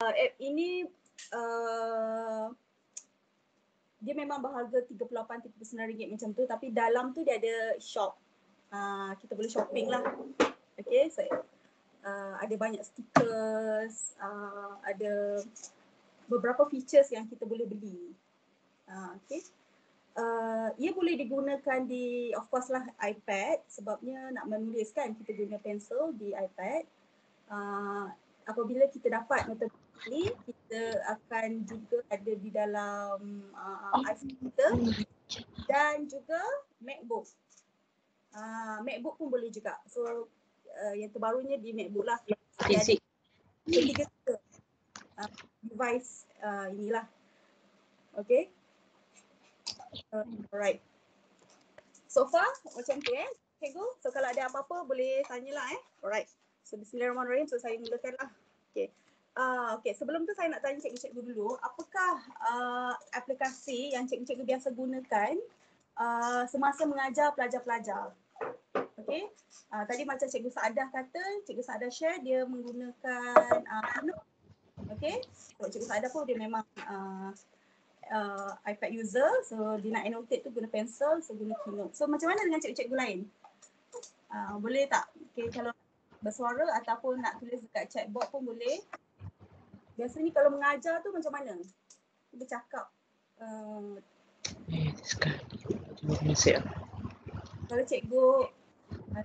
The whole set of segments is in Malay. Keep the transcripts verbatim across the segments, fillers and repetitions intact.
Uh, app ini uh, dia memang berharga tiga puluh lapan tiga puluh sembilan ringgit macam tu, tapi dalam tu dia ada shop. Uh, kita boleh shopping lah. Okay, so, uh, ada banyak stickers, uh, ada beberapa features yang kita boleh beli. Uh, okay. Uh, ia boleh digunakan di, of course lah, iPad sebabnya nak menulis kan, kita guna pensel di iPad. Uh, apabila kita dapat nota ini, kita akan juga ada di dalam uh, iPhone kita dan juga MacBook. Uh, MacBook pun boleh juga. So uh, yang terbarunya di MacBook lah. Jadi ketiga uh, device uh, inilah. Okay. Uh, alright. So far macam tu eh. Cikgu. So kalau ada apa-apa boleh tanyalah eh. Alright. So bismillahirrahmanirrahim. So saya mulakanlah. Okay. Uh, okay, sebelum tu saya nak tanya cikgu-cikgu dulu, apakah uh, aplikasi yang cikgu-cikgu biasa gunakan uh, semasa mengajar pelajar-pelajar? Okay, uh, tadi macam cikgu Saadah kata, cikgu Saadah share dia menggunakan uh, Keynote. Okay, so cikgu Saadah pun dia memang uh, uh, iPad user, so dia nak annotate tu guna pensel, so guna Keynote. So macam mana dengan cikgu-cikgu lain? Uh, boleh tak? Okay, kalau bersuara ataupun nak tulis dekat chatbot pun boleh. Biasanya kalau mengajar tu macam mana? Dia cakap uh, eh, sekarang cikgu kena siap. kalau cikgu uh,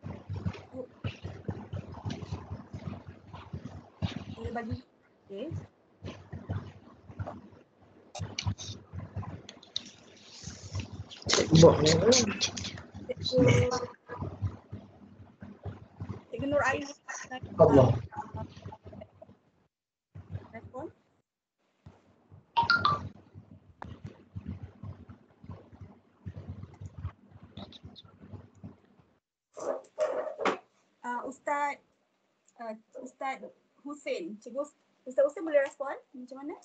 boleh bagi okay. Cikgu buat mana? Cikgu Cikgu Nur Aini Allah. respon. Uh, Ustaz uh, Ustaz Hussein, Cikgu Ustaz Hussein boleh respon macam mana?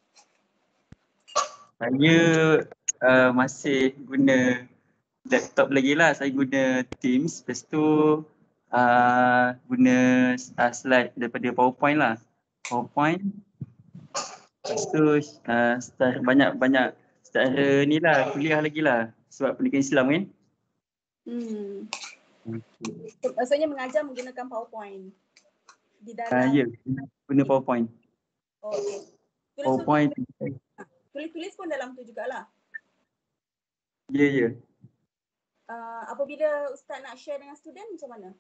Saya uh, masih guna laptop lagi lah. Saya guna Teams, lepas tu uh, guna uh, slide daripada PowerPoint lah. PowerPoint. Lepas tu uh, secara banyak-banyak secara ni lah, kuliah lagi lah sebab pendidikan Islam kan. Hmm. Okay. So, maksudnya mengajar menggunakan PowerPoint di dalam. Uh, ya, yeah, guna PowerPoint. Oh, okay. Tulis PowerPoint. Tulis-tulis pun dalam tu jugalah. Ya, yeah, ya. Yeah. Uh, apabila Ustaz nak share dengan student macam mana?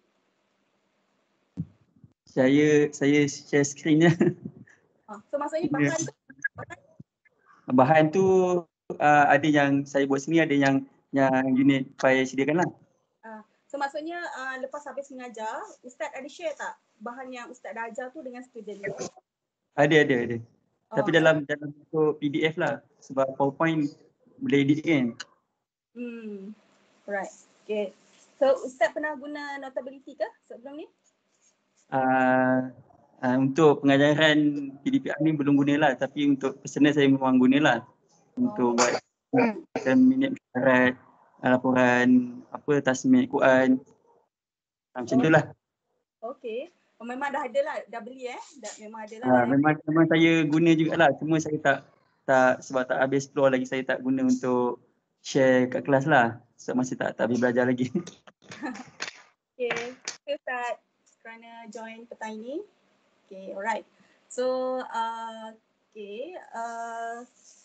Saya saya share screen je. Uh, so maksudnya bahan tu bahan, bahan tu uh, ada yang saya buat sini, ada yang yang unit file sediakan lah. Uh, so maksudnya uh, lepas habis mengajar, Ustaz ada share tak bahan yang Ustaz dah ajar tu dengan student? Ada, ada, ada. Oh, Tapi dalam dalam bentuk P D F lah sebab PowerPoint boleh edit kan. Hmm. Right. Okay. So Ustaz pernah guna Notability ke sebelum ni? Uh, uh, untuk pengajaran P D P R ni belum guna lah, tapi untuk personal saya memang guna lah. Untuk oh. buat macam minit syarat, laporan apa tasmid Quran. Macam oh. tu lah. Okay. Oh, memang dah ada lah, dah beli eh? Dah, memang ada lah. Uh, memang, memang saya guna jugalah, cuma saya tak tak sebab tak habis explore lagi, saya tak guna untuk share kat kelas lah. Sebab masih tak, tak habis belajar lagi. Okay, okay Ustaz kerana join petang ini. Okay, alright. So, uh, okay. Uh,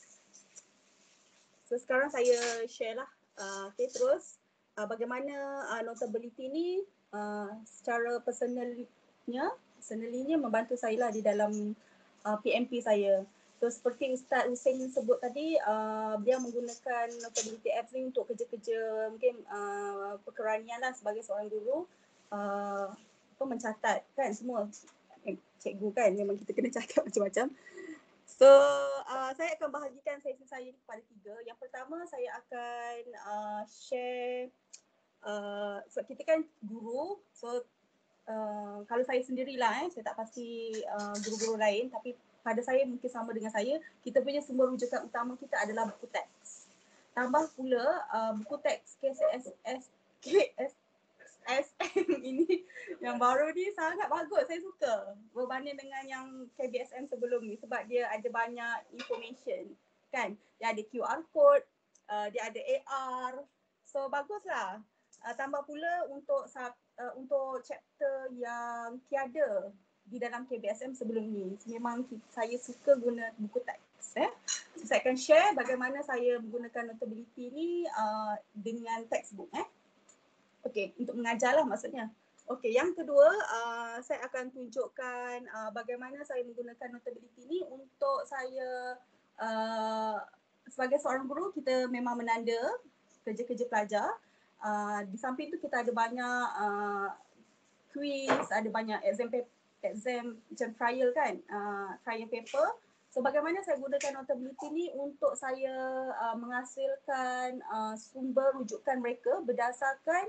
so sekarang saya share lah. Uh, okay, terus uh, bagaimana uh, Notability ni uh, secara personalnya, personalnya membantu saya lah di dalam uh, P M P saya. So seperti Ustaz Hussein sebut tadi, uh, dia menggunakan Notability apps ni untuk kerja-kerja mungkin uh, pekeranian lah sebagai seorang guru. Uh, apa mencatat kan semua eh, cikgu kan memang kita kena catat macam-macam. So uh, saya akan bahagikan sesi saya ni kepada tiga. Yang pertama saya akan uh, share uh, so kita kan guru, so uh, kalau saya sendirilah eh saya tak pasti uh, guru-guru lain, tapi pada saya mungkin sama dengan saya, kita punya sumber rujukan utama kita adalah buku teks. Tambah pula uh, buku teks K S S K S S M ini yang baru ni sangat bagus, saya suka berbanding dengan yang K B S M sebelum ni sebab dia ada banyak information kan. Dia ada Q R code, uh, dia ada A R. So baguslah. Uh, tambah pula untuk uh, untuk chapter yang tiada di dalam K B S M sebelum ni. Memang saya suka guna buku teks. Eh. So, saya akan share bagaimana saya menggunakan Notability ni uh, dengan textbook. Eh. Okey, untuk mengajarlah maksudnya. Okey, yang kedua uh, saya akan tunjukkan uh, bagaimana saya menggunakan Notability ni untuk saya uh, sebagai seorang guru kita memang menanda kerja-kerja pelajar. Uh, di samping tu kita ada banyak uh, quiz, ada banyak exam paper, exam macam trial kan, uh, trial paper. So bagaimana saya gunakan Notability ni untuk saya uh, menghasilkan uh, sumber rujukan mereka berdasarkan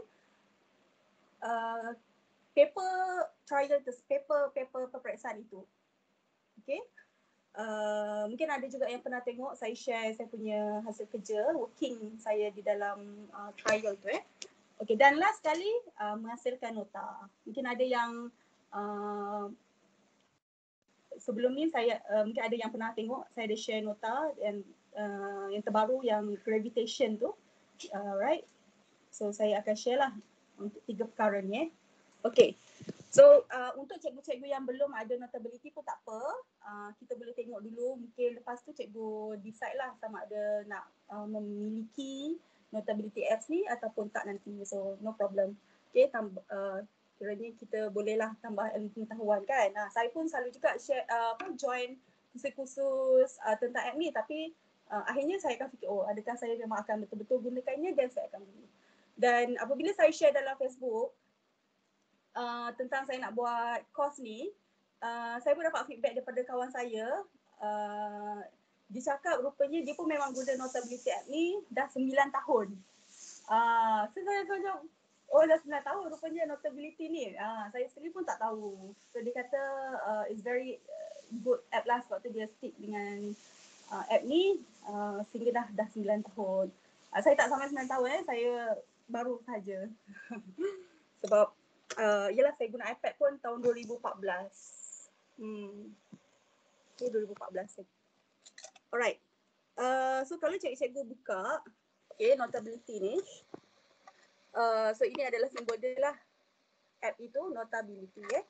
Uh, paper trial test, paper paper peperiksaan itu. Okey. Uh, mungkin ada juga yang pernah tengok saya share saya punya hasil kerja working saya di dalam uh, trial tu eh. Okey, dan last sekali uh, menghasilkan nota. Mungkin ada yang uh, sebelum ni saya uh, mungkin ada yang pernah tengok saya ada share nota dan uh, yang terbaru yang gravitation tu. Uh, right. So saya akan share lah untuk tiga perkara ni eh. Okay. So uh, untuk cikgu-cikgu yang belum ada Notability pun tak apa. Uh, kita boleh tengok dulu. Mungkin lepas tu cikgu decide lah sama ada nak uh, memiliki Notability apps ni ataupun tak nanti. So no problem. Okay. Tambah, uh, kiranya kita bolehlah tambah ilmu pengetahuan kan. Uh, saya pun selalu juga share, uh, apa, join kursus-kursus uh, tentang app ni. Tapi uh, akhirnya saya akan fikir, oh adakah saya memang akan betul-betul gunakannya, dan saya akan guna. Dan apabila saya share dalam Facebook uh, tentang saya nak buat course ni, uh, saya pun dapat feedback daripada kawan saya. Uh, dia cakap rupanya dia pun memang guna Notability app ni dah sembilan tahun. Uh, so saya tanya, oh dah sembilan tahun rupanya Notability ni. Uh, saya sendiri pun tak tahu. So dia kata uh, it's very good app lah sebab tu dia stick dengan uh, app ni uh, sehingga dah, dah sembilan tahun. Uh, saya tak sampai sembilan tahun eh, saya baru saja. Sebab uh, yelah saya guna iPad pun tahun dua ribu empat belas. Hmm. Okay, dua ribu empat belas. Alright. Uh, so kalau cikgu-cikgu buka okay, Notability ni. Uh, so ini adalah simbol dia lah. App itu Notability eh.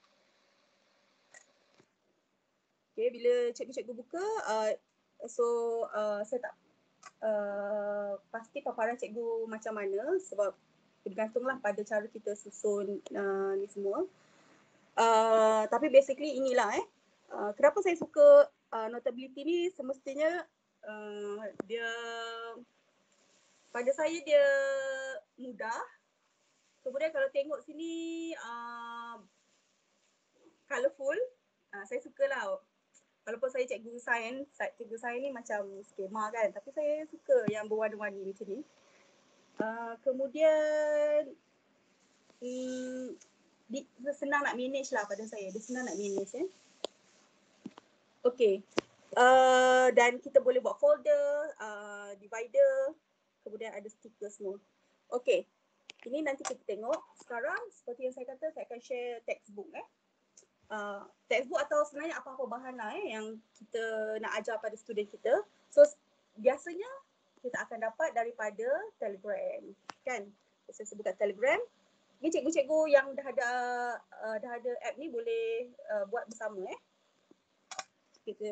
Okay, bila cikgu-cikgu buka, uh, so uh, saya tak Uh, pasti paparan cikgu macam mana sebab bergantunglah pada cara kita susun uh, ni semua. Uh, tapi basically inilah eh. Uh, kenapa saya suka uh, Notability ni, semestinya uh, dia pada saya dia mudah. Kemudian kalau tengok sini uh, colourful, uh, saya sukalah. Walaupun saya cikgu sains, cikgu sains ni macam skema kan, tapi saya suka yang berwarna-warni macam ni. Uh, kemudian hmm, di, senang nak manage lah pada saya, dia senang nak manage eh. Okay, uh, dan kita boleh buat folder, uh, divider, kemudian ada stiker semua. Okay, ini nanti kita tengok. Sekarang seperti yang saya kata, saya akan share textbook eh. Uh, textbook atau sebenarnya apa-apa bahan lah eh, yang kita nak ajar pada student kita. So biasanya kita akan dapat daripada Telegram kan. Saya sebut kat Telegram. Ni cikgu-cikgu yang dah ada uh, dah ada app ni boleh uh, buat bersama eh. Kita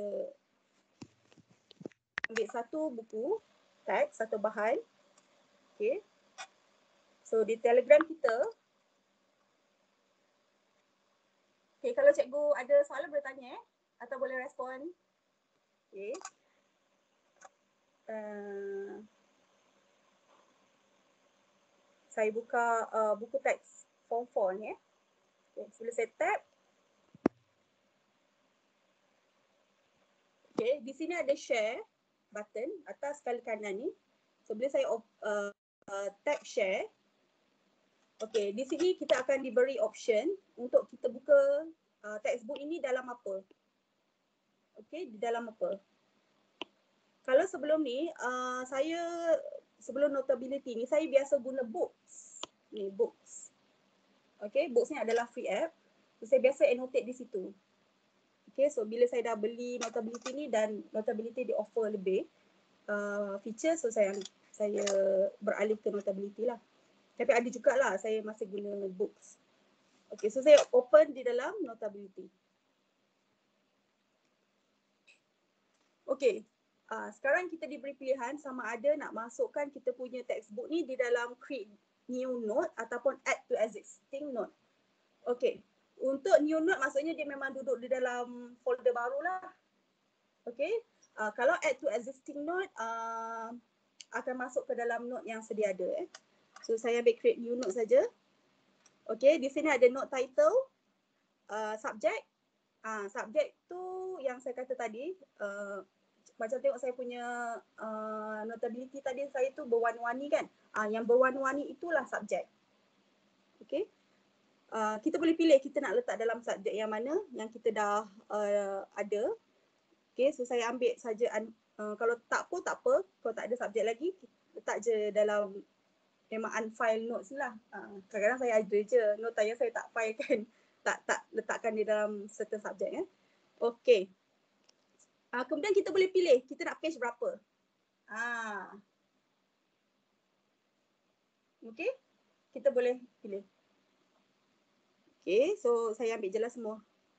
ambil satu buku teks, satu bahan. Okay. So di Telegram kita, okay, kalau cikgu ada soalan boleh tanya eh, atau boleh respon. Okay. Uh, saya buka uh, buku teks form four ni eh. Okay, sebelum saya tap. Okay, di sini ada share button atas kali kanan ni. So bila saya uh, uh, tap share. Okay, di sini kita akan diberi option untuk kita buka uh, textbook ini dalam apa. Okay, di dalam apa. Kalau sebelum ni, uh, saya sebelum Notability ni, saya biasa guna books. Ni, books. Okay, Books ni adalah free app. So, saya biasa annotate di situ. Okay, so bila saya dah beli Notability ni dan Notability di offer lebih uh, feature, so saya saya beralih ke Notability lah. Tapi ada jugalah saya masih guna Books. Okay, so saya open di dalam Notability. Okay, uh, sekarang kita diberi pilihan sama ada nak masukkan kita punya textbook ni di dalam create new note ataupun add to existing note. Okay, untuk new note maksudnya dia memang duduk di dalam folder baru lah. Okay, uh, kalau add to existing note uh, akan masuk ke dalam note yang sedia ada. Eh. So saya ambil create new note saja. Okay, di sini ada note title, uh, subject. Uh, subject tu yang saya kata tadi, uh, macam tengok saya punya uh, Notability tadi saya tu berwarna-warni kan. Uh, yang berwarna-warni itulah subjek. Okay. Uh, kita boleh pilih kita nak letak dalam subjek yang mana yang kita dah uh, ada. Okay, so saya ambil saja, uh, kalau tak pun tak apa, kalau tak ada subjek lagi, letak je dalam memang unfile notes lah. Uh, kadang-kadang saya ada je nota yang saya tak file kan, tak tak letakkan di dalam certain subjek. Eh. Okay. Uh, kemudian kita boleh pilih kita nak page berapa. Ah. Okay, kita boleh pilih. Okay, so saya ambil jelas semua.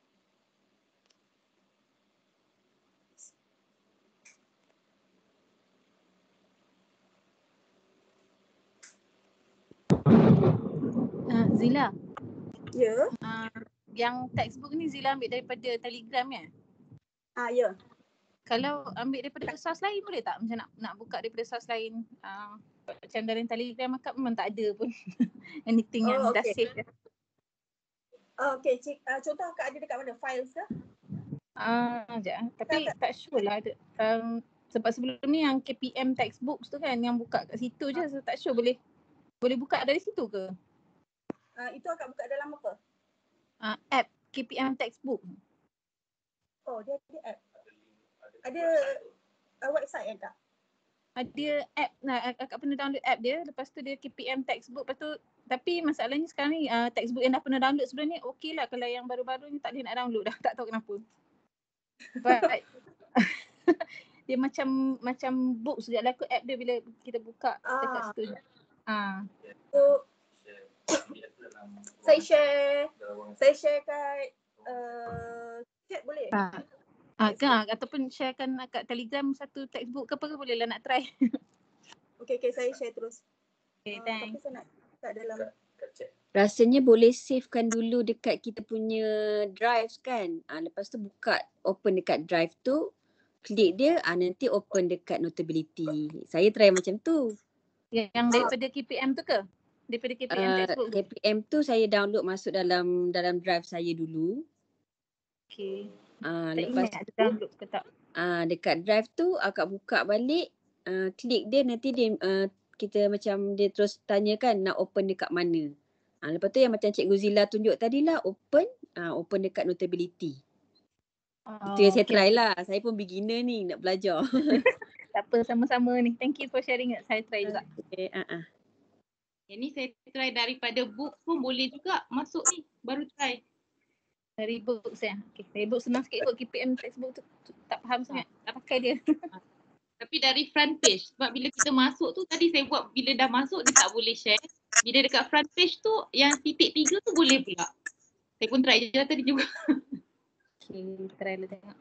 Uh, Zila. Ya. Yeah. Uh, yang textbook ni Zila ambil daripada Telegram ya? Ah, ya. Yeah. Kalau ambil daripada source lain boleh tak? Macam nak nak buka daripada source lain. Uh, macam dari Telegram akak memang tak ada pun. Anything Oh, yang dah okay. save. Oh, okay, cik, uh, contoh akak ada dekat mana? Files ke? Ah, uh, sekejap. Tapi tak, tak sure lah ada. Um, sebab sebelum ni yang K P M textbooks tu kan yang buka kat situ je. So tak sure boleh boleh buka dari situ ke? Uh, itu akak buka dalam apa? Uh, app K P M textbook. Oh, dia ada app. Ada uh, website kan kak? Ada app, nah, akak pernah download app dia. Lepas tu dia K P M textbook. Lepas tu, tapi masalahnya sekarang ni uh, textbook yang dah pernah download sebelum ni okey lah. Kalau yang baru-baru ni tak boleh nak download dah. Tak tahu kenapa. But dia macam macam books juga lah kot app dia bila kita buka ah. dekat situ je. Ah. So, saya share, saya share kat uh, chat boleh? Ah. Ah, kan, ataupun sharekan kat Telegram satu textbook ke apa ke boleh lah nak try. Okay, okay, saya share terus. Okay, uh, thanks. Tapi saya nak kat dalam. Rasanya boleh savekan dulu dekat kita punya drive kan. Ah, lepas tu buka open dekat drive tu, klik dia, ah, nanti open dekat Notability. Saya try macam tu. Yang daripada K P M tu ke? Daripada K P M Uh, textbook tu? K P M tu saya download masuk dalam dalam drive saya dulu. Okay. Ah, Tak lepas ingat ada tu download ke tak? ah, dekat drive tu akak buka balik, ah, klik dia nanti dia ah, kita macam dia terus tanyakan nak open dekat mana. Ah, lepas tu yang macam Cikgu Zila tunjuk tadi lah open, ah, open dekat Notability. Oh, Itu yang saya okay, try okay. lah. Saya pun beginner ni nak belajar. Tak apa, sama-sama ni. Thank you for sharing. Saya try juga. Okay, uh -uh. Yang ni saya try daripada book pun boleh juga masuk ni. Baru try. Dari books ya. Okay. Dari books senang sikit kot. K P M textbook tu, tu tak faham sangat. Tak pakai dia. Tapi dari front page. Sebab bila kita masuk tu tadi saya buat bila dah masuk dia tak boleh share. Bila dekat front page tu yang titik tiga tu boleh pula. Saya pun try je lah tadi juga. Okay, try lah tengok.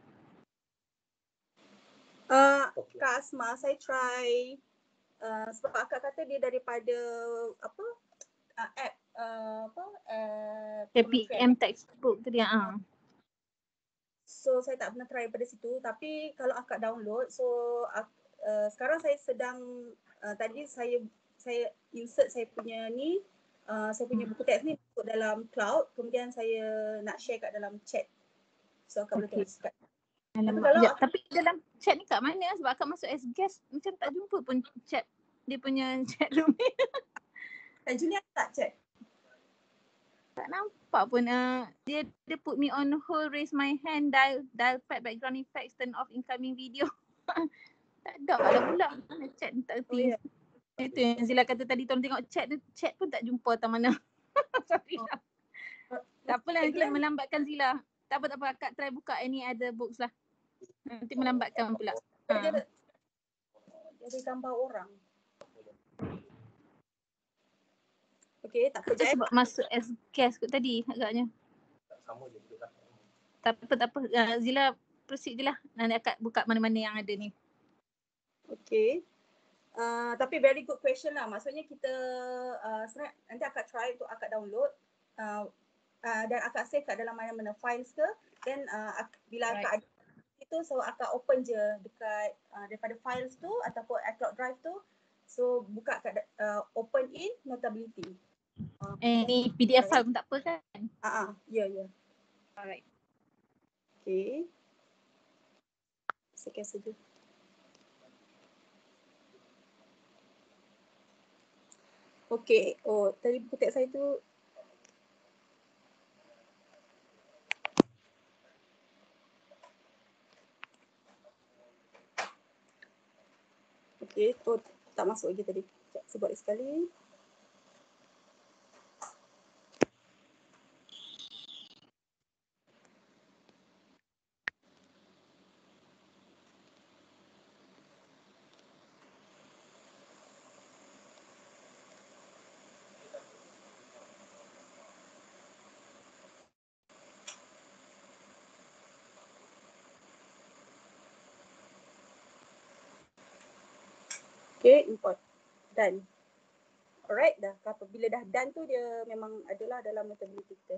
Uh, Kak Asma, saya try uh, sebab akak kata dia daripada apa uh, app uh, apa uh, K P M textbook tu dia. Ah. So saya tak pernah try pada situ, tapi kalau akak download, so uh, uh, sekarang saya sedang uh, tadi saya saya insert saya punya ni uh, saya punya buku teks ni masuk dalam cloud, kemudian saya nak share kat dalam chat. So akak boleh Okay. tengok kat. Alamak, kalau ya, akak, tapi dalam chat ni kat mana? Sebab akak masuk as guest macam tak jumpa pun chat dia punya chat room ni. Kak Julia tak chat? Tak nampak pun. Uh, dia dia put me on hold, raise my hand, dial dial pad background effects, turn off incoming video. Tak ada lah pula. Mana chat ni tak Oh erti. ya. Itu yang Zila kata tadi, tolong tengok chat tu. Chat pun tak jumpa atau mana. Sorry Oh. lah. Tak apalah nanti Zila, melambatkan Zila. Tak apa tak apa akak try buka any other books lah. Nanti melambatkan pula. dia, Ha. dia ada gambar orang. Okay, tak apa Ke je. sebab masuk as guest kot tadi agaknya. Tak apa tak apa. Uh, Zila proceed je lah. Nanti akak buka mana-mana yang ada ni. Okay. Uh, tapi very good question lah. Maksudnya kita uh, sebenarnya nanti akak try untuk akak download uh, uh, dan akak save kat dalam mana-mana files ke. Then uh, ak- bila Right. akak ada itu, so akak open je dekat uh, daripada files tu ataupun iCloud Drive tu. So buka kat uh, open in Notability. Uh, Eh ni P D F file pun tak apa kan? Ah, uh, ya, ya. Alright. Okay. Sekian saja. Okay. Oh, tadi buku teks saya tu. Okay. Oh, tak masuk lagi tadi. Sekejap, saya buat lagi sekali. Okay, import. Done. Alright, dah. Bila dah done tu dia memang adalah dalam Notability kita.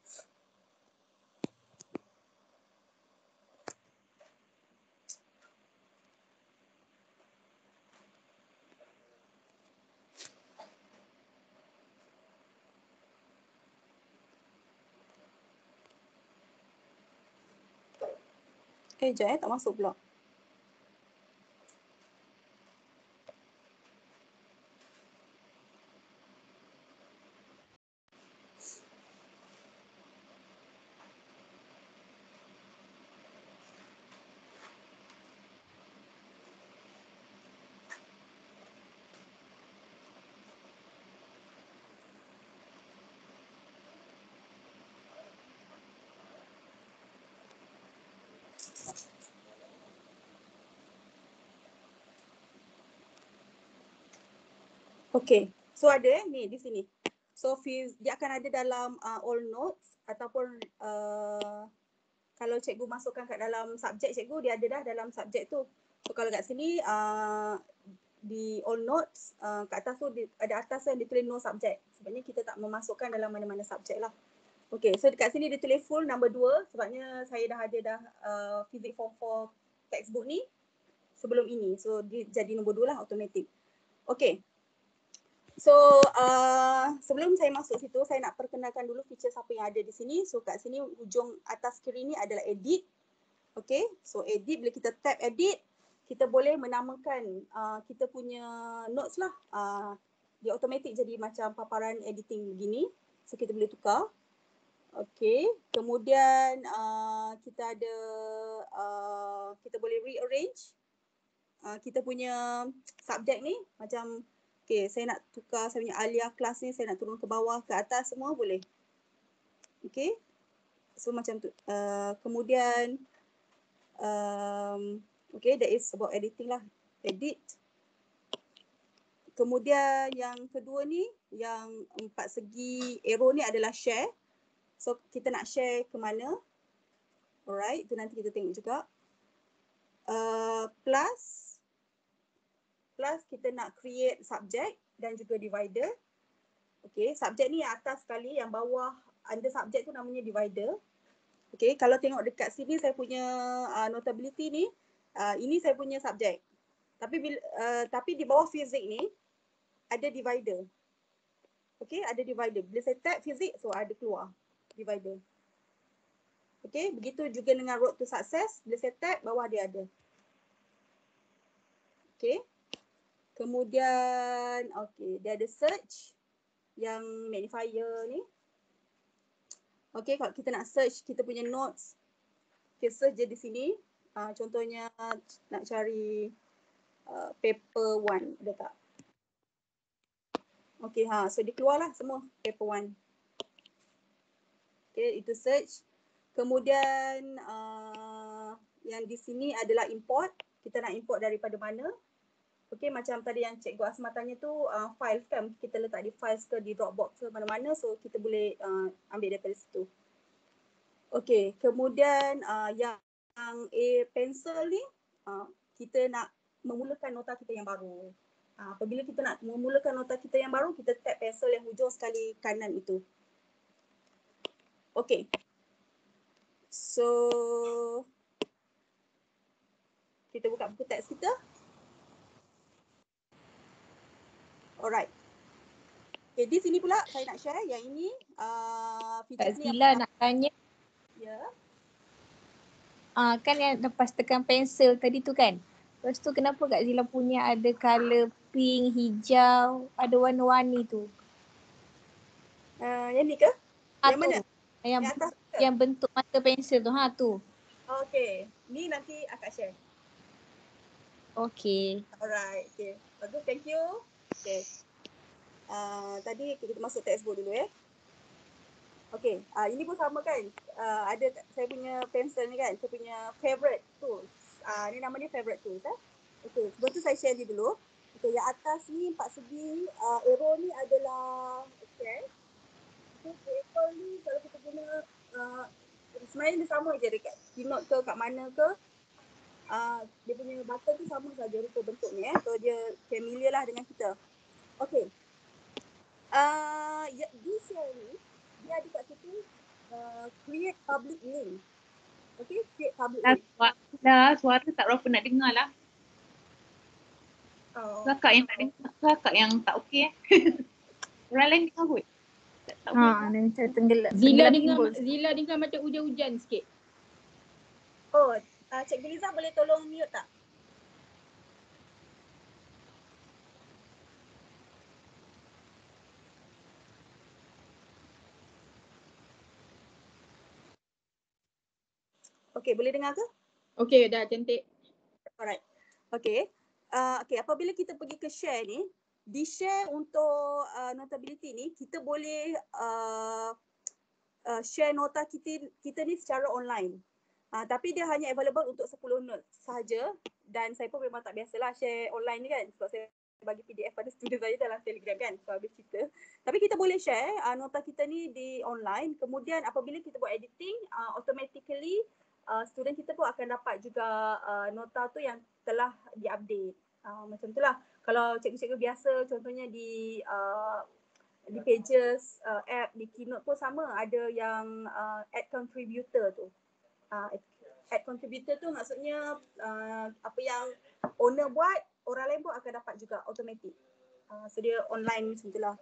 Eh, sekejap eh. Tak masuk pula. Okay, so ada eh ni di sini. So fields dia akan ada dalam uh, all notes ataupun uh, kalau cikgu masukkan kat dalam subjek cikgu, dia ada dah dalam subjek tu. So kalau kat sini uh, di all notes uh, kat atas tu di, ada atas yang ditulis no subject. Sebabnya kita tak memasukkan dalam mana-mana subjek lah. Okay, so dekat sini dia tulis full number dua sebabnya saya dah ada dah uh, Physics Form four textbook ni sebelum ini. So dia jadi nombor dua lah automatic. Okay. So uh, sebelum saya masuk situ, saya nak perkenalkan dulu features apa yang ada di sini. So kat sini hujung atas skrin ni adalah edit. Okay, so edit, bila kita tap edit, kita boleh menamakan uh, kita punya notes lah. Uh, dia automatic jadi macam paparan editing begini. So kita boleh tukar. Okay, kemudian uh, kita ada, uh, kita boleh rearrange uh, kita punya subjek ni macam okay, saya nak tukar saya punya Alia kelas ni, saya nak turun ke bawah, ke atas, semua boleh. Okay. So macam tu. Uh, kemudian, um, okay, that is about editing lah. Edit. Kemudian yang kedua ni, yang empat segi arrow ni adalah share. So kita nak share ke mana. Alright, itu nanti kita tengok juga. Uh, plus, plus kita nak create subject dan juga divider. Okay, subjek ni yang atas sekali, yang bawah under subjek tu namanya divider. Okay, kalau tengok dekat sini saya punya uh, Notability ni, uh, ini saya punya subjek. Tapi bila, uh, tapi di bawah fizik ni ada divider. Okay, ada divider. Bila saya tap fizik, so ada keluar divider. Okay, begitu juga dengan road to success. Bila saya tap, bawah dia ada. Okay. Kemudian, okay, dia ada search yang magnifier ni. Okay, kalau kita nak search kita punya notes, kita search je di sini. Uh, contohnya nak cari uh, paper one, ada tak? Okay, ha, so dia keluarlah semua paper one. Okay, itu search. Kemudian uh, yang di sini adalah import. Kita nak import daripada mana. Okay, macam tadi yang Cikgu Asma tanya tu, uh, files kan, kita letak di files ke di Dropbox ke mana-mana, so kita boleh uh, ambil daripada situ. Okay, kemudian uh, yang, yang A pencil ni, uh, kita nak memulakan nota kita yang baru. Uh, apabila kita nak memulakan nota kita yang baru, kita tap pencil yang hujung sekali kanan itu. Okay. So, kita buka buku teks kita. Alright. Okay, di sini pula saya nak share yang ini. Uh, Kak features ni Zila yang nak tanya, ya. uh, kan yang lepas tekan pensel tadi tu kan. Lepas tu kenapa Kak Zila punya ada colour pink, hijau, ada warna-warni tu? Uh, yang ni ke? Ha, yang tu. mana? Yang, Yang atas ke? yang bentuk mata pensel tu. Ha tu. Okay. Ni nanti akak share. Okay. Alright. Okay. Bagus. Thank you. Okay. Uh, tadi kita masuk textbook dulu eh. Okay. Uh, ini pun sama kan. Uh, ada saya punya pencil ni kan. Saya punya favorite tools. Uh, ni nama dia favorite tools eh. Okay. Sebelum tu saya share dia dulu. Okay. Yang atas ni empat segi. Uh, arrow ni adalah okay. Okay. Apple ni kalau kita guna uh, sebenarnya dia sama je dekat keynote ke kat mana ke. Uh, dia punya button tu sama saja rupa bentuknya eh. So dia familiar lah dengan kita. Okay. Uh, ya, di share ni dia ada kat situ uh, create public link. Okay, create public Dah, link. dah suara tak berapa nak dengar lah. Oh. Kakak yang tak dengar, kakak yang tak okey eh. Orang lain dengar kot. Tak, tak Ha, boleh. dia macam tenggelam. Zila tenggelam dengar timbul. Zila dengar macam hujan-hujan sikit. Oh, uh, Cikgu Liza boleh tolong mute tak? Okay, boleh dengar ke? Okey, dah cantik. Alright. Okay. Uh, okay, apabila kita pergi ke share ni, di share untuk uh, Notability ni, kita boleh uh, uh, share nota kita, kita ni secara online. Uh, tapi dia hanya available untuk sepuluh notes sahaja dan saya pun memang tak biasalah share online ni kan sebab saya bagi P D F pada student saya dalam Telegram kan, so habis cerita. Tapi kita boleh share uh, nota kita ni di online, kemudian apabila kita buat editing, uh, automatically uh, student kita pun akan dapat juga uh, nota tu yang telah diupdate. Uh, macam itulah. Kalau cikgu-cikgu biasa contohnya di uh, di pages uh, app, di keynote pun sama, ada yang uh, add contributor tu. Uh, add contributor tu maksudnya uh, apa yang owner buat, orang lain pun akan dapat juga automatic. Uh, so dia online macam itulah.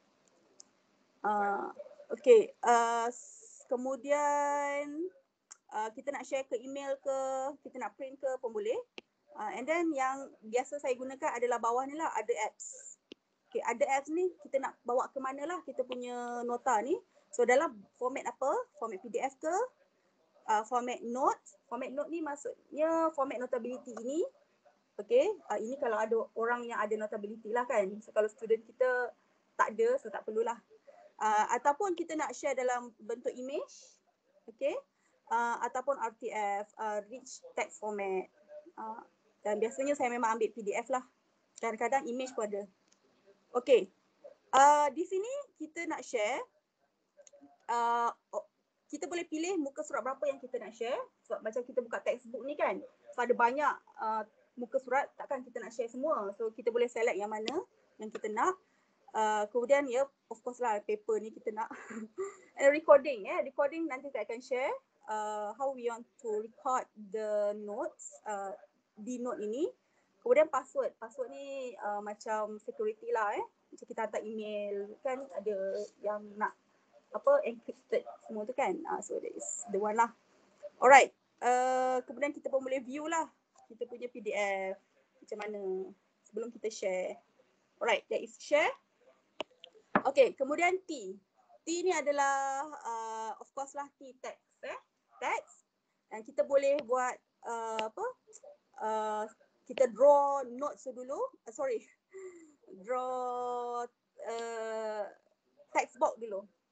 Uh, okay, uh, kemudian uh, kita nak share ke email ke, kita nak print ke pun boleh. Uh, and then yang biasa saya gunakan adalah bawah ni lah, ada apps. Okay, ada apps ni kita nak bawa ke mana lah kita punya nota ni. So dalam format apa? Format P D F ke? Uh, format notes. Format note ni maksudnya format Notability ini. Okay, uh, ini kalau ada orang yang ada Notability lah kan. So kalau student kita tak ada, so tak perlulah. Uh, ataupun kita nak share dalam bentuk image. Okay, uh, ataupun R T F, uh, rich text format. Uh, dan biasanya saya memang ambil P D F lah. Kadang-kadang image pun ada. Okay, uh, di sini kita nak share. Uh, kita boleh pilih muka surat berapa yang kita nak share. Sebab macam kita buka textbook ni kan, so ada banyak uh, muka surat, takkan kita nak share semua. So kita boleh select yang mana yang kita nak. Uh, kemudian ya, yeah, of course lah paper ni kita nak. And recording ya, yeah. Recording nanti saya akan share uh, how we want to record the notes uh, di note ini. Kemudian password. Password ni uh, macam security lah eh. Macam kita hantar email kan, ada yang nak apa encrypted semua tu kan. Uh, so that is the one lah. Alright. Uh, kemudian kita pun boleh view lah kita punya P D F macam mana sebelum kita share. Alright, that is share. Okay, kemudian T. T ni adalah uh, of course lah T text eh. Text. Dan kita boleh buat uh, apa? Uh, kita draw notes dulu. Uh, sorry. Draw uh, text box dulu.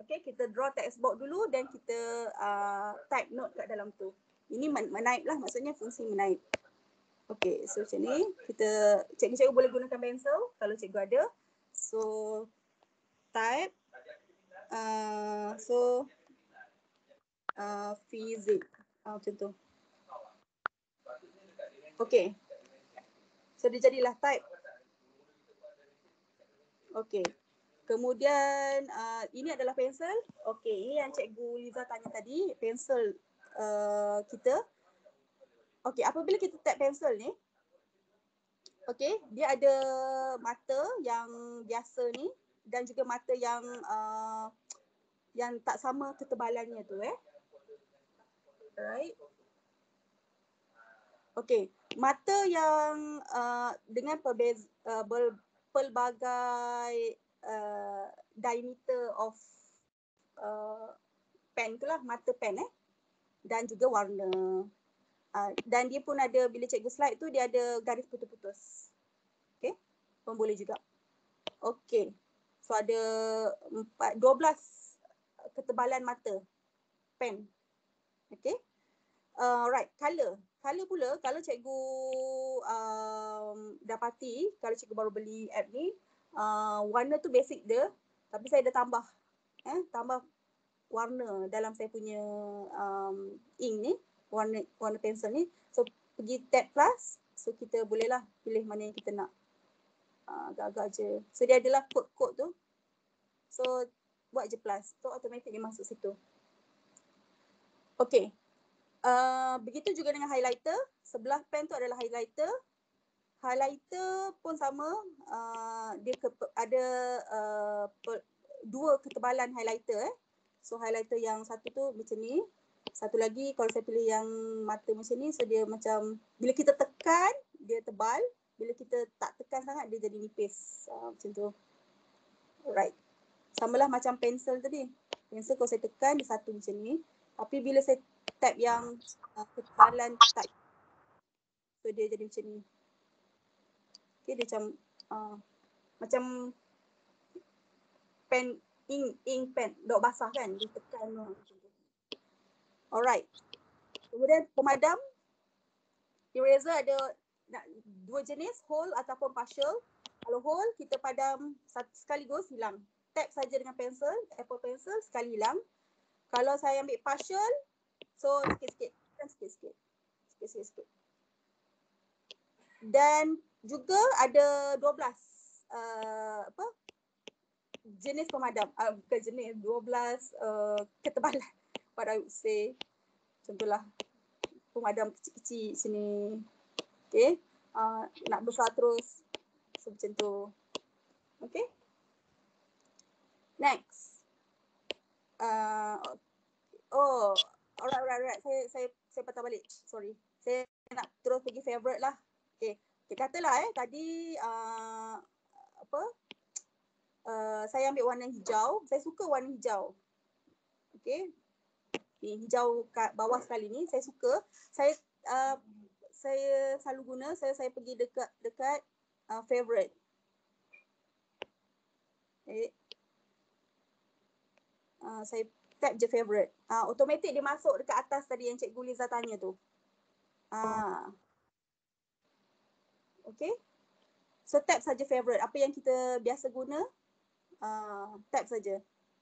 Okay, kita draw text box dulu dan kita uh, type note kat dalam tu. Ini men- menaip lah, maksudnya fungsi menaip. Okay, so macam ni. Kita, cikgu-cikgu boleh gunakan pensel kalau cikgu ada. So, type. Uh, so, uh, fizik. Uh, macam tu. Okay. So, dia jadilah type. Okay. Kemudian uh, ini adalah pensel. Okey, ini yang Cikgu Liza tanya tadi, pensel uh, kita. Okey, apabila kita tap pensel ni, okey, dia ada mata yang biasa ni dan juga mata yang uh, yang tak sama ketebalannya tu eh. Alright. Okey, mata yang uh, dengan perbeza, uh, ber, pelbagai Uh, diameter of uh, pen tu lah, mata pen eh, dan juga warna. Uh, dan dia pun ada, bila cikgu slide tu dia ada garis putus-putus. Okay, pun boleh juga. Okay, so ada empat, dua belas ketebalan mata pen. Okay, uh, right, color. Color pula, kalau cikgu um, dapati, kalau cikgu baru beli app ni, Uh, warna tu basic dia, tapi saya dah tambah eh, tambah warna dalam saya punya um, ink ni, warna warna pensel ni. So pergi tab plus, so kita bolehlah pilih mana yang kita nak. Uh, agak-agak je. So dia adalah kod-kod tu. So buat je plus, so automatic dia masuk situ. Okay. Uh, begitu juga dengan highlighter. Sebelah pen tu adalah highlighter. Highlighter pun sama, uh, dia ke, ada uh, per, dua ketebalan highlighter eh. So highlighter yang satu tu macam ni, satu lagi kalau saya pilih yang mata macam ni, so dia macam bila kita tekan dia tebal, bila kita tak tekan sangat dia jadi nipis, uh, macam tu. Alright, samalah macam pensel tadi. Pensel kalau saya tekan dia satu macam ni, tapi bila saya tap yang uh, ketebalan tak, so dia jadi macam ni. Okay, dia macam uh, macam pen, ink, ink pen, dok basah kan, dia tekan uh, macam tu. Alright. Kemudian pemadam, eraser ada dua jenis, whole ataupun partial. Kalau whole, kita padam sekaligus hilang. Tap saja dengan pensel, Apple pencil, sekali hilang. Kalau saya ambil partial, so sikit-sikit, kan sikit-sikit. Sikit-sikit. Dan juga ada dua belas uh, apa jenis pemadam, uh, bukan jenis, dua belas uh, ketebalan, what I would say. Contohlah pemadam kecil-kecil sini. Okay, uh, nak besar terus, so macam tu. Okay, next. Uh, oh, alright, alright, alright. Saya, saya, saya patah balik, sorry. Saya nak terus pergi favourite lah. Okay, kita katalah eh tadi uh, apa uh, saya ambil warna hijau, saya suka warna hijau. Okay, ni hijau kat bawah sekali ni saya suka. Saya uh, saya selalu guna, saya saya pergi dekat dekat uh, favorite. Okay. Uh, saya tap je favorite. Uh, automatic dia masuk dekat atas tadi yang Cikgu Liza tanya tu. Uh, Okay, so tap saja favorite. Apa yang kita biasa guna, uh, tap saja.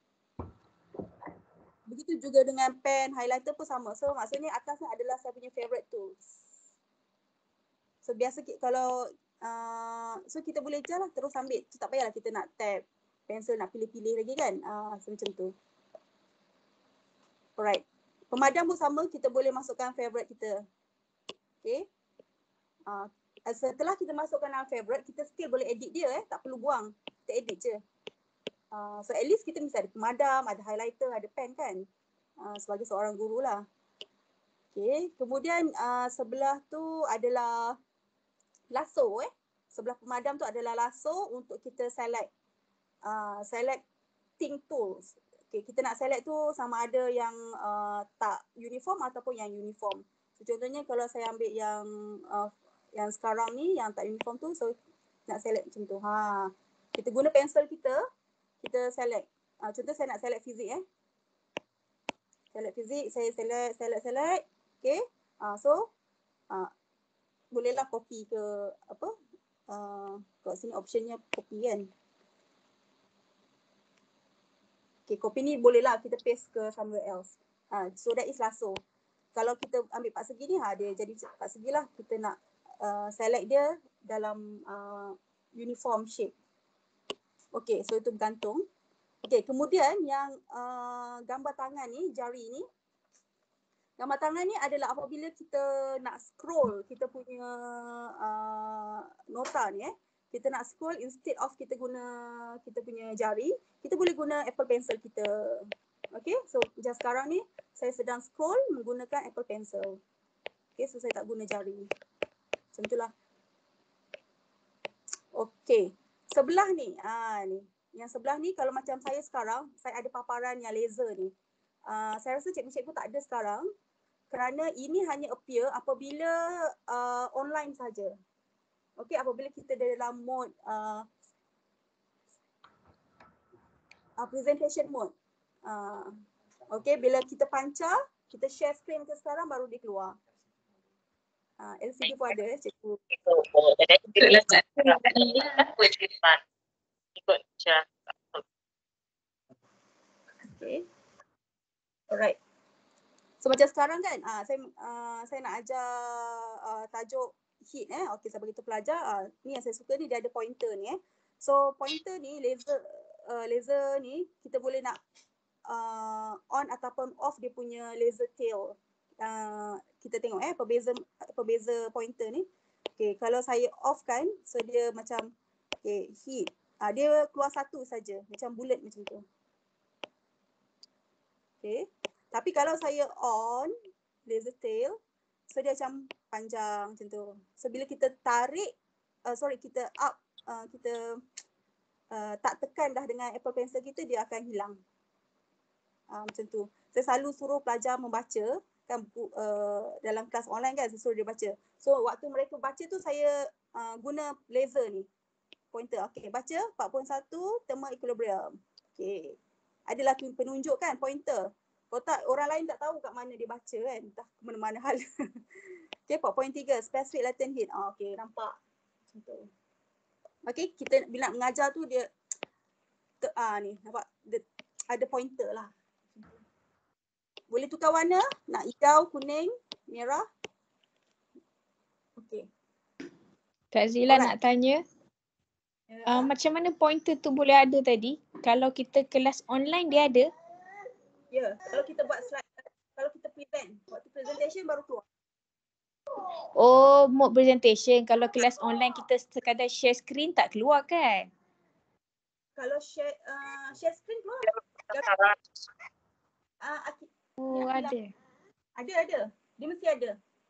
Begitu juga dengan pen, highlighter pun sama. So maksudnya atasnya adalah saya punya favorite tools. So biasa kalau, uh, so kita boleh je lah terus ambil. So, tak payahlah kita nak tap pensel, nak pilih-pilih lagi kan. Uh, so macam tu. Alright. Pemadam pun sama, kita boleh masukkan favorite kita. Okay. Uh, Setelah kita masukkan dalam favorite, kita still boleh edit dia eh, tak perlu buang. Kita edit je. Uh, so at least kita mesti ada pemadam, ada highlighter, ada pen kan. Uh, sebagai seorang guru lah. Okay, kemudian uh, sebelah tu adalah lasso eh. Sebelah pemadam tu adalah lasso untuk kita select. Uh, selecting tools. Okay, kita nak select tu sama ada yang uh, tak uniform ataupun yang uniform. So contohnya kalau saya ambil yang uh, yang sekarang ni yang tak uniform tu, so nak select macam tu. Ha, kita guna pensel kita, kita select. Uh, contoh saya nak select fizik eh. Select fizik, saya select, select, select. Okay. Uh, so, uh, bolehlah copy ke apa. Uh, kat sini optionnya copy kan. Okay, copy ni bolehlah kita paste ke somewhere else. Uh, so that is lasso. Kalau kita ambil part segi ni, ha, dia jadi part segi lah. Kita nak uh, select dia dalam uh, uniform shape. Okay, so itu bergantung. Okay, kemudian yang uh, gambar tangan ni, jari ni. Gambar tangan ni adalah apabila kita nak scroll kita punya uh, nota ni eh. Kita nak scroll, instead of kita guna kita punya jari, kita boleh guna Apple Pencil kita. Okay, so just sekarang ni saya sedang scroll menggunakan Apple Pencil. Okay, so saya tak guna jari. Macam itulah. Okay, sebelah ni, ah ni. Yang sebelah ni kalau macam saya sekarang, saya ada paparan yang laser ni. Uh, saya rasa cikgu-cikgu tak ada sekarang kerana ini hanya appear apabila uh, online saja. Okay, apabila kita dalam mode uh, uh, presentation mode. Uh, okay, bila kita pancar, kita share screen ke sekarang baru dia keluar. Uh, L C D pun ada, cikgu. Okay. Alright. So macam sekarang kan, uh, saya uh, saya nak ajar uh, tajuk hit eh. Okey, saya beritahu pelajar, uh, ni yang saya suka ni dia ada pointer ni eh. So pointer ni laser uh, laser ni kita boleh nak uh, on ataupun off dia punya laser tail. Uh, kita tengok eh perbeza perbeza pointer ni. Okey, kalau saya off kan, so dia macam okey hit. Uh, dia keluar satu saja, macam bullet macam tu. Okey. Tapi kalau saya on laser tail, so dia macam panjang macam tu. So bila kita tarik, uh, sorry kita up, uh, kita uh, tak tekan dah dengan Apple Pencil kita, dia akan hilang. Uh, macam tu. Saya selalu suruh pelajar membaca kan buku uh, dalam kelas online kan, saya suruh dia baca. So waktu mereka baca tu saya uh, guna laser ni. Pointer. Okey, baca empat point satu thermal equilibrium. Okey. Adalah penunjuk kan pointer. Kalau tak, orang lain tak tahu kat mana dia baca kan. Entah ke mana-mana hal. Okay, empat point tiga specific latent heat. Oh, okay, nampak. Macam tu. Okay, kita bila nak mengajar tu dia, te, ah, ni nampak. Dia, ada pointer lah. Boleh tukar warna. Nak hijau, kuning, merah. Okay. Kak Zila Alright. nak tanya. Uh, macam mana pointer tu boleh ada tadi? Kalau kita kelas online dia ada? Ya, yeah, kalau kita buat slide, kalau kita present, waktu presentation baru keluar. Oh, mode presentation. Kalau kelas online kita sekadar share screen tak keluar kan? Kalau share uh, share screen keluar. Uh, oh, ada. Ada, ada. Dia mesti ada.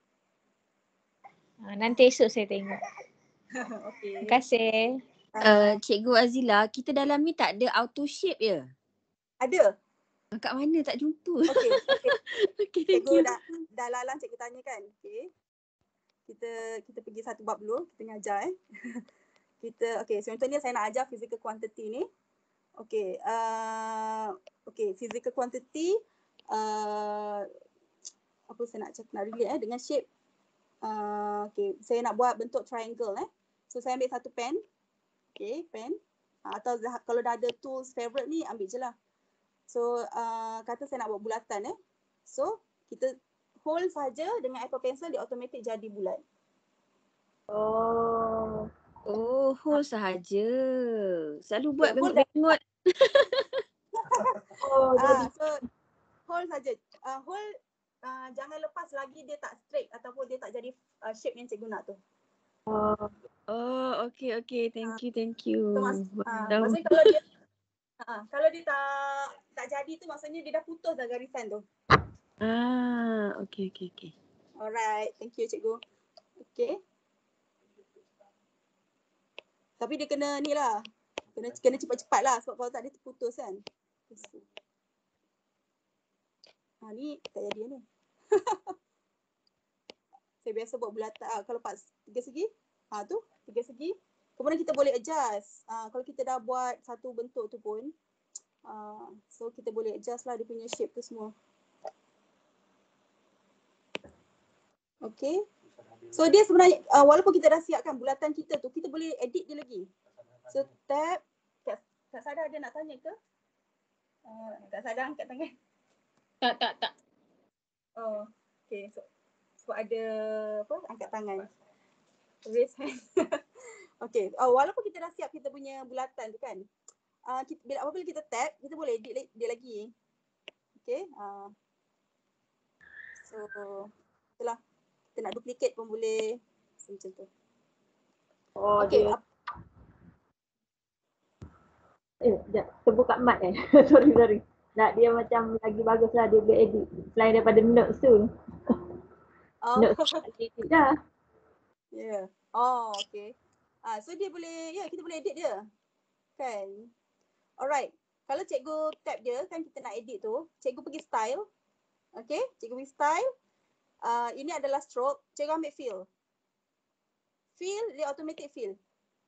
Uh, nanti esok saya tengok. Okay. Terima kasih. Uh, Cikgu Azila, kita dalam ni tak ada auto shape ya? Ada. Kat mana tak jumpa? Okey, okey. Okay, thank Cikgu you. dah, dah lalang cikgu tanya kan. Okey. Kita kita pergi satu bab dulu, kita ngajar eh. Kita okey, so contohnya saya nak ajar physical quantity ni. Okey, uh, okey, physical quantity uh, apa saya nak cakap nak relate eh dengan shape. Uh, okey, saya nak buat bentuk triangle eh. So saya ambil satu pen. Okey, pen. Uh, atau dah, kalau dah ada tools favorite ni ambil je lah. So uh, kata saya nak buat bulatan eh. So kita hold saja dengan Apple Pencil, dia automatic jadi bulat. Oh. Oh, hold sahaja. Selalu buat Yeah, hold bengut-bengut. oh, ah, so hold saja. Uh, hold uh, jangan lepas lagi dia tak straight ataupun dia tak jadi uh, shape yang cikgu nak tu. Oh. Oh, okay, okay. Thank you, thank you. So, mas, uh, Wow. maksudnya kalau dia uh, kalau dia tak tak jadi tu maksudnya dia dah putus dah garisan tu. Ah, okay, okay, okay. Alright, thank you cikgu. Okay. Tapi dia kena ni lah. Kena kena cepat-cepat lah sebab kalau tak dia terputus kan. Ha ni tak jadi ni. Saya biasa buat bulatan ah, kalau pas tiga segi. Ha tu, tiga segi. Kemudian kita boleh adjust. Ah, kalau kita dah buat satu bentuk tu pun Uh, so kita boleh adjust lah dia punya shape tu semua. Okay. So dia sebenarnya uh, walaupun kita dah siapkan bulatan kita tu, kita boleh edit dia lagi. So tab, Kak, Kak Sada ada nak tanya ke? Uh, Kak Sada angkat tangan. Tak, tak, tak. Oh, okay. So, so ada apa? Angkat tangan. Raise hand. Okay. Uh, walaupun kita dah siap kita punya bulatan tu kan. Uh, kita, bila apabila kita tab, kita boleh edit dia lagi. Okay. Uh, so, itulah. Kita nak duplicate pun boleh. So, macam tu. Oh, Okay. dia. Eh, sekejap. Terbuka mat eh. sorry, sorry. Nak dia macam lagi bagus lah dia boleh edit. Selain daripada notes tu. Oh. Notes edit dah. Yeah. Oh, okay. Ah, so dia boleh, ya yeah, kita boleh edit dia. Kan? Alright. Kalau cikgu tab dia, kan kita nak edit tu. Cikgu pergi style. Okay. Cikgu pergi style. Uh, ini adalah stroke. Cikgu ambil fill. Fill, dia automatic fill.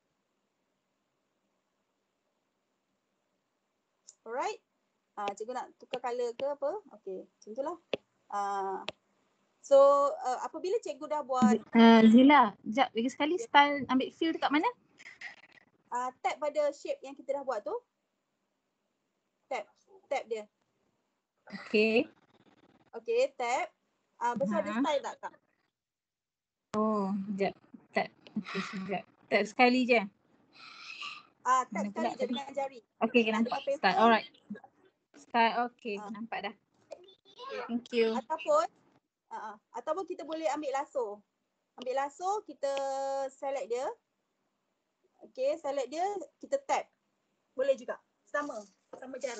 Alright. Uh, cikgu nak tukar color ke apa? Okay. Macam tu lah. Uh, so, uh, apabila cikgu dah buat. Uh, Zila, sekejap lagi sekali style ambil fill tu kat mana? Uh, tab pada shape yang kita dah buat tu. Tab. Tab dia. Okay. Okay, tab. Uh, besar ada Ha. style tak, Kak? Oh, sekejap. Tak. Okay, sekejap. Tak sekali je. Ah, tab Mana sekali pula je tadi? dengan jari. Okay, Nak nampak. tukar Start. paper. Alright. Start. Okay, Ah. nampak dah. Okay. Thank you. Ataupun, uh, ataupun kita boleh ambil lasso. Ambil lasso, kita select dia. Okay, select dia, kita tap. Boleh juga. Sama. Sama cara.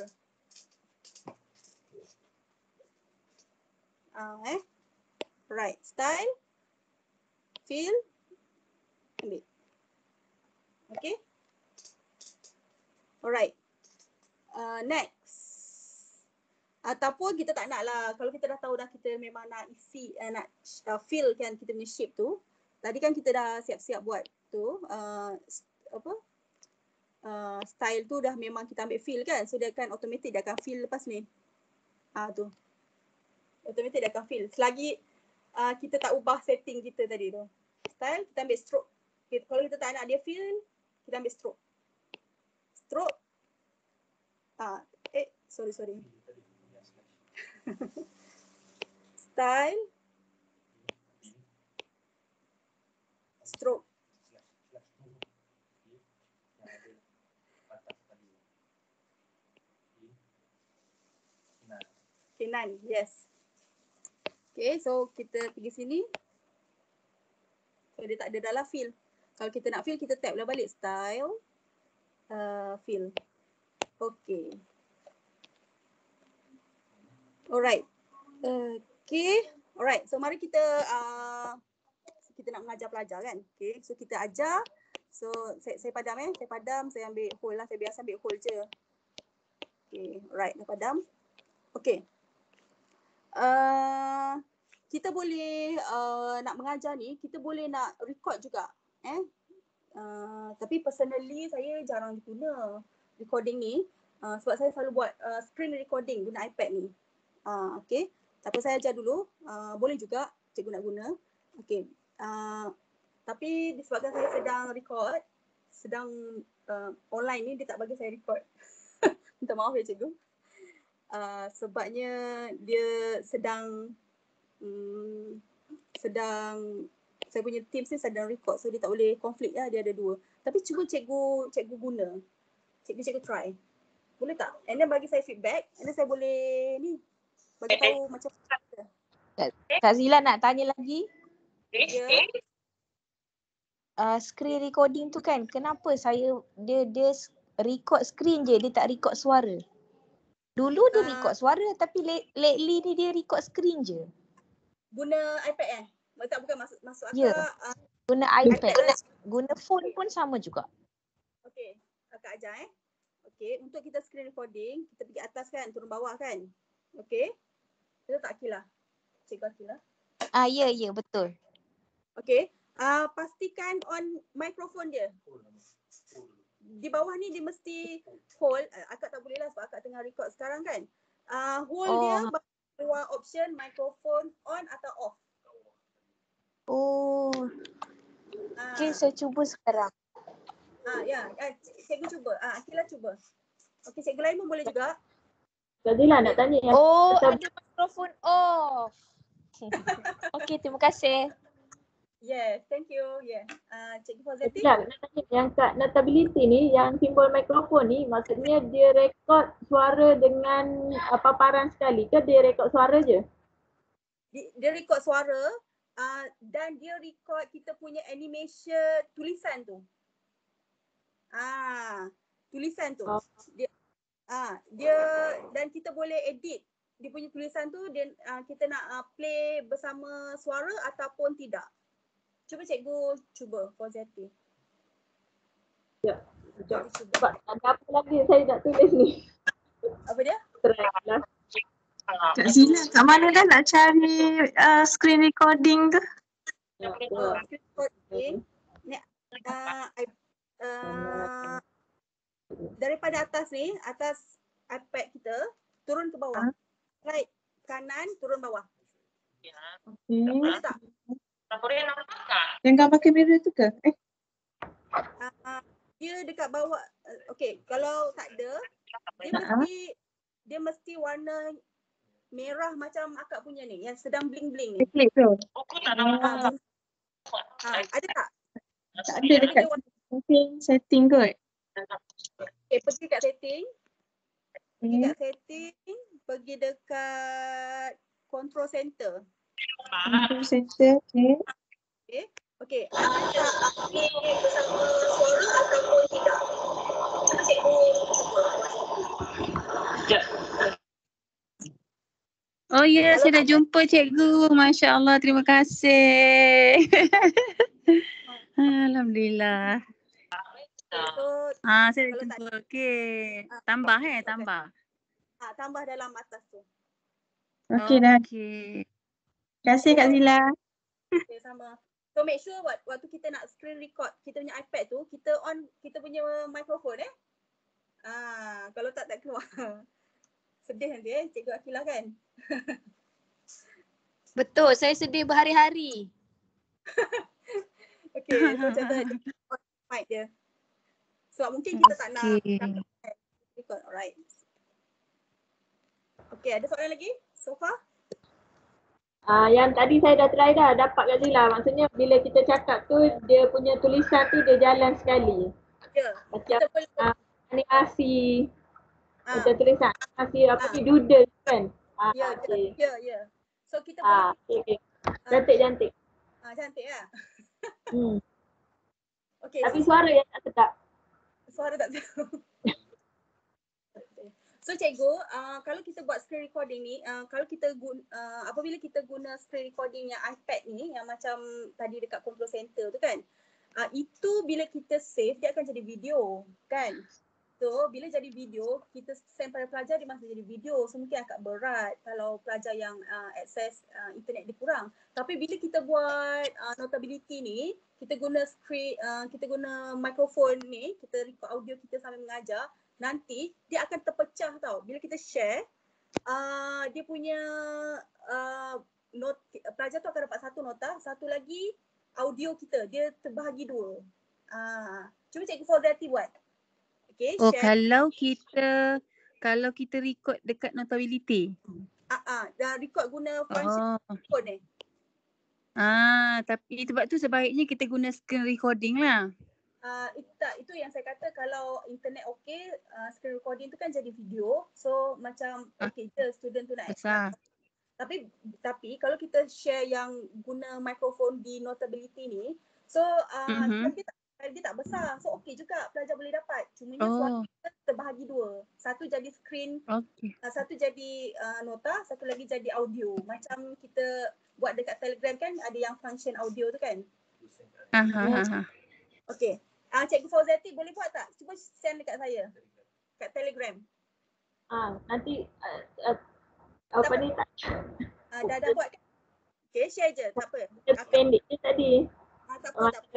Uh, eh. Right. Style. Fill. Ambil. Okay. Alright. Uh, next. Ataupun kita tak nak lah. Kalau kita dah tahu dah kita memang nak isi, uh, nak uh, fill kan kita punya shape tu. Tadi kan kita dah siap-siap buat tu. Uh, apa? Uh, style tu dah memang kita ambil fill kan. So dia akan automatic dia akan fill lepas ni. Ah tu. Automatic dia akan fill. Selagi uh, kita tak ubah setting kita tadi tu. Style kita ambil stroke. Okay, kalau kita tak nak dia fill, kita ambil stroke. Stroke. Ah, eh sorry sorry. Style. Stroke. Okay, none. Yes. Okay, so kita pergi sini. So dia tak ada dalam fill. Kalau kita nak fill, kita tap lah balik. Style. Uh, fill. Okay. Alright. Okay. Alright. So mari kita uh, kita nak mengajar pelajar kan. Okay. So kita ajar. So saya, saya padam eh. Saya padam. Saya ambil hole lah. Saya biasa ambil hole je. Okay. Alright. Dah padam. Okay. Uh, kita boleh uh, nak mengajar ni. Kita boleh nak record juga. Eh. Uh, tapi personally saya jarang guna recording ni. Uh, sebab saya selalu buat uh, screen recording guna iPad ni. Uh, okay. Tapi saya ajar dulu. Uh, boleh juga cikgu nak guna. Okay. Uh, tapi disebabkan saya sedang record, sedang uh, online ni dia tak bagi saya record. Minta maaf ya cikgu. Uh, sebabnya dia sedang um, sedang saya punya team ni sedang record, so dia tak boleh konflik lah, dia ada dua. Tapi cuba cikgu cikgu guna. Cikgu-cikgu try. Boleh tak? And then bagi saya feedback, and then saya boleh ni bagi tahu macam mana. Kak Zila nak tanya lagi. Ya. Uh, screen recording tu kan, kenapa saya dia dia record screen je, dia tak record suara? Dulu dia Uh, record suara tapi lately ni dia record screen je. Guna iPad eh? Tak, bukan masuk masuk akal. Ya. Yeah. Uh, Guna iPad. Guna phone pun sama juga. okay. Kakak ajar eh. Okay. Untuk kita screen recording, kita pergi atas kan, turun bawah kan. Okay. Kita tak Akilah. Cikgu Akilah. Ah ya, yeah, ya, yeah, betul. Okay. Uh, pastikan on mikrofon dia. di bawah ni dia mesti hold. Uh, akak tak boleh lah sebab akak tengah record sekarang kan. Uh, hold Oh. dia keluar option microphone on atau off. Oh. Uh, Okay, saya cuba sekarang. Ah ya, uh, cikgu cuba. Ah, uh, Akila cuba. Okey, cikgu lain pun boleh juga. Kak Zila nak tanya yang Oh, Nota- ada mikrofon off. Okay, terima kasih. Yes, thank you. Yeah. Uh, Cikgu Kak Fazati. Zila nak tanya yang kat notability ni, yang simbol mikrofon ni maksudnya dia rekod suara dengan uh, paparan sekali ke dia rekod suara je? Dia, dia record suara uh, dan dia record kita punya animation tulisan tu. Ah, tulisan tu. Oh. Dia ah dia dan kita boleh edit dia punya tulisan tu dia uh, kita nak uh, play bersama suara ataupun tidak. Cuba cikgu cuba Fazati. Ya. Sekejap. Sebab tak ada apa lagi saya nak tulis ni. Apa dia? Try lah. Kak Zila, kat mana dah nak cari uh, screen recording tu? Ya, Oh, ya. recording. Ni uh, I, uh, daripada atas ni, atas iPad kita turun ke bawah. Right, kanan turun bawah. Okay. Boleh tak? Jangan pakai mirror tu ke? Eh, Uh, dia dekat bawah. Uh, okay, kalau tak ada, dia Ha? mesti dia mesti warna merah macam akak punya ni yang sedang bling-bling ni. klik tu. Ah, ah, ada tak? Tak ada dekat setting, setting kot. Okay, pergi kat setting. Pergi Okay. kat setting, pergi dekat control center. Control center, okay. Okey, anda nak play bersama suara ataupun tidak? Cikgu Oh ya, Kalau saya dah tak- jumpa cikgu. Masya Allah, terima kasih. Alhamdulillah. so, Ah, saya dah Kalau tak- jumpa. Okey. Ah, Tambah eh, okey. tambah. ah, tambah dalam atas tu. Okay dah. Okey. Terima kasih Kak Zila. Okay, sama. So make sure waktu, waktu kita nak screen record kita punya iPad tu, kita on kita punya mikrofon eh. Ah, kalau tak tak keluar. Sedih nanti eh Cikgu Akilah kan. Betul, saya sedih berhari-hari. Okay, so macam tu on mic dia. Sebab mungkin kita tak nak Okey. record. Alright. Okay, ada soalan lagi? So far? Ah, yang tadi saya dah try dah, dapat Kak Zila. Maksudnya bila kita cakap tu, dia punya tulisan tu dia jalan sekali. Ya. Macam Kita boleh ah, animasi, ah, macam tulisan animasi apa Ah. ni, doodle kan? Ah, ya, ya, okey. ya, ya. So kita Ah, boleh okey, okey. ah, Cantik, cantik. ah, cantik lah. Hmm. Okay, Tapi so suara yang tak sedap. suara tak tahu. So cikgu, uh, kalau kita buat screen recording ni, uh, kalau kita guna, uh, apabila kita guna screen recording yang iPad ni, yang macam tadi dekat control center tu kan, uh, itu bila kita save, dia akan jadi video kan. So bila jadi video, kita send pada pelajar, dia masih jadi video. So mungkin agak berat kalau pelajar yang uh, akses uh, internet dia kurang. Tapi bila kita buat uh, notability ni, kita guna screen, uh, kita guna mikrofon ni, kita record audio kita sambil mengajar, nanti dia akan terpecah tau. Bila kita share, uh, dia punya uh, not, pelajar tu akan dapat satu nota, satu lagi audio kita, dia terbahagi dua. Uh, cuba Cikgu Fazati buat. Okay, Oh, share. kalau kita kalau kita record dekat notability. Ah, uh, uh, dah record guna function Oh. phone ni. Ah, tapi sebab tu sebaiknya kita guna screen recording lah. Uh, itu, tak, itu yang saya kata kalau internet okey, uh, screen recording tu kan jadi video. So macam okey je student tu nak Besar. Tapi tapi kalau kita share yang guna mikrofon di notability ni, so uh, Mhm. dia, tak, dia tak besar. So okey juga pelajar boleh dapat. Cumanya Oh. suara kita terbahagi dua. Satu jadi screen, Okey. uh, satu jadi uh, nota, satu lagi jadi audio. Macam kita buat dekat Telegram kan ada yang function audio tu kan. Ha ha ha. ha. Okey. Ah, Cikgu Fazati boleh buat tak? Cuba send dekat saya. Kat Telegram. Ah, nanti uh, uh, apa Dapat. ni tak Ah, dah dah buat kan? Okey, share je. Tak apa. dia pendek je tadi. Ah, tak apa, tak apa.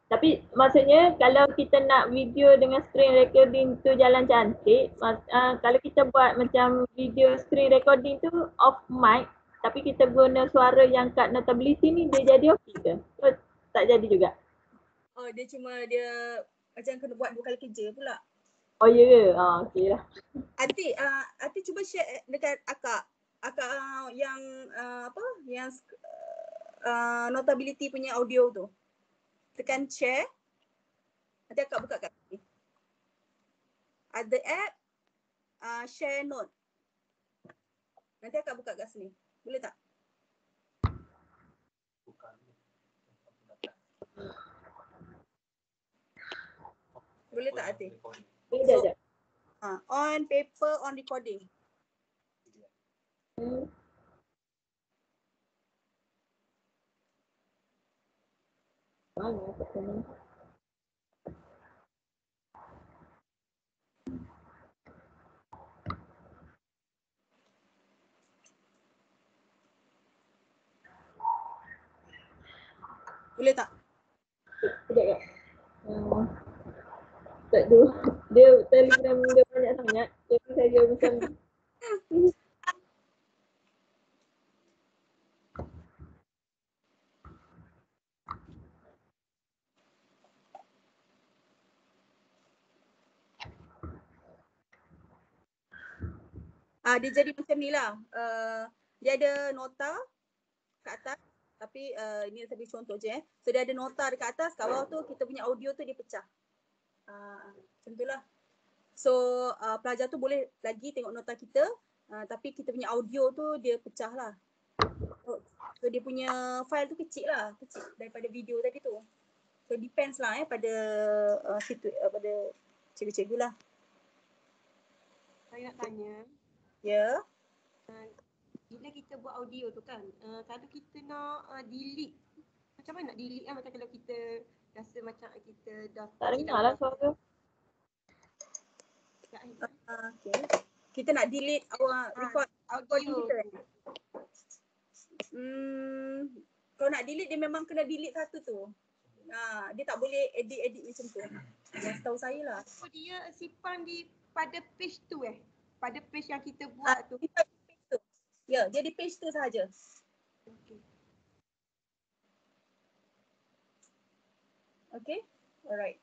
Tapi maksudnya kalau kita nak video dengan screen recording tu jalan cantik, mas, uh, kalau kita buat macam video screen recording tu off mic tapi kita guna suara yang kat Notability ni dia jadi okey ke? Oh, tak jadi juga? Oh dia cuma dia macam kena buat dua kali kerja pula. Oh ya ke? Ah, okey lah. Ati, uh, Ati cuba share dekat akak. Akak uh, yang uh, apa? Yang uh, Notability punya audio tu. Tekan share. Nanti akak buka kat sini. Ada app uh, share note. Nanti akak buka kat sini. Boleh tak? Boleh tak Ati? Boleh so, jap. Uh, on paper, on recording. Hmm. Mana kat sini? Boleh tak? Sekejap kak. Hmm. Tak ada. Dia Telegram dia banyak sangat. Jadi saya macam Ah, dia jadi macam ni lah. Uh, dia ada nota kat atas. Tapi uh, ini saya beri contoh je eh. So dia ada nota dekat atas, kat bawah tu kita punya audio tu dia pecah. Uh, macam tu lah. So uh, pelajar tu boleh lagi tengok nota kita. Uh, tapi kita punya audio tu dia pecah lah. So, so dia punya file tu kecil lah. Kecil daripada video tadi tu. So depends lah eh pada uh, situ, uh, pada cikgu-cikgu lah. Saya nak tanya. Ya. Uh, bila kita buat audio tu kan, uh, kalau kita nak uh, delete, macam mana nak delete kan? Macam kalau kita rasa macam kita dah tak dengar lah suara. Uh, okay. Kita nak delete our record uh, audio kita. Hmm, kalau nak delete dia memang kena delete satu tu. Ha, dia tak boleh edit-edit macam tu. Yang tahu saya lah. So dia simpan di pada page tu eh? Pada page yang kita buat ha, tu. tu. Ya, dia di page tu sahaja. Okay. Okay, alright.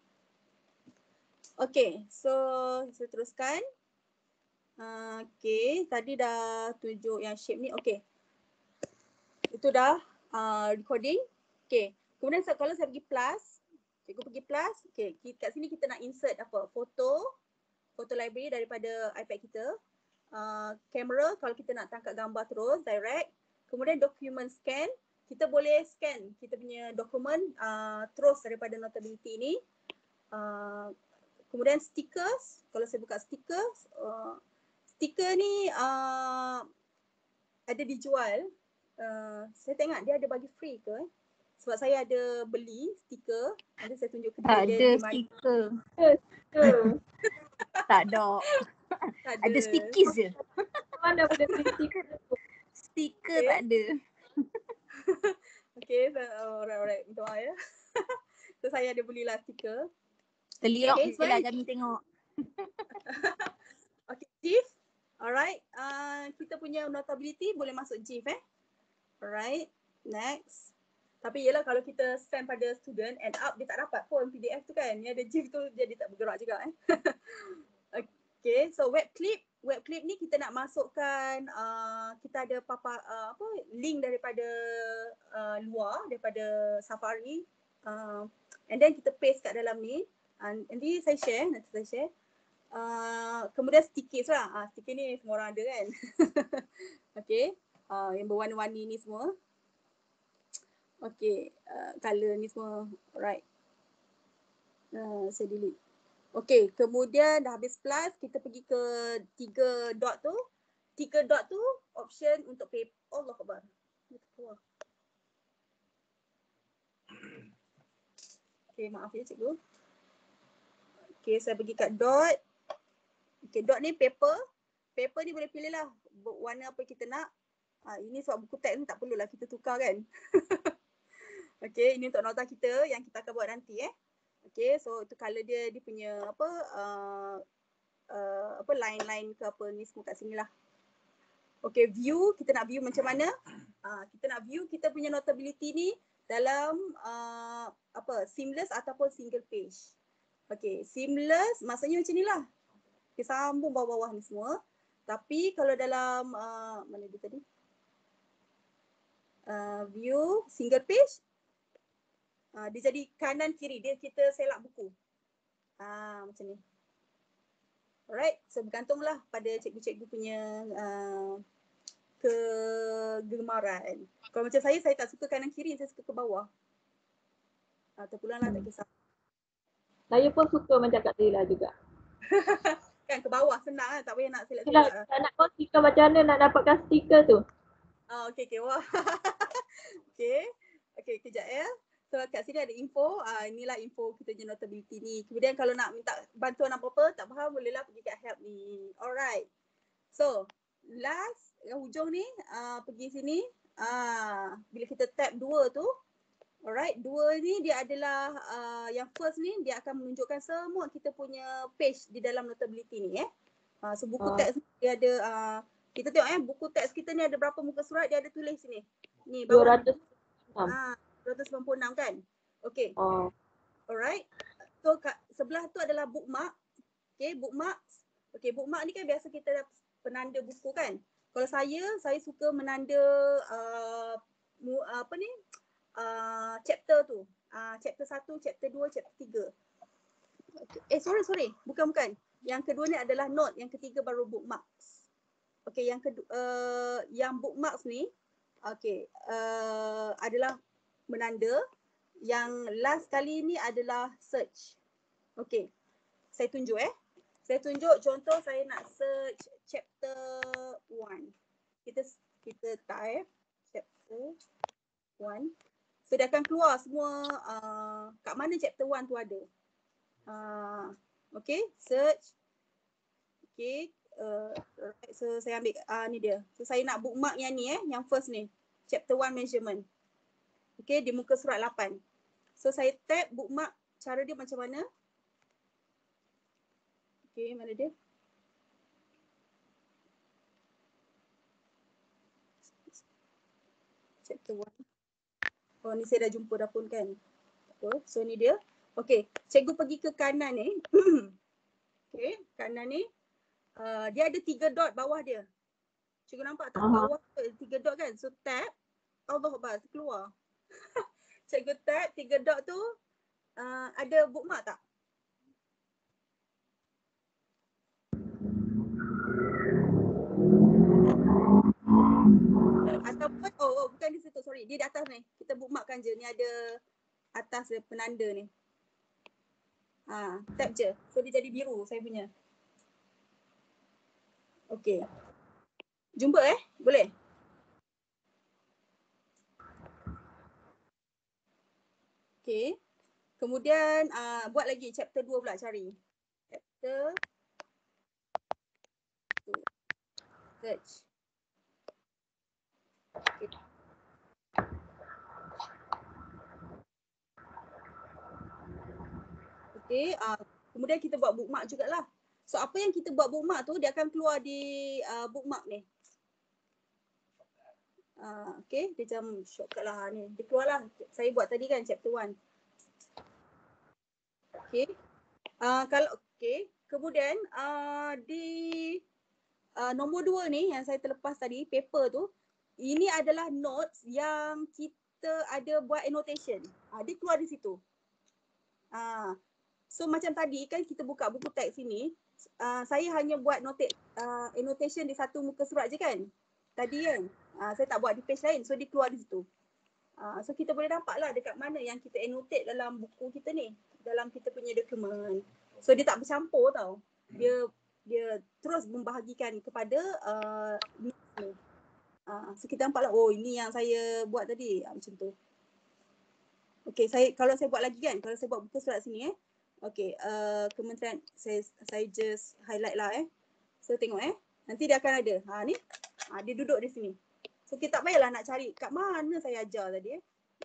Okay, so saya teruskan. Uh, okay, tadi dah tunjuk yang shape ni. Okay. Itu dah uh, recording. Okay. Kemudian kalau saya pergi plus, cikgu pergi plus. Okay. Kat sini kita nak insert apa? Foto. Foto library daripada iPad kita. Uh, kamera kalau kita nak tangkap gambar terus, direct. Kemudian document scan. Kita boleh scan kita punya dokumen uh, terus daripada Notability ni. Uh, kemudian stickers. Kalau saya buka stickers. Uh, stiker ni uh, ada dijual. Uh, saya tengok dia ada bagi free ke eh? Sebab saya ada beli stiker. Nanti saya tunjuk kedai tak dia ada di mana. stiker. Tak ada. Tak ada. Ada stickies je. Mana boleh beli stiker? Stiker okay. Tak ada. Okay, so, alright, alright. Minta maaf ya. So saya ada belilah stiker. Terliok okay, je lah kami tengok. Okay, GIF. Alright, uh, kita punya Notability boleh masuk GIF eh. Alright, next. Tapi yelah kalau kita send pada student, end up dia tak dapat pun P D F tu kan. Ni ada GIF tu jadi tak bergerak juga eh. Okay, so web clip. Web clip ni kita nak masukkan, uh, kita ada papa, uh, apa, link daripada uh, luar, daripada Safari. Uh, and then kita paste kat dalam ni. Uh, nanti saya share, nanti saya share. Uh, kemudian stickers lah. Uh, sticker ni semua orang ada kan. Okay. Uh, yang berwarna-warni ni semua. Okay. Uh, color ni semua. Alright. Uh, saya delete. Okay. Kemudian dah habis plus. Kita pergi ke tiga dot tu. Tiga dot tu option untuk paper. Allah Akbar. Okay. Maaf ya cikgu. Okay. Saya pergi kat dot. Okay, dot ni paper. Paper ni boleh pilih lah warna apa kita nak. Ha, ini sebab buku teks ni tak perlulah kita tukar kan. Okay, ini untuk nota kita yang kita akan buat nanti eh. Okay, so itu color dia, dia punya apa, uh, uh, apa line-line ke apa ni semua kat sini lah. Okay, view, kita nak view macam mana? Uh, kita nak view kita punya notability ni dalam uh, apa, seamless ataupun single page. Okay, seamless maksudnya macam ni lah. Okay, sambung bawah-bawah ni semua. Tapi kalau dalam, uh, mana dia tadi? Uh, view, single page. Uh, dia jadi kanan kiri, dia kita selak buku. Ah, macam ni. Alright, so bergantunglah pada cikgu-cikgu punya uh, kegemaran. Kalau macam saya, saya tak suka kanan kiri, saya suka ke bawah. Uh, terpulang lah, tak kisah. Saya pun suka macam Kak Zila juga. Kan ke bawah, senang lah, tak payah nak Zila, selak-selak. tak nak kongsikan macam mana nak dapatkan stiker tu? Ah, okay, okay. Wah. okay. Okay, kejap ya. So kat sini ada info, uh, inilah info kita punya notability ni. Kemudian kalau nak minta bantuan apa-apa, tak faham, bolehlah pergi kat help ni. Alright. So, last, yang hujung ni, uh, pergi sini. Uh, bila kita tap dua tu, alright, dua ni dia adalah, uh, yang first ni dia akan menunjukkan semua kita punya page di dalam notability ni eh. Uh, so buku Oh. teks dia ada, uh, kita tengok eh, buku teks kita ni ada berapa muka surat, dia ada tulis sini. Ni dua bawah. ratus enam. Ah, dua ratus sembilan puluh enam kan? Okay. Oh. Alright. So kat sebelah tu adalah bookmark. Okay, bookmarks. Okay, bookmark ni kan biasa kita penanda buku kan? Kalau saya, saya suka menanda uh, mu, apa ni? Uh, chapter tu. Uh, chapter satu, chapter dua, chapter tiga. Eh sorry, sorry. Bukan, bukan. Yang kedua ni adalah note. Yang ketiga baru bookmarks. Okay, yang kedua, uh, yang bookmarks ni, okay, uh, adalah menanda. Yang last kali ni adalah search. Okay, saya tunjuk eh. Saya tunjuk contoh saya nak search chapter one. Kita kita type chapter one. So dia akan keluar semua uh, kat mana chapter one tu ada. Uh, okay, search. Okay, uh, so saya ambil uh, ni dia. So saya nak bookmark yang ni eh, yang first ni. Chapter one measurement. Okay, di muka surat lapan. So saya tap bookmark, cara dia macam mana? Okay, mana dia? Chapter one. Oh ni saya dah jumpa dah pun kan. Oh, so ni dia. Okay, cikgu pergi ke kanan ni. Okay, kanan ni. Uh, dia ada tiga dot bawah dia. Cikgu nampak tak? Aha. Bawah tu ada tiga dot kan? So tap. Allah Akbar, keluar. Cikgu tap tiga dot tu. Uh, ada bookmark tak? Ataupun, oh, oh bukan di situ, sorry. Dia di atas ni. Kita bookmarkkan je. Ni ada atas dia penanda ni. Ha, tap je. So dia jadi biru saya punya. Okay. Jumpa eh? Boleh? Okay. Kemudian uh, buat lagi chapter dua pula cari. Chapter two. Search. Okay. Okay. Uh, kemudian kita buat bookmark jugalah. So apa yang kita buat bookmark tu dia akan keluar di uh, bookmark ni. Uh, okay, dia macam shortcut lah ni. Dia keluar lah. Saya buat tadi kan chapter one. Okay. Uh, kalau okay. Kemudian uh, di uh, nombor dua ni yang saya terlepas tadi, paper tu. Ini adalah notes yang kita ada buat annotation. Uh, dia keluar di situ. Uh, so macam tadi kan kita buka buku teks ini. Uh, saya hanya buat note, uh, annotation di satu muka surat je kan. Tadi kan. Uh, saya tak buat di page lain. So dia keluar di situ. Uh, so kita boleh nampak lah dekat mana yang kita annotate dalam buku kita ni. Dalam kita punya dokumen. So dia tak bercampur tau. Dia dia terus membahagikan kepada uh, notes ni. Uh, so kita nampak lah, oh ini yang saya buat tadi. Uh, macam tu. Okay, saya kalau saya buat lagi kan. Kalau saya buat buku surat sini eh. Okay, uh, kementerian saya saya just highlight lah eh. So tengok eh. Nanti dia akan ada. Ha ni. Ha, dia duduk di sini. So kita tak payahlah nak cari kat mana saya ajar tadi eh.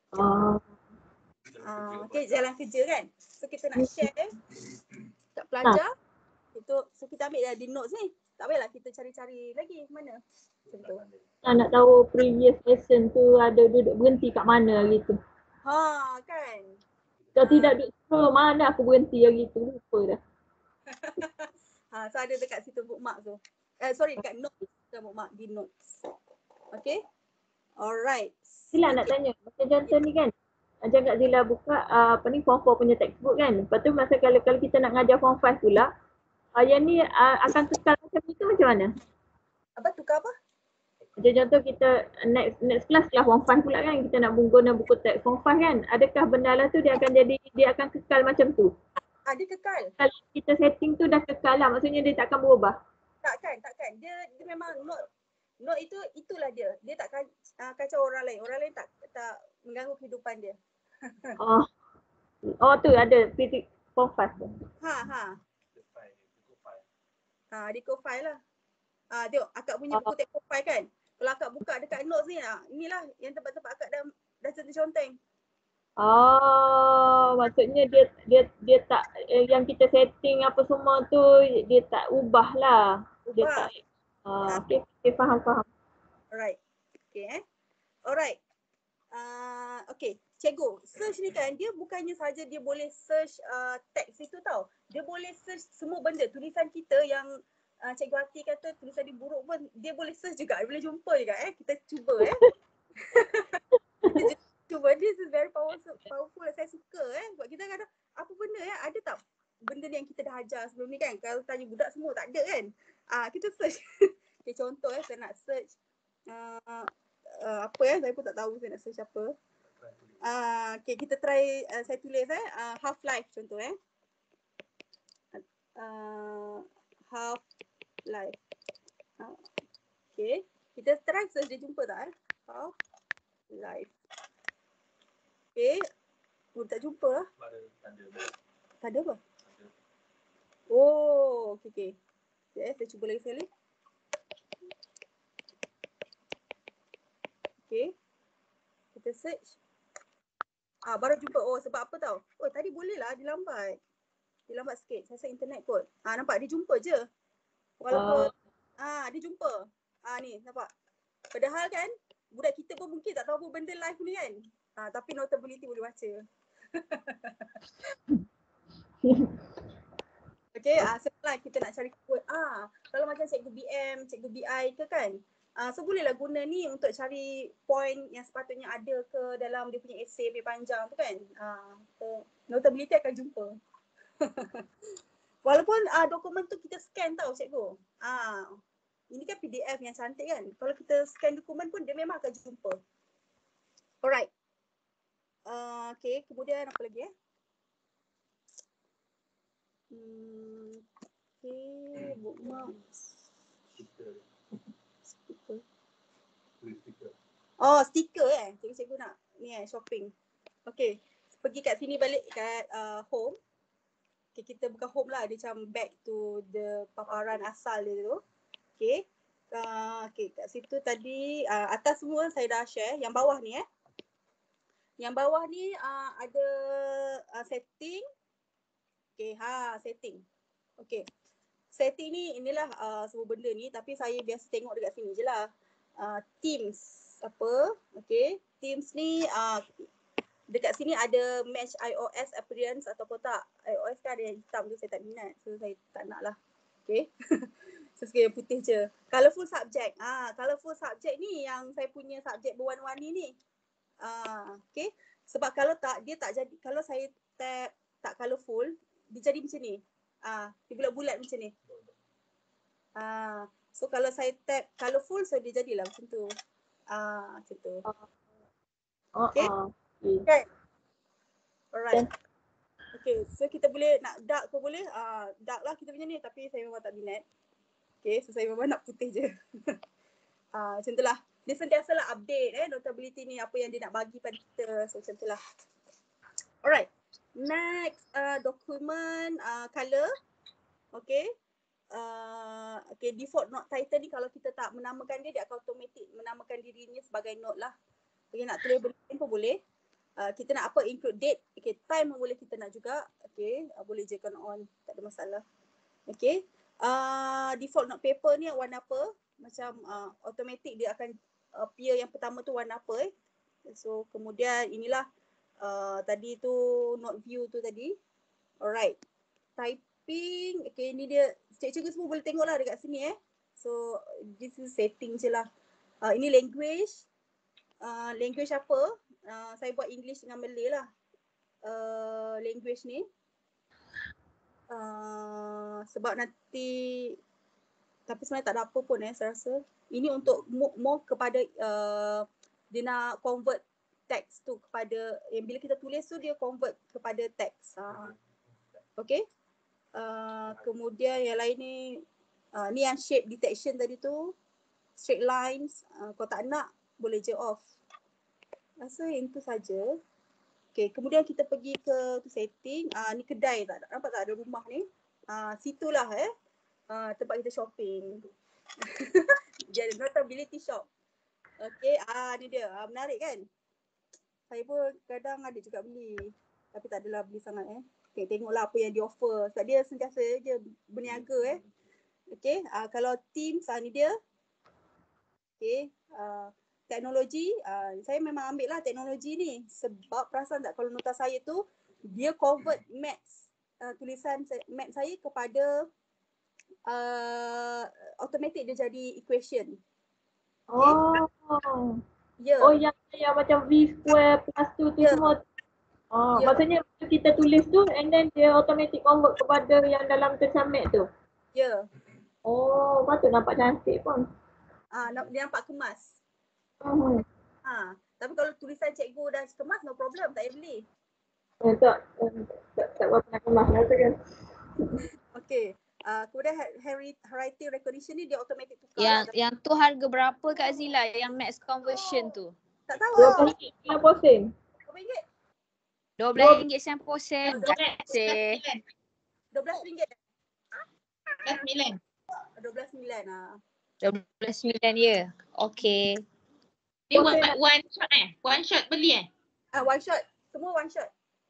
Oh. Uh, okay, jalan kerja kan. So kita nak share kat pelajar. Itu, so kita ambil dah di notes ni. Tak payahlah kita cari-cari lagi mana. Macam tu. Saya nak tahu previous lesson tu ada duduk berhenti kat mana gitu. Ha kan. Kalau tidak duduk scroll mana aku berhenti hari tu, lupa dah. Ha, so ada dekat situ bookmark tu. Eh sorry dekat notes. Bukan bookmark, di notes. Okay. Alright. Zila nak tanya, macam contoh ni kan. Macam Kak Zila buka uh, apa ni form four punya textbook kan. Lepas tu masa kalau kalau kita nak ngajar form five pula, uh, yang ni uh, akan kekal macam itu macam mana? Apa tukar apa? Macam contoh kita next next class kelas form five pula kan, kita nak guna buku teks form five kan. Adakah benda lah tu dia akan jadi, dia akan kekal macam tu? Ah, dia kekal. Kalau kita setting tu dah kekal lah, maksudnya dia takkan berubah. Takkan, takkan. Dia dia memang note note itu itulah dia. Dia takkan uh, kacau orang lain. Orang lain tak tak mengganggu kehidupan dia. Oh. Oh tu ada titik form five tu. Ha ha. Ha, di core file lah. Ah, tengok akak punya buku teks core file kan. Kalau akak buka dekat notes ni, ah, inilah yang tempat-tempat akak dah dah conteng. Oh, maksudnya dia dia dia tak eh, yang kita setting apa semua tu dia tak ubah lah. Dia Ubah. tak. Ah, okey, okay, faham faham. Alright. Okay eh. Alright. Uh, okay, cikgu, search ni kan dia bukannya saja dia boleh search uh, teks itu tau. Dia boleh search semua benda, tulisan kita yang uh, cikgu Hati kata tulisan dia buruk pun dia boleh search juga, dia boleh jumpa juga eh. Kita cuba eh. Kita cuba, this is very powerful, powerful. Saya suka eh. Sebab kita kadang apa benda ya, ada tak benda yang kita dah ajar sebelum ni kan. Kalau tanya budak semua tak ada kan. Ah, kita search. Okay, contoh eh, saya nak search uh, Uh, apa ya, saya pun tak tahu saya nak search apa. Uh, okay, kita try, uh, saya tulis eh, uh, Half-Life contoh eh. Uh, Half-Life. Uh, okay, kita try search, dia jumpa tak eh? Half-Life. Okay, oh, tak jumpa lah. Tak ada apa? Oh, okay, okay. Okay, saya cuba lagi sekali. Okay, kita search. Ah, baru jumpa. Oh, sebab apa tau? Oh, tadi boleh lah, dia lambat. Dia lambat sikit. Saya set internet kot. Ah, nampak dia jumpa je. Walaupun, uh. ah, dia jumpa. Ah, ni, nampak. Padahal kan, budak kita pun mungkin tak tahu apa benda live ni kan. Ah, tapi notability boleh baca. Okay, ah, setelah kita nak cari kod. Ah, kalau macam cikgu B M, cikgu B I ke kan. Uh, so bolehlah guna ni untuk cari point yang sepatutnya ada ke dalam dia punya essay lebih panjang tu kan. Uh, so notability akan jumpa. Walaupun uh, dokumen tu kita scan tau cikgu. Uh, ini kan P D F yang cantik kan. Kalau kita scan dokumen pun dia memang akan jumpa. Alright. Uh, okay, kemudian apa lagi eh? Hmm, okay, bookmarks. Oh, stiker eh. Cikgu-cikgu nak ni eh, shopping. Okay, pergi kat sini balik kat uh, home. Okay, kita bukan home lah. Dia macam back to the paparan asal dia tu. Okay. Uh, okay, kat situ tadi, uh, atas semua saya dah share. Yang bawah ni eh. Yang bawah ni uh, ada uh, setting. Okay, ha, setting. Okay. Setting ni, inilah uh, semua benda ni. Tapi saya biasa tengok dekat sini je lah. Uh, Teams apa, okay, Teams ni uh, dekat sini ada match iOS appearance ataupun tak. iOS kan ada yang hitam tu, saya tak minat, so saya tak nak lah. Okay. So sekali yang putih je. Colourful subject. Ah, colourful subject ni yang saya punya subjek berwarna-warni ni. Ah, okay. Sebab kalau tak, dia tak jadi, kalau saya tap tak colourful, dia jadi macam ni. Ah, dia bulat-bulat macam ni. Ah, so kalau saya tap colourful, so dia jadilah macam tu. Ah, macam tu. Okay. Okay. Alright. Okay, so kita boleh nak dark pun boleh. Ah, dark lah kita punya ni, tapi saya memang tak minat. Okay, so saya memang nak putih je. Ah, macam tu lah. Dia sentiasalah update eh, notability ni, apa yang dia nak bagi pada kita. So macam tu lah. Alright. Next, uh, dokumen uh, color. Okay. Uh, okay, default note title ni kalau kita tak menamakan dia, dia akan automatic menamakan dirinya sebagai note lah. Okay, nak tulis benda lain pun boleh. Uh, kita nak apa, include date. Okay, time boleh kita nak juga. Okay, uh, boleh je kan on, tak ada masalah. Okay, uh, default note paper ni warna apa? Macam uh, automatic dia akan appear yang pertama tu warna apa eh. So kemudian inilah uh, tadi tu note view tu tadi. Alright, typing. Okay, ni dia cikgu-cikgu semua boleh tengok lah dekat sini eh. So this is setting je lah. Uh, ini language. Uh, language apa? Uh, saya buat English dengan Malay lah. Uh, language ni. Uh, sebab nanti, tapi sebenarnya tak ada apa pun eh saya rasa. Ini untuk more, more kepada uh, dia nak convert teks tu kepada, yang bila kita tulis tu dia convert kepada teks. Uh, okay. Uh, kemudian yang lain ni, uh, ni yang shape detection tadi tu. Straight lines. Uh, kalau tak nak, boleh je off. Rasa yang itu saja. Okay, kemudian kita pergi ke tu setting. Ah, ni kedai tak? Nampak tak ada rumah ni? Ah, situlah eh. Ah, tempat kita shopping. Jadi notability shop. Okay, ah ni dia. Ah, menarik kan? Saya pun kadang ada juga beli. Tapi tak adalah beli sangat eh. Okay, tengoklah apa yang di offer. Sebab dia sentiasa je berniaga eh. Okay, ah, kalau Teams, ah, ni dia. Okay, ah, teknologi, uh, saya memang ambil lah teknologi ni sebab perasan tak kalau nota saya tu dia convert maths, uh, tulisan maths saya kepada uh, automatic dia jadi equation. Okay. Oh. Yeah. Oh yang yang macam V square plus two tu yeah. semua. Oh, yeah. Maksudnya kita tulis tu and then dia automatic convert kepada yang dalam tulisan maths tu. Ya. Yeah. Oh, patut nampak cantik pun. Ah, uh, dia nampak kemas. Hmm. Ha, tapi kalau tulisan cikgu dah kemas, no problem, tak payah beli. Eh, tak, tak, tak berapa nak kemas lah tu kan. Okay, uh, kemudian handwriting recognition ni dia automatic tukar Yang lah. yang tu harga berapa Kak Zila yang max conversion tu? Tak tahu dua lah. belas ringgit sembilan puluh sen. Berapa ringgit? dua belas ringgit sembilan puluh sen. dua belas ringgit. dua belas sembilan. dua belas sembilan ah. dua belas sembilan ya. Okey. Dia one, one shot eh? One shot beli eh? Ah, one shot. Semua one shot.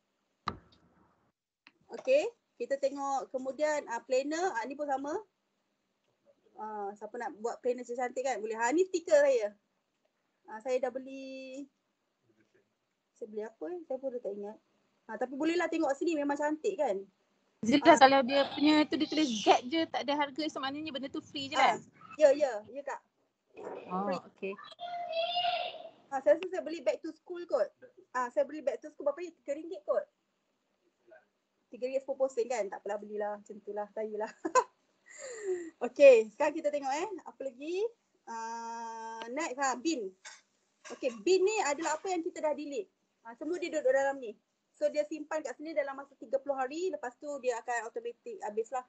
Okay. Kita tengok kemudian ah, planner. Ah, ni pun sama. Ah, siapa nak buat planner cantik kan? Boleh. Ha, ni stiker saya. Ah, saya dah beli. Saya beli apa eh? Saya pun dah tak ingat. Ah, tapi bolehlah tengok sini memang cantik kan? Zila Ah. kalau dia punya tu dia tulis Z je tak ada harga, so maknanya benda tu free je Ah, kan? ya, ya. Ya Kak. Oh, okey. Ah, saya rasa saya beli back to school kot. Ah, saya beli back to school berapa ni? tiga ringgit kot. tiga ringgit sepuluh sen kan? Tak apalah belilah. Macam tu lah. Tahulah. Okay. Sekarang kita tengok eh. Apa lagi? Uh, next ha. Bin. Okay. Bin ni adalah apa yang kita dah delete. Ha, semua dia duduk dalam ni. So dia simpan kat sini dalam masa tiga puluh hari. Lepas tu dia akan automatic habis lah.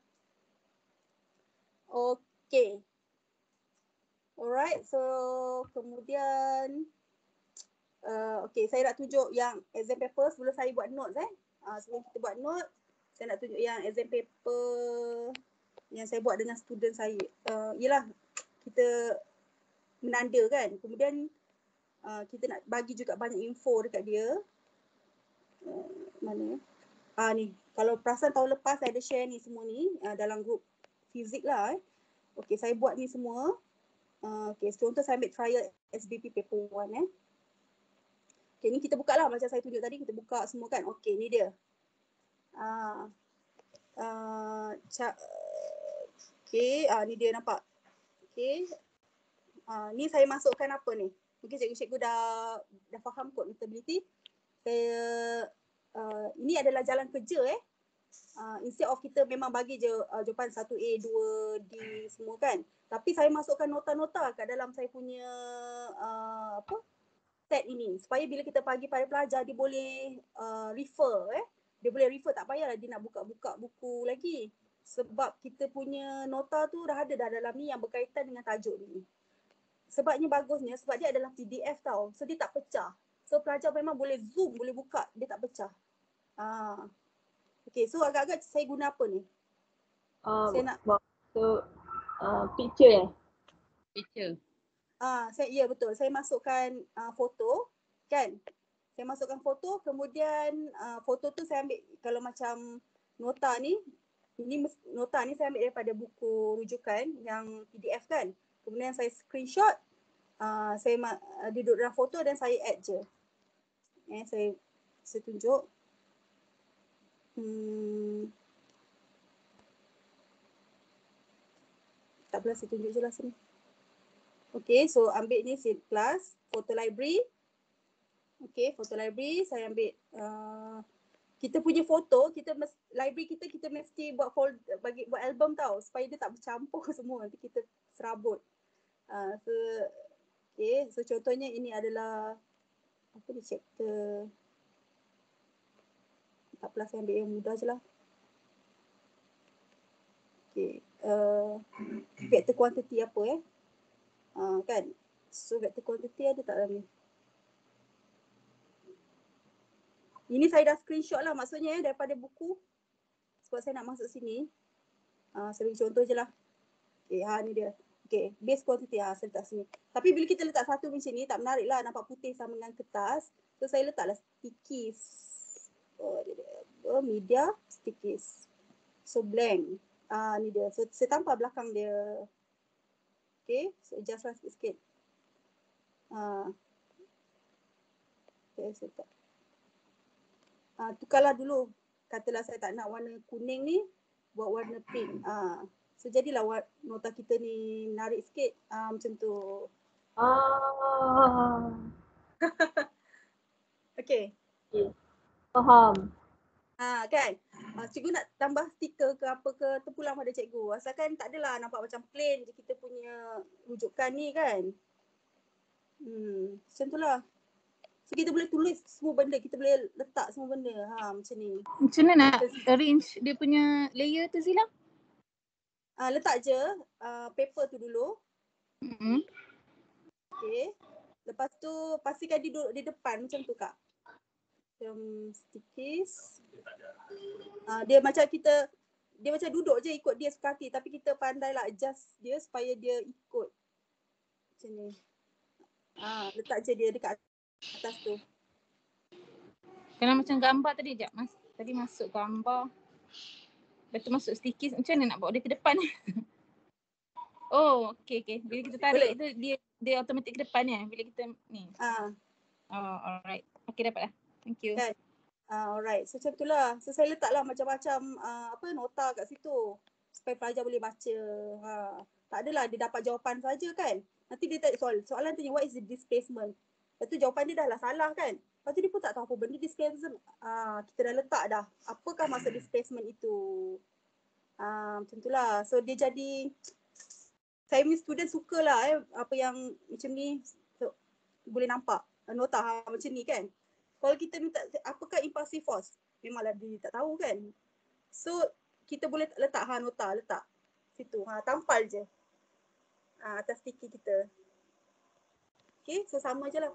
Okay. Alright. So kemudian. Uh, okay, saya nak tunjuk yang exam paper sebelum saya buat notes eh. Uh, sebelum kita buat note, saya nak tunjuk yang exam paper yang saya buat dengan student saya. Uh, yelah, kita menanda kan. Kemudian uh, kita nak bagi juga banyak info dekat dia. Uh, mana? Ah ni, kalau perasan tahun lepas saya ada share ni semua ni uh, dalam grup fizik lah eh. Okay, saya buat ni semua. Uh, okay, contoh saya ambil trial S B P paper one eh. Okay, ni kita buka lah macam saya tunjuk tadi, kita buka semua kan. Okay, ni dia. Ah, uh, okay, ah, ni dia nampak. Okay. Ah, ni saya masukkan apa ni? Mungkin cikgu-cikgu dah dah faham kot notability. Saya, uh, ini adalah jalan kerja eh. Uh, instead of kita memang bagi je uh, jawapan satu A, dua D semua kan. Tapi saya masukkan nota-nota kat dalam saya punya uh, apa? Set ini supaya bila kita bagi pada pelajar dia boleh uh, refer eh dia boleh refer, tak payahlah dia nak buka-buka buku lagi sebab kita punya nota tu dah ada dah dalam ni yang berkaitan dengan tajuk ni. Sebabnya bagusnya sebab dia adalah P D F tau, so dia tak pecah, so pelajar memang boleh zoom, boleh buka, dia tak pecah. Ah, okay, so agak-agak saya guna apa ni? Uh, saya nak so uh, picture eh? Picture. Ah, saya ya betul. Saya masukkan uh, foto kan. Saya masukkan foto, kemudian uh, foto tu saya ambil kalau macam nota ni, ini mes- nota ni saya ambil daripada buku rujukan yang P D F kan. Kemudian saya screenshot, uh, saya ma- uh, duduk dalam foto dan saya add je. Eh, saya, saya tunjuk. Hmm. Tak apalah, saya tunjuk je lah sini. Okay, so ambil ni sheet class, photo library. Okay, foto library saya ambil uh, kita punya foto, kita mes, library kita kita mesti buat fold, bagi buat album tau supaya dia tak bercampur semua, nanti kita serabut. Uh, so, okay, so contohnya ini adalah apa ni, chapter. Tak apalah, saya ambil yang mudah je lah. Okay, uh, vector quantity apa eh? Uh, kan, so vector quantity ada tak dalam ni? Ini saya dah screenshot lah maksudnya eh, daripada buku. Sebab saya nak masuk sini. Uh, saya bagi contoh je lah. Okay, ha ni dia. Okay, base quantity, ha, saya letak sini. Tapi bila kita letak satu macam ni, tak menarik lah, nampak putih sama dengan kertas. So saya letaklah stickies. Oh, dia, dia. Oh, media, stickies. So blank. Ah, ni dia. So saya tampal belakang dia. Okay, so adjust lah sikit-sikit. Ah. Okay, saya letak. Uh, tukarlah dulu. Katalah saya tak nak warna kuning ni, buat warna pink. Uh, so jadilah war- nota kita ni menarik sikit. Uh, macam tu. Ah. Okay. Okay. Faham. Ha, kan? Uh, cikgu nak tambah stiker ke apa ke, terpulang pada cikgu. Asalkan tak adalah nampak macam plain je kita punya rujukan ni kan. Hmm, macam tu lah. So kita boleh tulis semua benda, kita boleh letak semua benda. Ha, macam ni. Macam mana nak arrange dia punya layer tu Zila? Uh, letak je uh, paper tu dulu. Mm-hmm. Okay. Lepas tu pastikan dia duduk di depan macam tu Kak. Macam stickies. Uh, dia macam kita, dia macam duduk je ikut dia suka hati. Tapi kita pandailah adjust dia supaya dia ikut. Macam ni. Uh, letak je dia dekat atas tu. Kalau macam gambar tadi jap mas. Tadi masuk gambar. Lepas tu masuk stickies. Macam mana nak bawa dia ke depan? Oh, okey okey. Bila kita tarik tu dia dia automatik ke depan ya bila kita ni. Ah. Oh, alright. Okey dapatlah. Thank you. Kan? Ah, alright. So macam itulah. So saya letaklah macam-macam uh, apa nota kat situ supaya pelajar boleh baca. Ha. Tak adalah dia dapat jawapan saja kan. Nanti dia tanya soal. Soalan tanya what is the displacement? Lepas tu jawapan dia dah lah salah kan. Lepas tu dia pun tak tahu apa benda displacement. Ah, kita dah letak dah. Apakah maksud displacement itu? Ah, macam itulah. So dia jadi, saya punya student sukalah eh, apa yang macam ni, so, boleh nampak nota ha, macam ni kan. Kalau kita minta apakah impulsive force, memanglah dia tak tahu kan. So kita boleh letak ha nota, letak situ. Ha, tampal je ha, atas sticky kita. Okay, so sama je lah.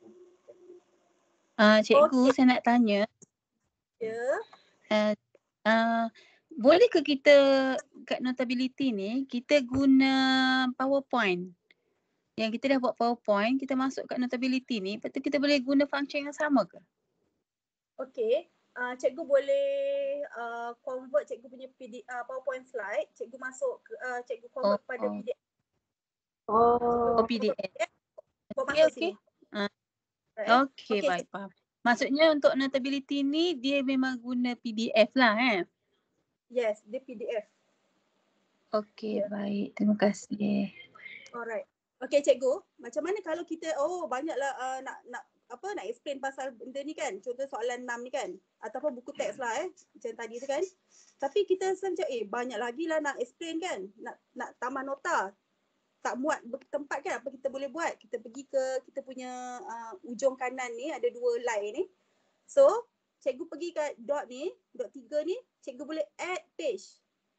Uh, cikgu, Okay. saya nak tanya. Ya. Uh, uh, boleh ke kita kat Notability ni, kita guna PowerPoint? Yang kita dah buat PowerPoint, kita masuk kat Notability ni, lepas tu kita boleh guna function yang sama ke? Okay. Uh, cikgu boleh uh, convert cikgu punya P D, uh, PowerPoint slide, cikgu masuk, ke, uh, cikgu convert Oh, pada oh. P D F. Oh. Oh, P D F. Kau Okay, masuk okay. sini. Uh, Right? okay, Okay, baik, faham. Maksudnya untuk Notability ni, dia memang guna P D F lah eh? Yes, dia P D F. Okay, Yeah. baik. Terima kasih. Alright. Okay cikgu, macam mana kalau kita, oh banyaklah uh, nak nak apa nak explain pasal benda ni kan. Contoh soalan enam ni kan. Ataupun buku teks lah eh. Macam tadi tu kan. Tapi kita rasa macam eh banyak lagi lah nak explain kan. Nak nak tambah nota. Tak muat tempat kan apa kita boleh buat. Kita pergi ke kita punya uh, ujung kanan ni ada dua line ni. So cikgu pergi kat dot ni, dot tiga ni. Cikgu boleh add page.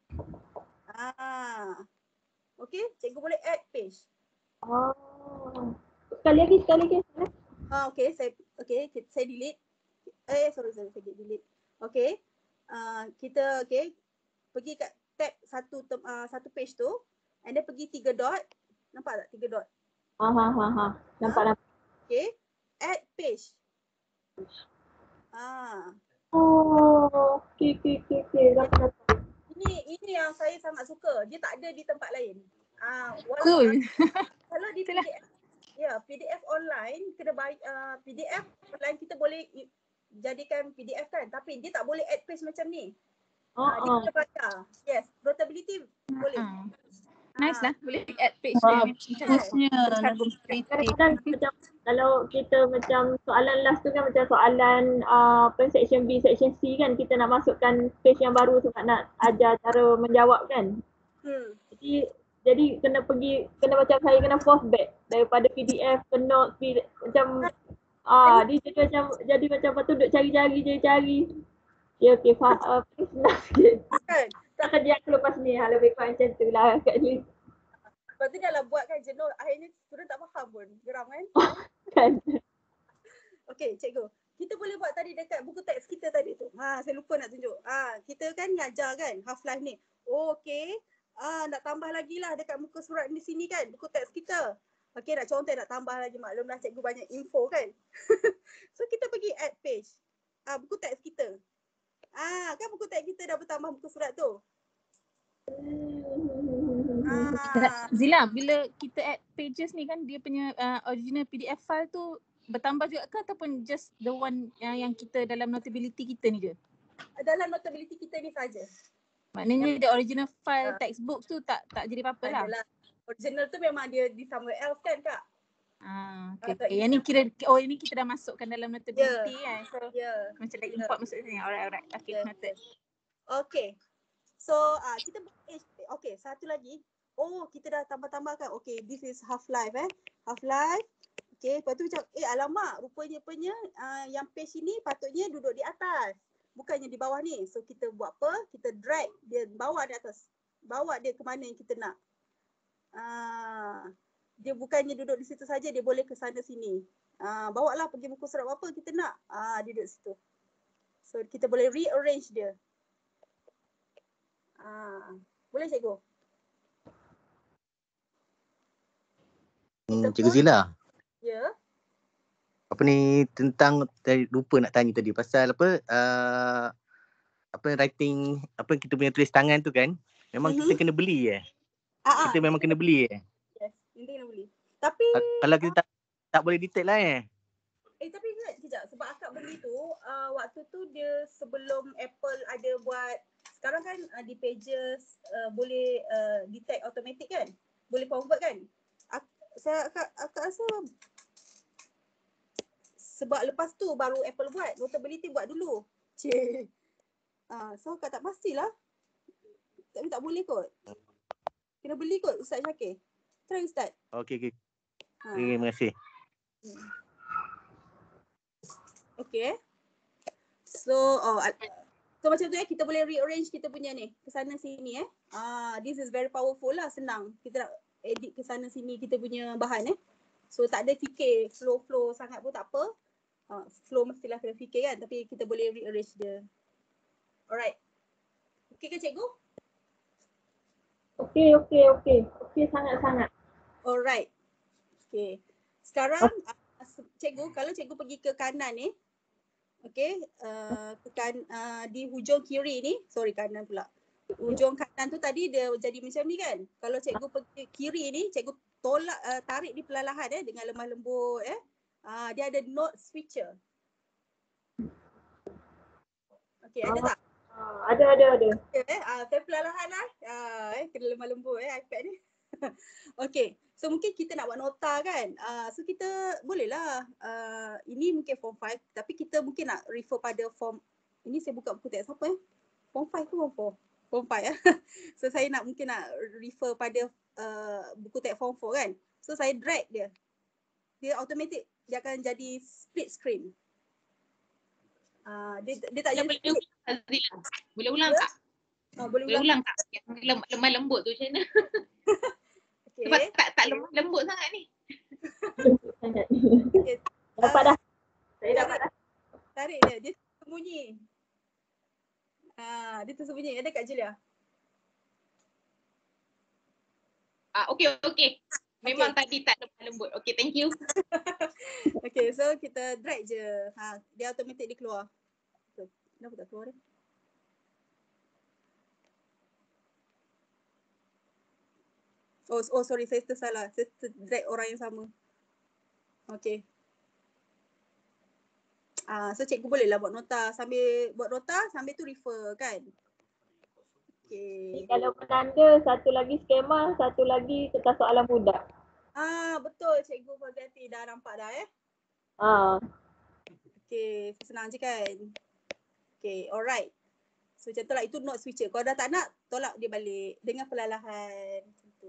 Ah. Okay, cikgu boleh add page. Oh. Sekali lagi, sekali lagi. Ah, okay, saya okay, saya delete. Eh, sorry, sorry, saya delete. Okay, uh, kita okay, pergi kat tab satu uh, satu page tu, and then pergi tiga dot, nampak tak tiga dot? Ha ha ha ha. Nampak nampak. Okay, add page. Ah. Oh, okey okey okey okey. Dapat dapat. Ini ini yang saya sangat suka. Dia tak ada di tempat lain. Ah, walau Cool. ah, kalau di P D F, ya P D F online kena bayar, uh, P D F online kita boleh i- jadikan P D F kan, tapi dia tak boleh add page macam ni. Oh, Ah, dia oh. kena bayar. Yes, portability boleh. Ah. Nice Ah, lah. Boleh add page Wah, dia ni macam bagusnya terkagum. notification. Kadang-kadang macam kalau kita macam soalan last tu kan macam soalan uh, apa section B, section C kan kita nak masukkan page yang baru sebab nak ajar cara menjawab kan. Hmm. Jadi jadi kena pergi kena macam saya kena force back daripada P D F ke notes P D F, macam ah dia jadi macam jadi macam patut duduk cari-cari cari-cari. Ya okey faham uh, senang sikit. Kan? Tak kerja aku lepas ni ha, lebih kurang macam tu lah kat ni. Lepas tu dah lah buat kan jenuh. Akhirnya student tak faham pun. Geram kan? Kan. Okey, cikgu. Kita boleh buat tadi dekat buku teks kita tadi tu. Ha, saya lupa nak tunjuk. Ha, kita kan ngajar kan Half-Life ni. Oh, okey. Ah, nak tambah lagi lah dekat muka surat di sini kan, buku teks kita. Okey, nak contoh nak tambah lagi, maklumlah cikgu banyak info kan. So kita pergi add page. Ah, buku teks kita. Ah, kan buku teks kita dah bertambah muka surat tu. Ah, Zila, bila kita add pages ni kan dia punya uh, original P D F file tu bertambah juga ke ataupun just the one yang, yang kita dalam notability kita ni je? dalam notability kita ni saja. Maknanya the original file Ah. textbook tu tak tak jadi apa-apa lah. Adalah. Original tu memang dia di somewhere else kan Kak? Ah, okay, Ah, okay. Yang ni kira, oh ini kita dah masukkan dalam notability Ya. kan. So Ya. macam like Ya. import masuk sini. Alright, alright. Okay, Ya. noted. Okay. So ah kita eh, okay, satu lagi. Oh, kita dah tambah-tambahkan. Okay, this is Half-Life eh. Half-Life. Okay, lepas tu macam eh alamak, rupanya-rupanya uh, yang page ini patutnya duduk di atas. Bukannya di bawah ni. So kita buat apa? Kita drag dia bawa di atas. Bawa dia ke mana yang kita nak. Ah, dia bukannya duduk di situ saja, dia boleh ke sana sini. Ah, bawa lah pergi muka surat apa kita nak. Ah, dia duduk situ. So kita boleh rearrange dia. Ah, boleh cikgu? Hmm, Cikgu Zila, Ya. apa ni tentang tadi lupa nak tanya tadi pasal apa uh, apa writing apa kita punya tulis tangan tu kan memang Mhm. kita kena beli eh. Ah, Kita ah, memang kena beli eh. yes, ini kena beli. Tapi Uh, Kalau kita tak tak boleh detail lah eh. eh tapi ingat kejap sebab akak beli tu uh, waktu tu dia sebelum Apple ada buat sekarang kan uh, di pages uh, boleh uh, detect automatic kan? Boleh convert kan? Ak, saya akak, akak rasa sebab lepas tu baru Apple buat, notability buat dulu. Cik. Ah, so akak tak pastilah. Tapi tak boleh kot. Kena beli kot Ustaz Syakir. Try Ustaz. Okey okey. Ha. Okay, terima kasih. Okay. So, oh, so macam tu eh, kita boleh rearrange kita punya ni ke sana sini eh. Ah, this is very powerful lah, senang. Kita nak edit ke sana sini kita punya bahan eh. So tak ada fikir flow-flow sangat pun tak apa. Ah, flow mestilah kena fikir kan, tapi kita boleh rearrange dia. Alright. Okay ke cikgu? Okey okey okey. Okey sangat-sangat. Alright. Okay. Sekarang uh, cikgu, kalau cikgu pergi ke kanan ni, okay, uh, ke kan, uh, di hujung kiri ni, sorry kanan pula. Hujung kanan tu tadi dia jadi macam ni kan. Kalau cikgu pergi kiri ni, cikgu tolak, uh, tarik di perlahan eh dengan lemah lembut eh. Uh, dia ada note switcher. Okay, ada tak? Uh, ada ada ada. Okay, eh, uh, saya perlahan lah. Uh, eh, kena lemah lembut eh iPad ni. Okay, so mungkin kita nak buat nota kan. Uh, so kita bolehlah, uh, ini mungkin form five tapi kita mungkin nak refer pada form, ini saya buka buku teks apa eh? Form five ke form four? Form five eh. So saya nak mungkin nak refer pada uh, buku teks form four kan. So saya drag dia. Dia automatic, dia akan jadi split screen. Uh, dia, dia tak Boleh, jadi boleh split. ulang Zila. Boleh ulang Ya? tak? Oh, boleh, Boleh ulang. ulang tak? Yang lem- lemah lembut tu macam mana? Okay. Sebab tak tak lemah lembut sangat ni. Okay. Dapat dah. Saya Tarik, dapat dah. tarik dia, dia tersembunyi. Ah, dia tersembunyi. Ada kat Julia. Ah okey okey. Memang tadi tak lemah lembut. Okay, thank you. Okay, so kita drag je. Ha, dia automatic dia keluar. So, kenapa tak keluar dia? Oh, oh sorry, saya tersalah. Saya drag orang yang sama. Okay. Ah, so cikgu bolehlah buat nota sambil buat nota sambil tu refer kan. Okay. Kalau penanda, satu lagi skema, satu lagi kertas soalan mudah. Ah, betul cikgu Fazliati dah nampak dah eh. Ah. Okay, senang je kan. Okay, alright. So macam tu lah, itu note switcher. Kalau dah tak nak, tolak dia balik dengan perlahan-lahan. Macam tu.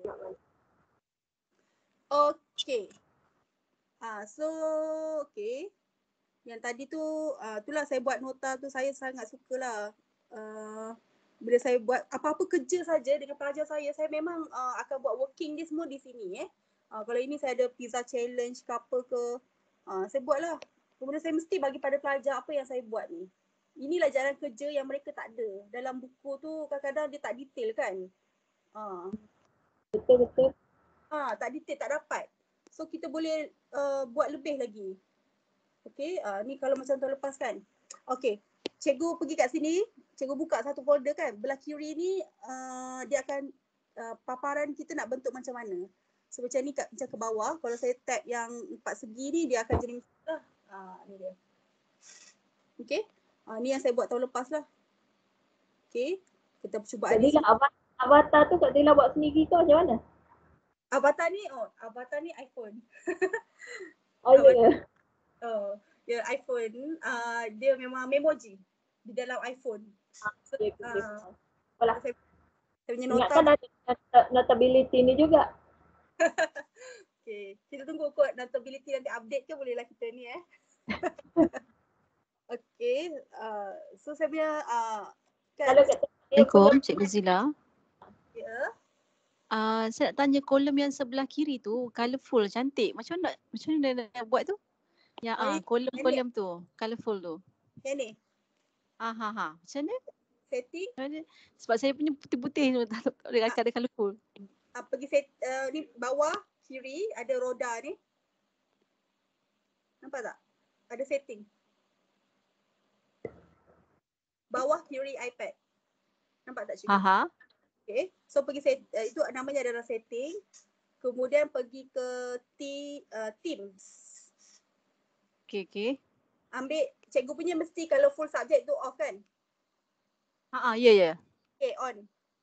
Okay. Ah, so okay. Yang tadi tu, uh, itulah saya buat nota tu, saya sangat sukalah. Uh, bila saya buat apa-apa kerja saja dengan pelajar saya, saya memang uh, akan buat working dia semua di sini eh. Uh, kalau ini saya ada pizza challenge ke apa ke, uh, saya buatlah. Kemudian saya mesti bagi pada pelajar apa yang saya buat ni. Inilah jalan kerja yang mereka tak ada. Dalam buku tu kadang-kadang dia tak detail kan. Uh. Betul-betul. Ha, tak detail, tak dapat. So kita boleh uh, buat lebih lagi. Okay, uh, ni kalau macam tahun lepas kan. Okay, cikgu pergi kat sini, cikgu buka satu folder kan. Belah kiri ni uh, dia akan uh, paparan kita nak bentuk macam mana. So macam ni kat, macam ke bawah. Kalau saya tap yang empat segi ni, dia akan jadi macam lah. Uh, ni dia. Okay, uh, ni yang saya buat tahun lepas lah. Okay, kita percubaan Jadi ni. lah avatar tu Kak Zila buat sendiri ke macam mana? Avatar ni, oh avatar ni iPhone. Oh ya. Yeah. Oh, ya yeah, iPhone. Uh, dia memang memoji di dalam iPhone. So, Okay, okay. uh, Apalah. saya, saya punya nota. Ingatkan ada notability ni juga. Okay, kita tunggu kot notability nanti update ke bolehlah kita ni eh. Okay, uh, so saya punya uh, kan. Kalau kat Assalamualaikum Cikgu Zila. Ya. Yeah. Uh, saya nak tanya kolom yang sebelah kiri tu colourful, cantik. Macam mana macam mana nak buat tu? Ya, ah, kolom-kolom tu, colourful tu. Yang ni. Ah ha ha. Macam mana? Setting. Sebab saya punya putih-putih tu, tak boleh ada colourful. Ah, pergi set uh, ni bawah kiri ada roda ni. Nampak tak? Ada setting. Bawah kiri iPad. Nampak tak cikgu? Ha ha. Okay, so pergi set, uh, itu namanya adalah setting. Kemudian pergi ke T, uh, Teams. Okay, okay. Ambil, cikgu punya mesti kalau full subject tu off kan? Ha ah, ya ya. Okay, on.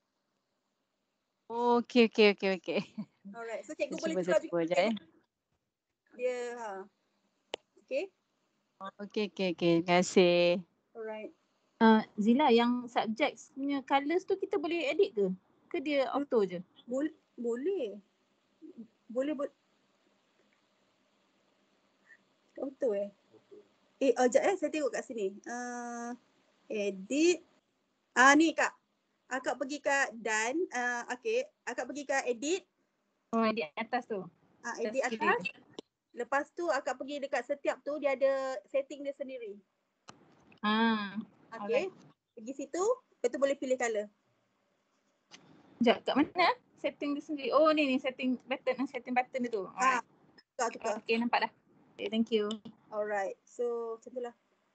Okay, okay, okay, okay. Alright, so cikgu Cuba, boleh saya tukar cuba juga. je eh. Dia, ha. Okay. Okay, okay, okay. Terima kasih. Alright. Uh, Zila, yang subject punya colours tu kita boleh edit ke? Ke dia auto je? Boleh. Boleh. Boleh. Bo- auto eh? Eh, oh, sekejap eh. Saya tengok kat sini. Uh, edit. Ah, ni Kak. Akak pergi kat done. Uh, okay. Akak pergi kat edit. Oh, edit atas tu. Ah, edit atas. Lepas tu akak pergi dekat setiap tu dia ada setting dia sendiri. Ah. Okay. Alright. Pergi situ. Lepas tu boleh pilih colour. Sekejap, kat mana? Setting dia sendiri. Oh ni ni setting button, setting button dia tu. Ah, tukar tukar. Okay, nampak dah. Okay, thank you. Alright. So macam tu lah.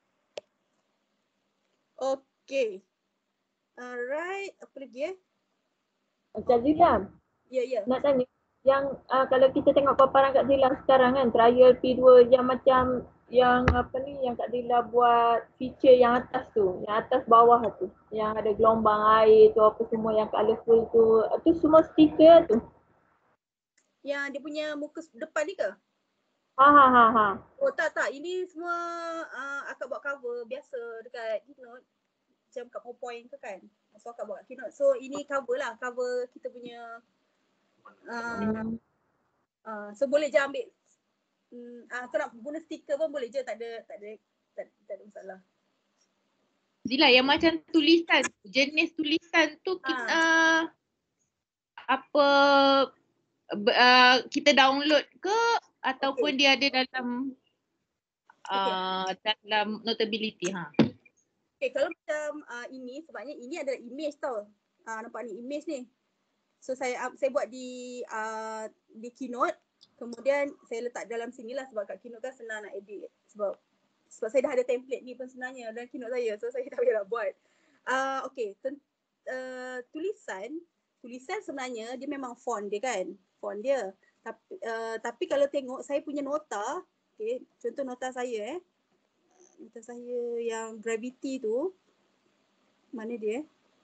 Okay. Alright. Apa lagi eh? Kak Zila. Ya, ya. Nak tanya. Yang uh, kalau kita tengok paparan Kak Zila sekarang kan, trial P dua yang macam yang apa ni, yang Kak Zila buat feature yang atas tu, yang atas bawah tu, yang ada gelombang air tu, apa semua yang colourful tu, tu semua stiker tu. Yang dia punya muka depan ni ke? Ha ha ha ha. Oh tak tak, ini semua uh, akak buat cover biasa dekat Keynote. Macam kat PowerPoint tu kan. So akak buat Keynote. So ini cover lah, cover kita punya uh, hmm. uh, so boleh je ambil. Hmm, ah, kau nak guna stiker pun boleh je, tak ada tak ada tak, tak ada masalah. Zila, yang macam tulisan, jenis tulisan tu kita Ah. uh, apa uh, kita download ke ataupun okay. dia ada dalam uh, okay. dalam notability ha. Okay, kalau macam uh, ini sebabnya ini adalah image tau. Ah, nampak ni image ni. So saya saya buat di uh, di Keynote. Kemudian saya letak dalam sini lah sebab kat Keynote kan senang nak edit. Sebab sebab saya dah ada template ni pun sebenarnya dalam Keynote saya. So saya tak payah nak buat. Uh, okay, Ten- uh, tulisan, tulisan sebenarnya dia memang font dia kan. Font dia. Tapi, uh, tapi kalau tengok saya punya nota, okay, contoh nota saya eh. Nota saya yang gravity tu. Mana dia?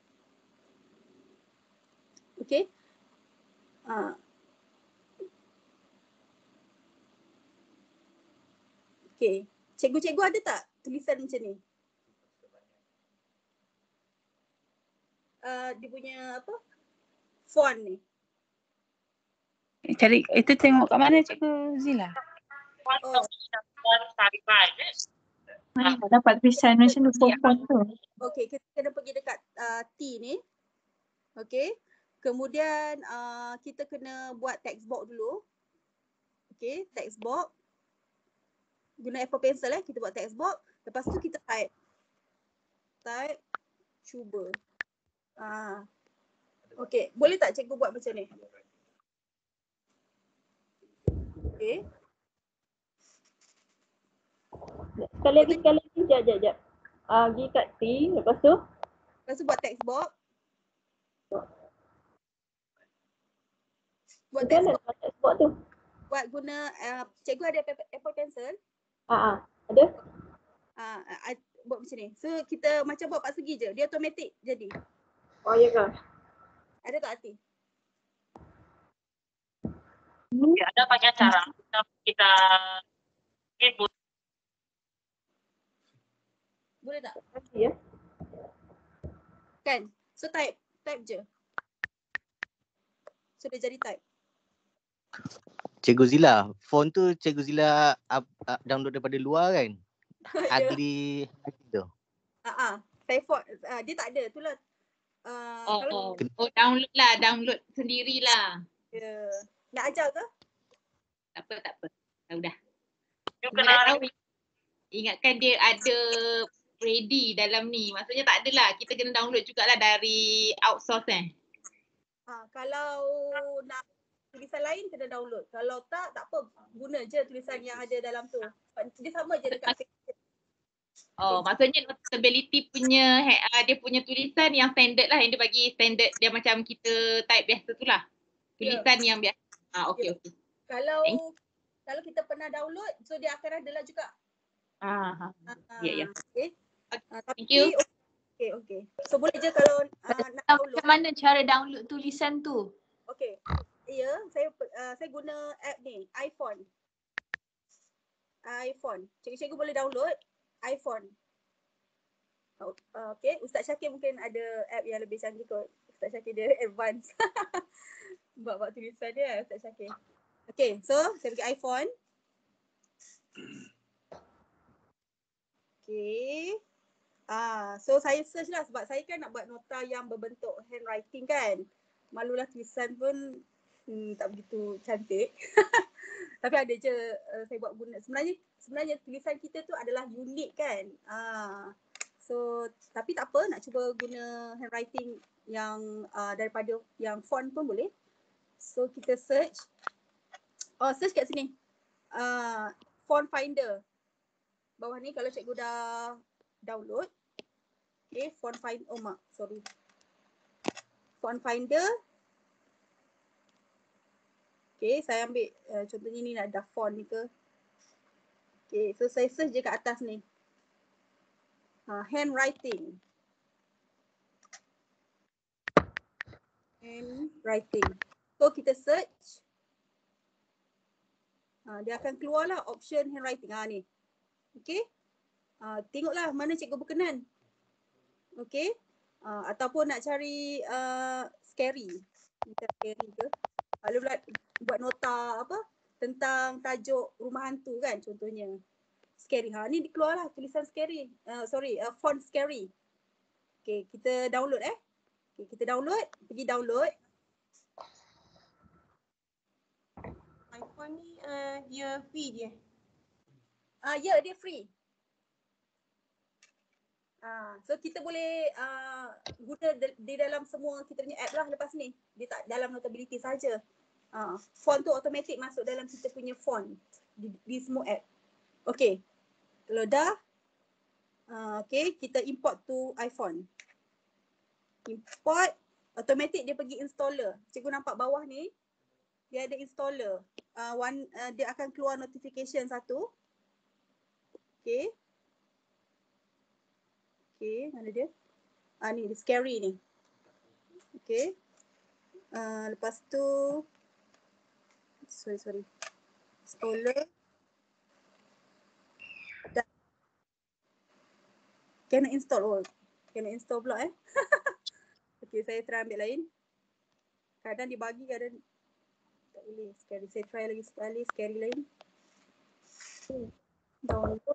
Okay. Uh, okay. Cikgu-cikgu ada tak tulisan macam ni? Uh, dia punya apa? Font ni. Eh, Cari itu tengok kat mana Cikgu Zila? Oh. Mana tak dapat tulisan macam tu font tu. Okay, kita kena pergi dekat uh, T ni. Okay. Kemudian uh, kita kena buat text box dulu. Okay, text box. Guna Apple Pencil eh, kita buat text box. Lepas tu kita type. Type, cuba. Ah. Okay, boleh tak cikgu buat macam ni? Okay. Sekali lagi, sekali lagi. Sekejap, sekejap, sekejap. Uh, pergi kat T, lepas tu? Lepas tu buat text box. Buat text box. Buat text box tu? Buat guna, uh, cikgu ada Apple, Apple Pencil? Ah, uh, ada. Ah, uh, buat macam ni. So kita macam buat empat segi je. Dia automatik jadi. Oh, ya ke? Ada tak Ati? Ya, ada banyak cara kita input. Boleh tak? Ya. Kan? So type, type je. So dia jadi type. Cikgu Zila, font tu Cikgu Zila up, up, download daripada luar kan? Ugly tu. Ah, ah, saya font, uh, dia tak ada. Itulah. Uh, Oh, kalau oh. oh, download lah, download sendirilah. yeah. Nak ajar ke? Tak apa, tak apa. Dah udah. You Cuma kena dah tahu, ingatkan dia ada ready dalam ni. Maksudnya tak adalah. Kita kena download jugalah dari outsource eh. Ah, kalau nak tulisan lain kena download. Kalau tak, tak apa. Guna je tulisan yang ada dalam tu. Dia sama je dekat Facebook. Oh, maksudnya Notability punya uh, dia punya tulisan yang standard lah, yang dia bagi standard dia macam kita type biasa tu lah. Tulisan yeah. yang biasa. Ah, okey yeah. okey. Kalau kalau kita pernah download, so dia akan ada lah juga. Ah, ah. Ya ya. Okay. Uh, tapi, Thank you. Okay, okay. So boleh je kalau uh, nak download. Macam mana cara download tulisan tu? Okay. Ya, yeah, saya uh, saya guna app ni, iPhone. iPhone. Cikgu-cikgu boleh download iPhone. Oh, uh, okay, Ustaz Syakir mungkin ada app yang lebih canggih kot. Ustaz Syakir dia advance. Buat-buat tulisan dia Ustaz Syakir. Okay, so saya pergi iPhone. Okay. Ah, so saya search lah sebab saya kan nak buat nota yang berbentuk handwriting kan. Malulah tulisan pun hmm, tak begitu cantik. Tapi ada je uh, saya buat guna. Sebenarnya sebenarnya tulisan kita tu adalah unik kan. Ah. So tapi tak apa, nak cuba guna handwriting yang uh, daripada yang font pun boleh. So kita search. Oh, search kat sini. Uh, font finder. Bawah ni kalau cikgu dah download. Okay, font finder. Oh mak, sorry. Font finder. Okay, saya ambil uh, contohnya ni ada font ni ke. Okay, so saya search je kat atas ni. Uh, handwriting. Handwriting. So kita search. Uh, dia akan keluar lah option handwriting. Ha, ni. Okay. Uh, tengoklah mana cikgu berkenan. Okay. Uh, ataupun nak cari uh, scary. Kita scary ke. Lalu uh, buat nota apa tentang tajuk rumah hantu kan contohnya. Scary. Ha, ni keluar lah tulisan scary. Uh, sorry, uh, font scary. Okay, kita download eh. Okay, kita download. Pergi download. iPhone ni uh, dia free dia? Ah, uh, ya, dia free. Ah, uh, so kita boleh uh, guna di dalam semua kita punya app lah lepas ni. Dia tak dalam Notability saja. Uh, font tu automatic masuk dalam kita punya font di, di semua app. Okay. Kalau dah, uh, okay, kita import to iPhone. Import, automatic dia pergi installer. Cikgu nampak bawah ni, dia ada installer. Uh, one, uh, dia akan keluar notification satu. Okay. Okay, mana dia? Ah ni, dia scary ni. Okay. Uh, lepas tu, sorry, sorry. Installer. Dah. Kena install. Oh, kena install pula eh. Okay, saya try ambil lain. Kadang dia bagi, kadang tak boleh. Scary. Saya try lagi sekali, scary lain. Hmm. Download.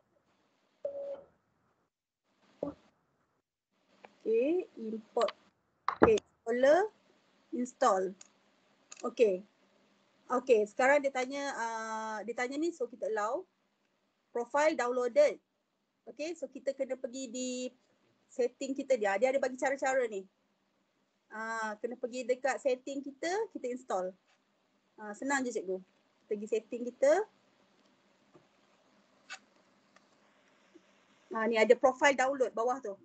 Okay, import. Okay, installer, install. Okay. Okay, sekarang dia tanya, uh, dia tanya ni, so kita allow. Profile downloaded. Okay, so kita kena pergi di setting kita dia. Dia ada bagi cara-cara ni. Uh, kena pergi dekat setting kita, kita install. Uh, senang je cikgu. Kita pergi setting kita. Uh, ni ada profile download bawah tu.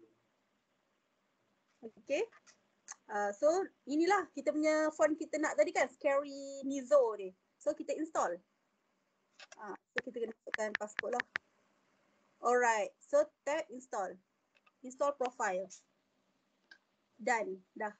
Okay. Uh, so inilah kita punya font kita nak tadi kan, Scary Nizo ni. So kita install. Uh, so kita kena masukkan password lah. Alright, so tap install. Install profile. Done, dah.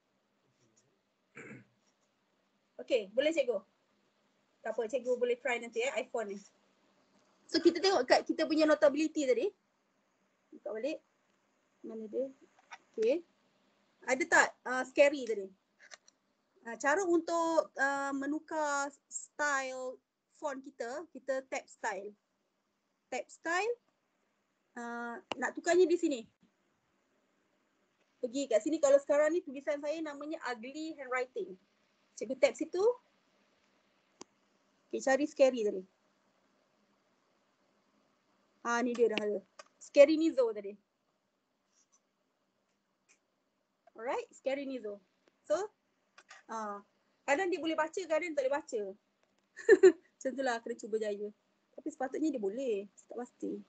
Okay, boleh cikgu? Tak apa, cikgu boleh try nanti eh, iPhone ni. So kita tengok kat kita punya notability tadi. Buka balik. Mana dia? Okay. Ada tak uh, scary tadi? Uh, cara untuk uh, menukar style font kita, kita tap style. Tap style. Uh, nak tukarnya di sini. Pergi kat sini. Kalau sekarang ni tulisan saya namanya ugly handwriting. Cikgu tap situ. Okay, cari scary tadi. Ah, ni dia dah ada. Scary Nizo tadi. Alright, Scary Nizo. So, uh, kadang dia boleh baca, kadang dia tak boleh baca. Macam tu lah, kena cuba jaya. Tapi sepatutnya dia boleh, tak pasti.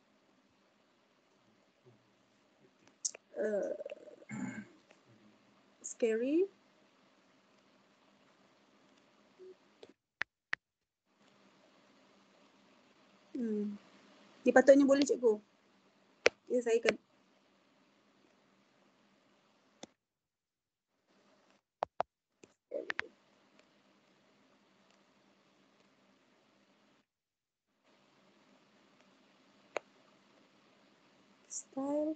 Uh, scary. Hmm. Dia patutnya boleh cikgu. Ya, saya kan. Style.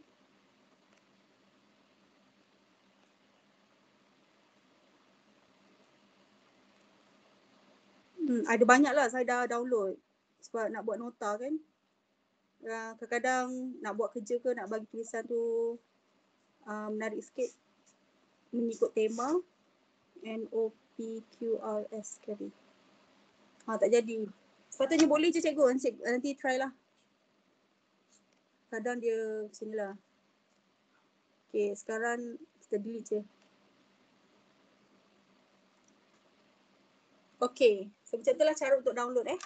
Hmm, ada banyak lah saya dah download sebab nak buat nota kan. Uh, kadang-kadang nak buat kerja ke nak bagi tulisan tu uh, menarik sikit mengikut tema. N O P Q R S kali. Ha, tak jadi. Sepatutnya boleh je cikgu. Nanti, nanti try lah. Kadang dia macam ni lah. Okay, sekarang kita delete je. Okay, so macam tu lah cara untuk download eh.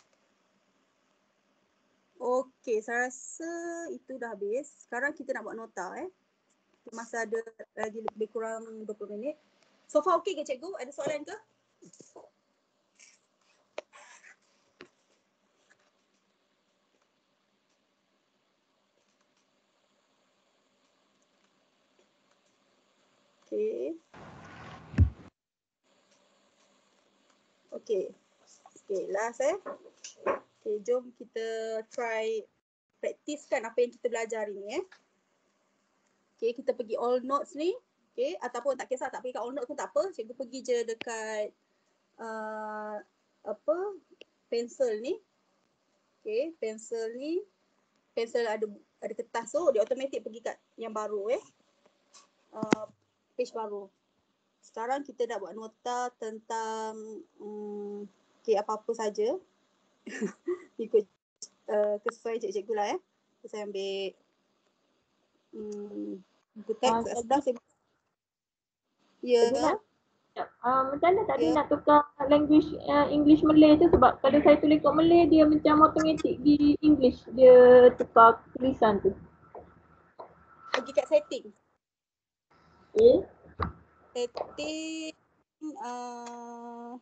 Okay, saya rasa itu dah habis. Sekarang kita nak buat nota eh. Masa ada lagi lebih kurang dua puluh minit. So far okay ke cikgu? Ada soalan ke? Okay. Okay. Okay, last eh. Okay, jom kita try praktiskan apa yang kita belajar hari ni eh. Okay, kita pergi all notes ni. Okay, ataupun tak kisah tak pergi kat all notes pun tak apa. Cikgu pergi je dekat uh, apa, pensel ni. Okay, pensel ni. Pensel ada ada kertas tu, dia automatik pergi kat yang baru eh. Uh, page baru. Sekarang kita dah buat nota tentang um, okay, apa-apa saja. Ikut uh, kesesuaian cikgu-cikgu lah eh. Saya ambil um, buku teks kat sebelah saya. Ya. Uh, macam mana tadi Ya. nak tukar language uh, English Malay tu sebab kalau saya tulis kat Malay dia macam automatic di English dia tukar tulisan tu. Pergi kat setting. Okay. Setting uh,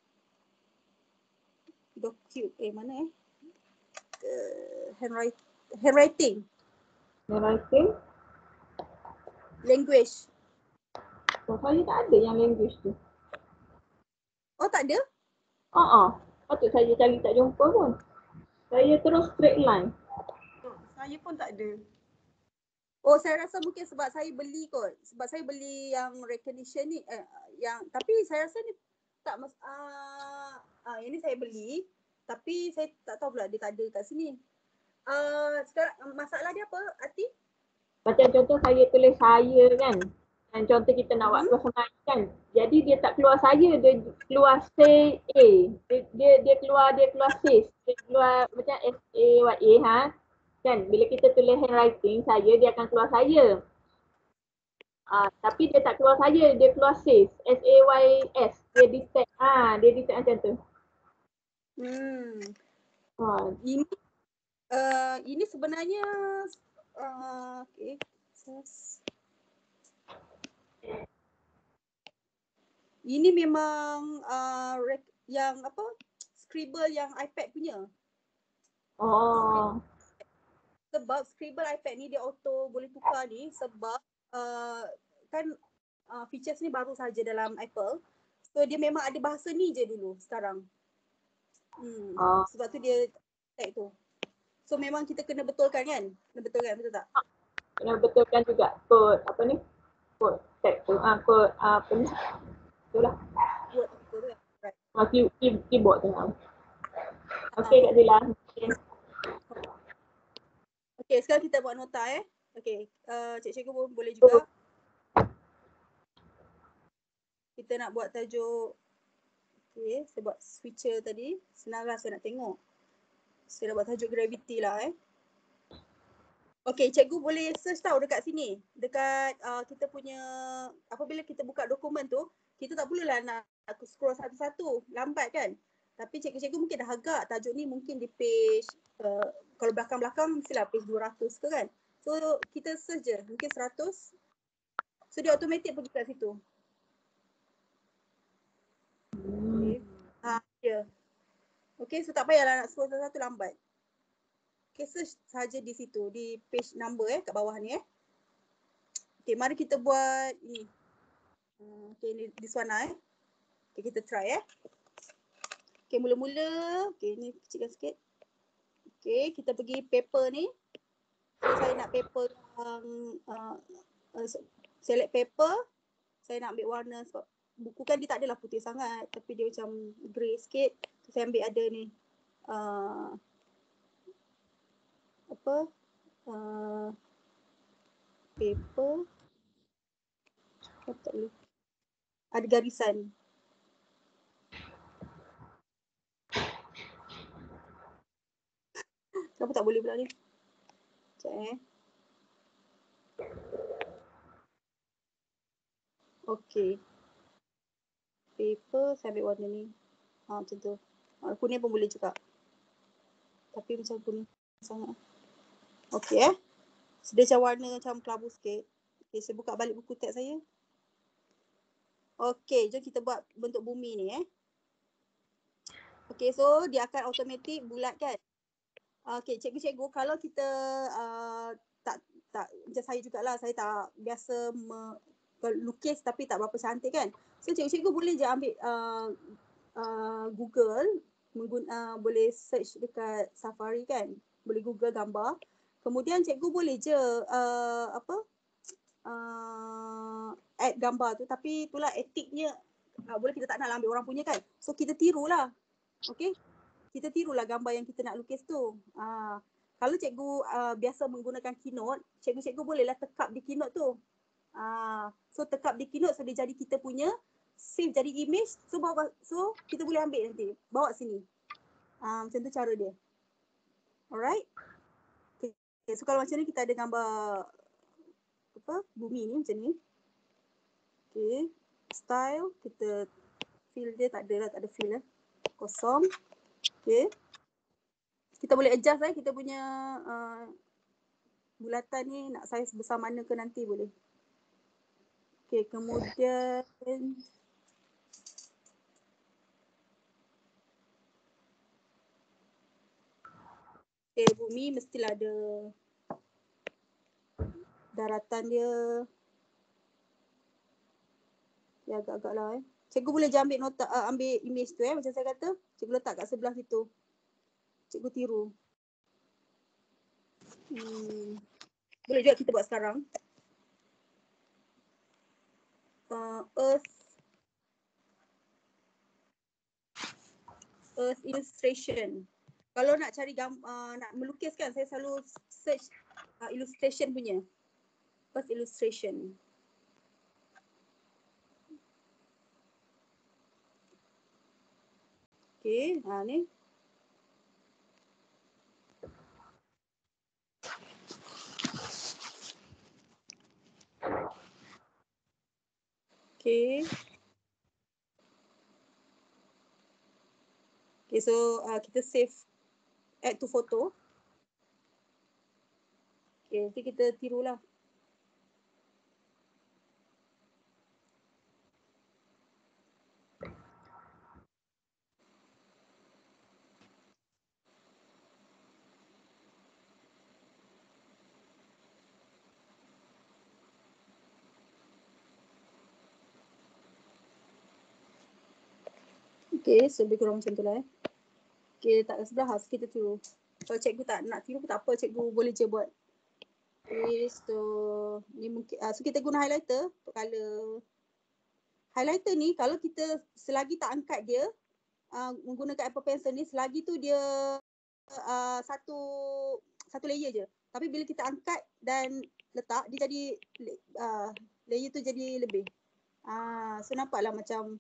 docu eh mana eh? Uh, handwriting. Handwriting. Handwriting. Language. Oh, saya tak ada yang language tu. Oh tak ada? Ah uh-uh. Patut saya cari tak jumpa pun. Saya terus straight line. Oh, saya pun tak ada. Oh saya rasa mungkin sebab saya beli kot. Sebab saya beli yang recognition ni eh, yang tapi saya rasa ni tak mas ah uh, uh, yang ni saya beli tapi saya tak tahu pula dia tak ada kat sini. Uh, sekarang masalah dia apa Ati? Macam contoh saya tulis saya kan. Dan contoh kita nak buat Hmm. personal kan. Jadi dia tak keluar saya, dia keluar say A. Dia, dia dia keluar dia keluar sis. Dia keluar macam S A Y A ha. Kan bila kita tulis handwriting saya dia akan keluar saya. Ah, tapi dia tak keluar saya, dia keluar sis. S A Y S. Dia detect. Ah, dia detect macam tu. Hmm. Ha. Ini uh, ini sebenarnya uh, okay. Ini memang uh, yang apa? Scribble yang iPad punya. Oh. Sebab Scribble iPad ni dia auto boleh tukar ni sebab uh, kan uh, features ni baru saja dalam Apple. So dia memang ada bahasa ni je dulu sekarang. Hmm. Oh. Sebab tu dia tag tu. So memang kita kena betulkan kan? Kena betulkan, betul tak? Kena betulkan juga kod apa ni? Kod tag tu. Ah, kod ah, apa ni? Itulah. Word betul tu kan? Right. Ah, key, key, keyboard tu. Okey Kak Zila. Okay. Okay, sekarang kita buat nota eh. Okay, uh, cikgu pun boleh juga. Kita nak buat tajuk. Okay, saya buat switcher tadi. Senang lah saya nak tengok. Saya dah buat tajuk gravity lah eh. Okay, cikgu boleh search tahu dekat sini. Dekat uh, kita punya, apabila kita buka dokumen tu, kita tak perlulah nak scroll satu-satu. Lambat kan? Tapi cikgu-cikgu mungkin dah agak tajuk ni mungkin di page, uh, kalau belakang-belakang mestilah page dua ratus ke kan. So kita search je, mungkin seratus. So dia automatic pergi kat situ. Okay. Ha, ya. Okay, so tak payahlah nak scroll satu-satu lambat. Okay, search saja di situ, di page number eh, kat bawah ni eh. Okay, mari kita buat ni. Okay, ni this one lah eh. Okay, kita try eh. Okay, mula-mula. Okay, ni kecilkan sikit. Okay, kita pergi paper ni. So, saya nak paper yang, uh, uh, select paper. Saya nak ambil warna sebab buku kan dia tak adalah putih sangat. Tapi dia macam grey sikit. So, saya ambil ada ni. Uh, apa? Uh, paper. Oh, tak boleh. Ada garisan. Kenapa tak boleh pula ni? Sekejap eh. Okay. Paper, saya ambil warna ni. Ha, macam tu. Ha, kuning pun boleh juga. Tapi macam kuning sangat. Okay eh. So, dia macam warna macam kelabu sikit. Okay, saya buka balik buku teks saya. Okay, jom kita buat bentuk bumi ni eh. Okay, so dia akan automatic bulat kan. Okay, cikgu-cikgu kalau kita uh, tak tak macam saya jugalah, saya tak biasa me, lukis tapi tak berapa cantik kan. So cikgu-cikgu boleh je ambil uh, uh, Google, menggun, uh, boleh search dekat Safari kan. Boleh Google gambar. Kemudian cikgu boleh je uh, apa uh, add gambar tu, tapi itulah etiknya uh, boleh kita tak nak ambil orang punya kan. So kita tirulah. Okay. Kita tirulah gambar yang kita nak lukis tu. Uh, kalau cikgu uh, biasa menggunakan Keynote, cikgu-cikgu bolehlah tekap di Keynote tu. Uh, so tekap di Keynote so dia jadi kita punya, save jadi image, so bawa, so kita boleh ambil nanti, bawa sini. Uh, macam tu cara dia. Alright. Okay. Okay, so kalau macam ni kita ada gambar apa bumi ni macam ni. Okay. style, kita fill dia tak ada lah, tak ada fill lah. Kosong. Okay. Kita boleh adjust lah kita punya uh, bulatan ni nak saiz besar mana ke nanti boleh. Okay, kemudian okay, bumi mestilah ada daratan dia. Ya agak-agak lah eh. Cikgu boleh je ambil nota, uh, ambil image tu eh macam saya kata. Cikgu letak kat sebelah situ. Cikgu tiru. Hmm. Boleh juga kita buat sekarang. Uh, earth Earth illustration. Kalau nak cari gam, uh, nak melukis kan, saya selalu search uh, illustration punya. Earth illustration. Okay, ha ni. Okay. Okay, so uh, kita save add to photo. Okay, nanti kita tirulah. Okay, so lebih kurang macam tu lah eh. Okay, tak sebelah khas kita tiru. Kalau cikgu tak nak tiru tak apa, cikgu boleh je buat. Okay, so ni mungkin, uh, so kita guna highlighter untuk color. Highlighter ni kalau kita selagi tak angkat dia, uh, menggunakan Apple Pencil ni, selagi tu dia uh, satu satu layer je. Tapi bila kita angkat dan letak, dia jadi uh, layer tu jadi lebih. Uh, so nampaklah macam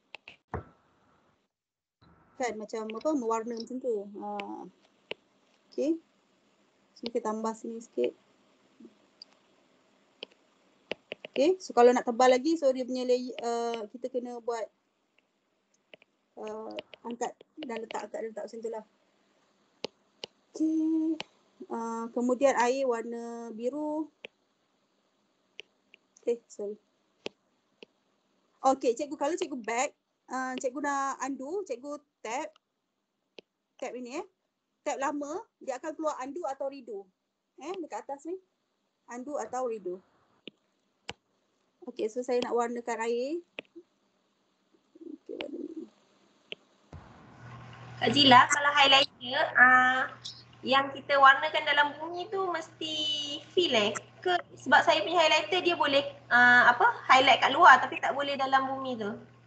kan macam apa mewarna macam tu. Ha. Okey. So kita tambah sini sikit. Okey, so kalau nak tebal lagi so dia punya layer uh, kita kena buat uh, angkat dan letak angkat dan letak macam tu lah. Okey. Uh, kemudian air warna biru. Okey, sorry. Okey, cikgu kalau cikgu back, uh, cikgu nak undo, cikgu tab. Tab ini eh. Tab lama, dia akan keluar undo atau redo. Eh, dekat atas ni. Undo atau redo. Okey, so saya nak warnakan air. Okay, warna ni. Kak Zila, kalau highlighter, uh, yang kita warnakan dalam bumi tu mesti fill eh? Ke sebab saya punya highlighter dia boleh uh, apa highlight kat luar tapi tak boleh dalam bumi tu?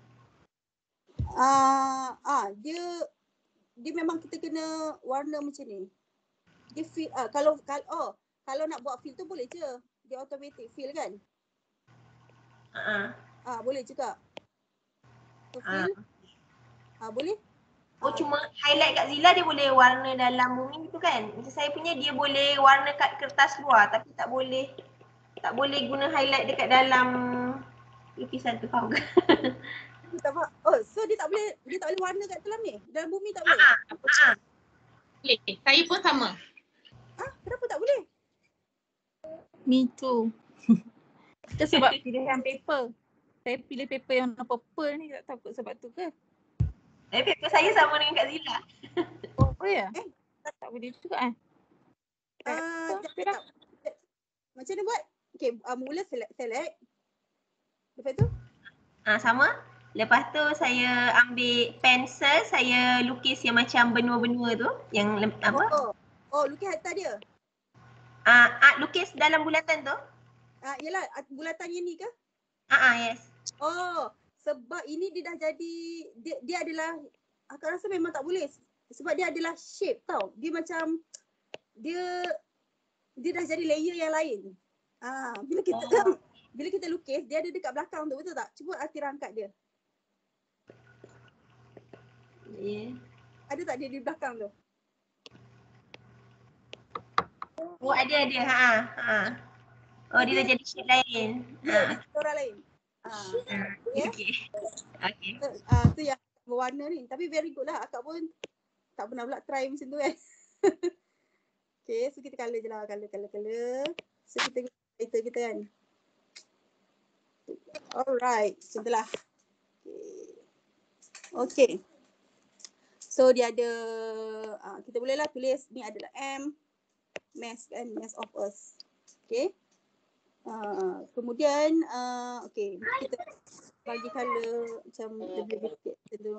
Ah, uh, ah dia dia memang kita kena warna macam ni. Dia fill ah uh, kalau kalau oh, kalau nak buat fill tu boleh je. Dia automatic fill kan? Uh-huh. Ah, boleh juga. So, fill. Ah, uh, boleh? Oh, uh, cuma highlight kat Zila dia boleh warna dalam bumi tu kan? Macam saya punya dia boleh warna kat kertas luar tapi tak boleh tak boleh guna highlight dekat dalam lukisan tu, faham ke? Tak faham. Oh, so dia tak boleh dia tak boleh warna kat dalam ni? Dalam bumi tak boleh? Ha ah. Boleh. Saya pun sama. Ah, kenapa tak boleh? Me too. Itu sebab pilihan paper. Saya pilih paper yang warna purple ni, tak tahu sebab tu ke? Eh, paper saya sama dengan Kak Zila. Oh ya? Eh, tak, tak boleh juga eh? Ah, uh, macam mana buat? Okay, uh, mula select, select. Lepas tu? Ah, sama. Lepas tu saya ambil pensel, saya lukis yang macam benua-benua tu, yang apa? Oh, oh lukis atas dia. Ah, ah lukis dalam bulatan tu. Ah, yalah, bulatannya ni ke? Ah, ah yes. Oh, sebab ini dia dah jadi dia dia adalah akak rasa memang tak boleh sebab dia adalah shape tau. Dia macam dia dia dah jadi layer yang lain. Ah, bila kita oh. bila kita lukis dia ada dekat belakang tu, betul tak? Cuba Atira angkat dia. Yeah. Ada tak dia di belakang tu? Oh, ada ada. Ha, ha. Oh, dia dah jadi shape lain. Ya, dia orang lain. Ah, Hmm, okay. okay. Okay. So, ah, tu yang berwarna ni. Tapi very good lah. Akak pun tak pernah pula try macam tu kan. Okay, so kita colour je lah. Colour, colour, colour. So kita guna highlighter kita kan. Alright, macam tu lah. Okay. Okay. So dia ada, uh, kita bolehlah tulis ni adalah M, mass kan, mass of Earth. Okay. Uh, kemudian, uh, okay, kita bagi colour macam lebih-lebih sikit macam tu.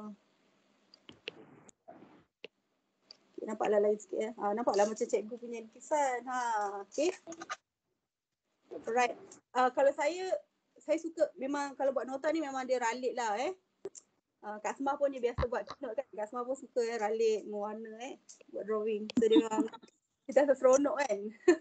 Okay, nampaklah lain sikit ya. Ha, nampaklah macam cikgu punya lukisan. Ha, okay. Alright. Uh, kalau saya, saya suka memang kalau buat nota ni memang dia ralit lah eh. Uh, Kak Semah pun dia biasa buat keynote kan. Kak Semah pun suka eh, ralit, mewarna eh. Buat drawing. So dia memang kita rasa seronok kan.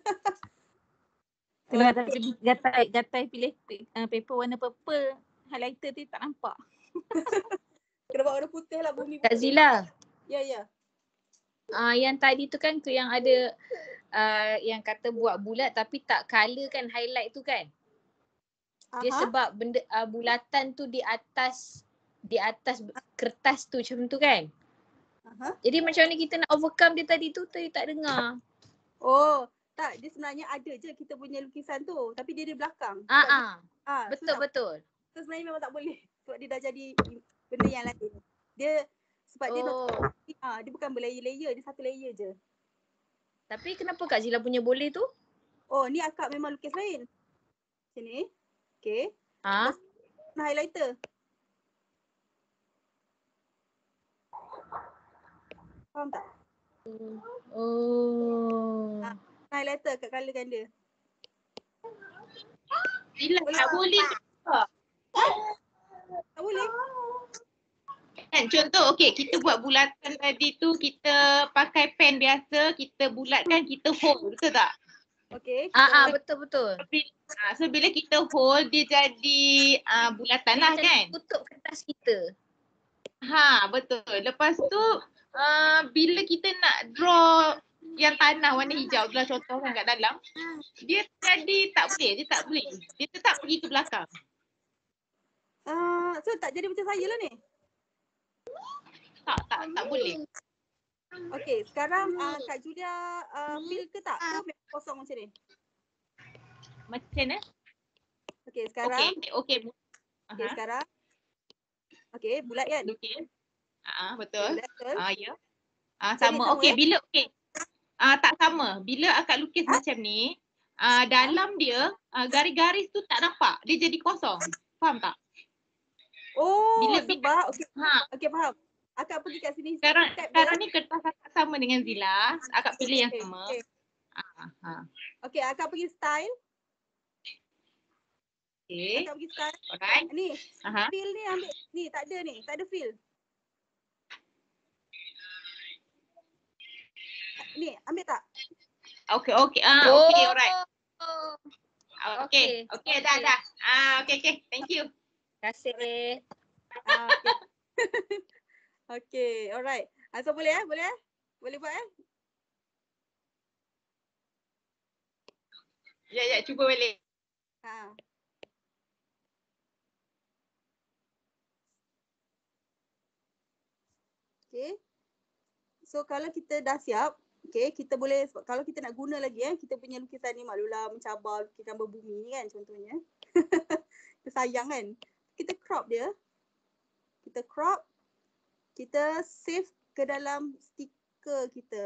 Kalau gatai, gatai, gatai pilih uh, paper warna purple, highlighter tu tak nampak. Kena buat warna putih lah bumi Kak putih. Zila, Ya, ya. uh, yang tadi tu kan tu yang ada uh, yang kata buat bulat tapi tak colour kan highlight tu kan. Dia Aha. sebab benda uh, bulatan tu di atas di atas kertas tu macam tu kan. Aha. Jadi macam mana kita nak overcome dia tadi tu tadi tak dengar. Oh, tak, dia sebenarnya ada je kita punya lukisan tu, tapi dia di belakang. Ah Sebab ah. dia, ah, Betul so tak, betul. so sebenarnya memang tak boleh sebab dia dah jadi benda yang lain. Dia sebab dia Oh. not, ah, dia bukan berlayer-layer, dia satu layer je. Tapi kenapa Kak Zila punya boleh tu? Oh, ni akak memang lukis lain. Macam ni. Okay. Ha? Lepas highlighter. Faham tak? Oh. Ah, highlighter kat colourkan dia. Zila tak boleh juga. Tak boleh. Kan contoh okey kita buat bulatan tadi tu kita pakai pen biasa, kita bulatkan, kita hold, betul tak? Okey. Ah ah betul betul. Ah, so bila kita hold dia jadi ah, bulatan lah kan? Tutup kertas kita. Ha, betul. Lepas tu uh, bila kita nak draw yang tanah warna hijau tu lah contoh kan kat dalam, dia jadi tak boleh, dia tak boleh. Dia tetap pergi ke belakang. Ah, so tak jadi macam saya lah ni. Tak, tak, tak boleh. Okey, sekarang uh, Kak Julia uh, fill ke tak? Ke memang kosong macam ni? Macam mana? Okey, sekarang. Okey, okey. Okey, sekarang. Okey, bulat kan? Okey. Ah, betul. Bulat betul. Ah, ya. Ah, Jadi sama. sama, Okey, eh? bila okey. Ah, tak sama. Bila akak lukis ha? macam ni, ah, dalam dia ah, garis-garis tu tak nampak. Dia jadi kosong. Faham tak? Oh, bila, sebab bila, okey. Ha. Okey, faham. Akak pergi kat sini. Sekarang tab sekarang dia. ni kertas akak sama dengan Zila. Akak pilih yang Okey, sama. okey. Ah, ha. Okey, akak pergi style. Okey. Akak pergi style. Alright. Ni, Aha. fill ni ambil. Ni, tak ada ni. Tak ada fill. Ni, ambil tak? Okey, okey. Ah, Oh. okey, alright. Oh. Okey, okey, dah, dah. Ah, okey, okey. Thank you. Terima kasih. Ah, okey. Okey, alright. Ah, so boleh eh? Boleh eh? Boleh buat eh? Ya, ya, cuba balik. Ha. Okay. So kalau kita dah siap, okay, kita boleh, kalau kita nak guna lagi eh, kita punya lukisan ni maklulah mencabar, lukisan berbumi ni kan contohnya. Kita sayang kan. Kita crop dia. Kita crop. Kita save ke dalam stiker kita.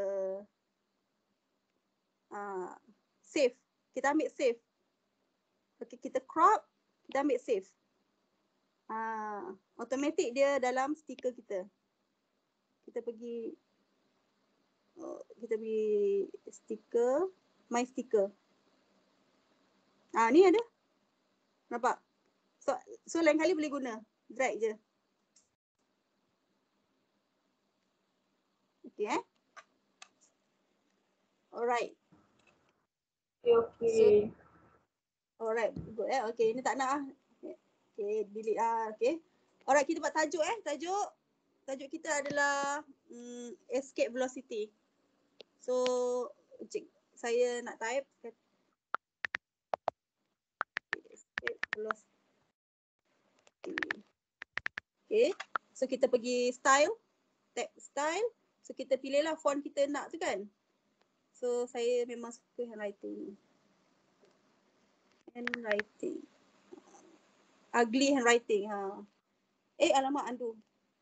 Ha. Save. Kita ambil save. Okay, kita crop, kita ambil save. Ha. Automatic dia dalam stiker kita. Kita pergi oh, kita pergi stiker, my stiker. Ah, ni ada. Nampak? So so lain kali boleh guna. Drag je. Okay eh. Alright. Okay, okay. So, alright, good eh. Okay, ni tak nak ah. Okay, delete ah. Okay. Alright, kita buat tajuk eh. Tajuk tajuk kita adalah um, escape velocity. So, cik, saya nak type escape velocity. Okay. So kita pergi style, tab style. So kita pilihlah font kita nak tu kan. So saya memang suka handwriting. Handwriting. Ugly handwriting. Ha. Eh alamak undo.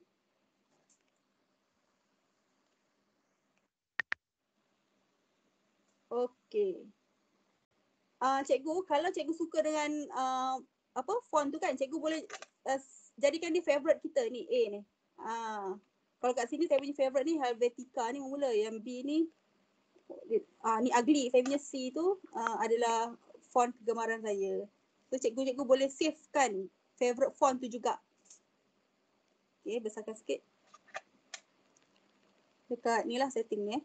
Okay. Uh, cikgu, kalau cikgu suka dengan uh, apa font tu kan, cikgu boleh uh, jadikan dia favourite kita ni A ni. Uh, kalau kat sini saya punya favourite ni Helvetica ni mula, yang B ni uh, ni ugly. Saya punya C tu uh, adalah font kegemaran saya. So cikgu-cikgu boleh save kan favourite font tu juga. Okay, besarkan sikit. Dekat ni lah setting ni eh.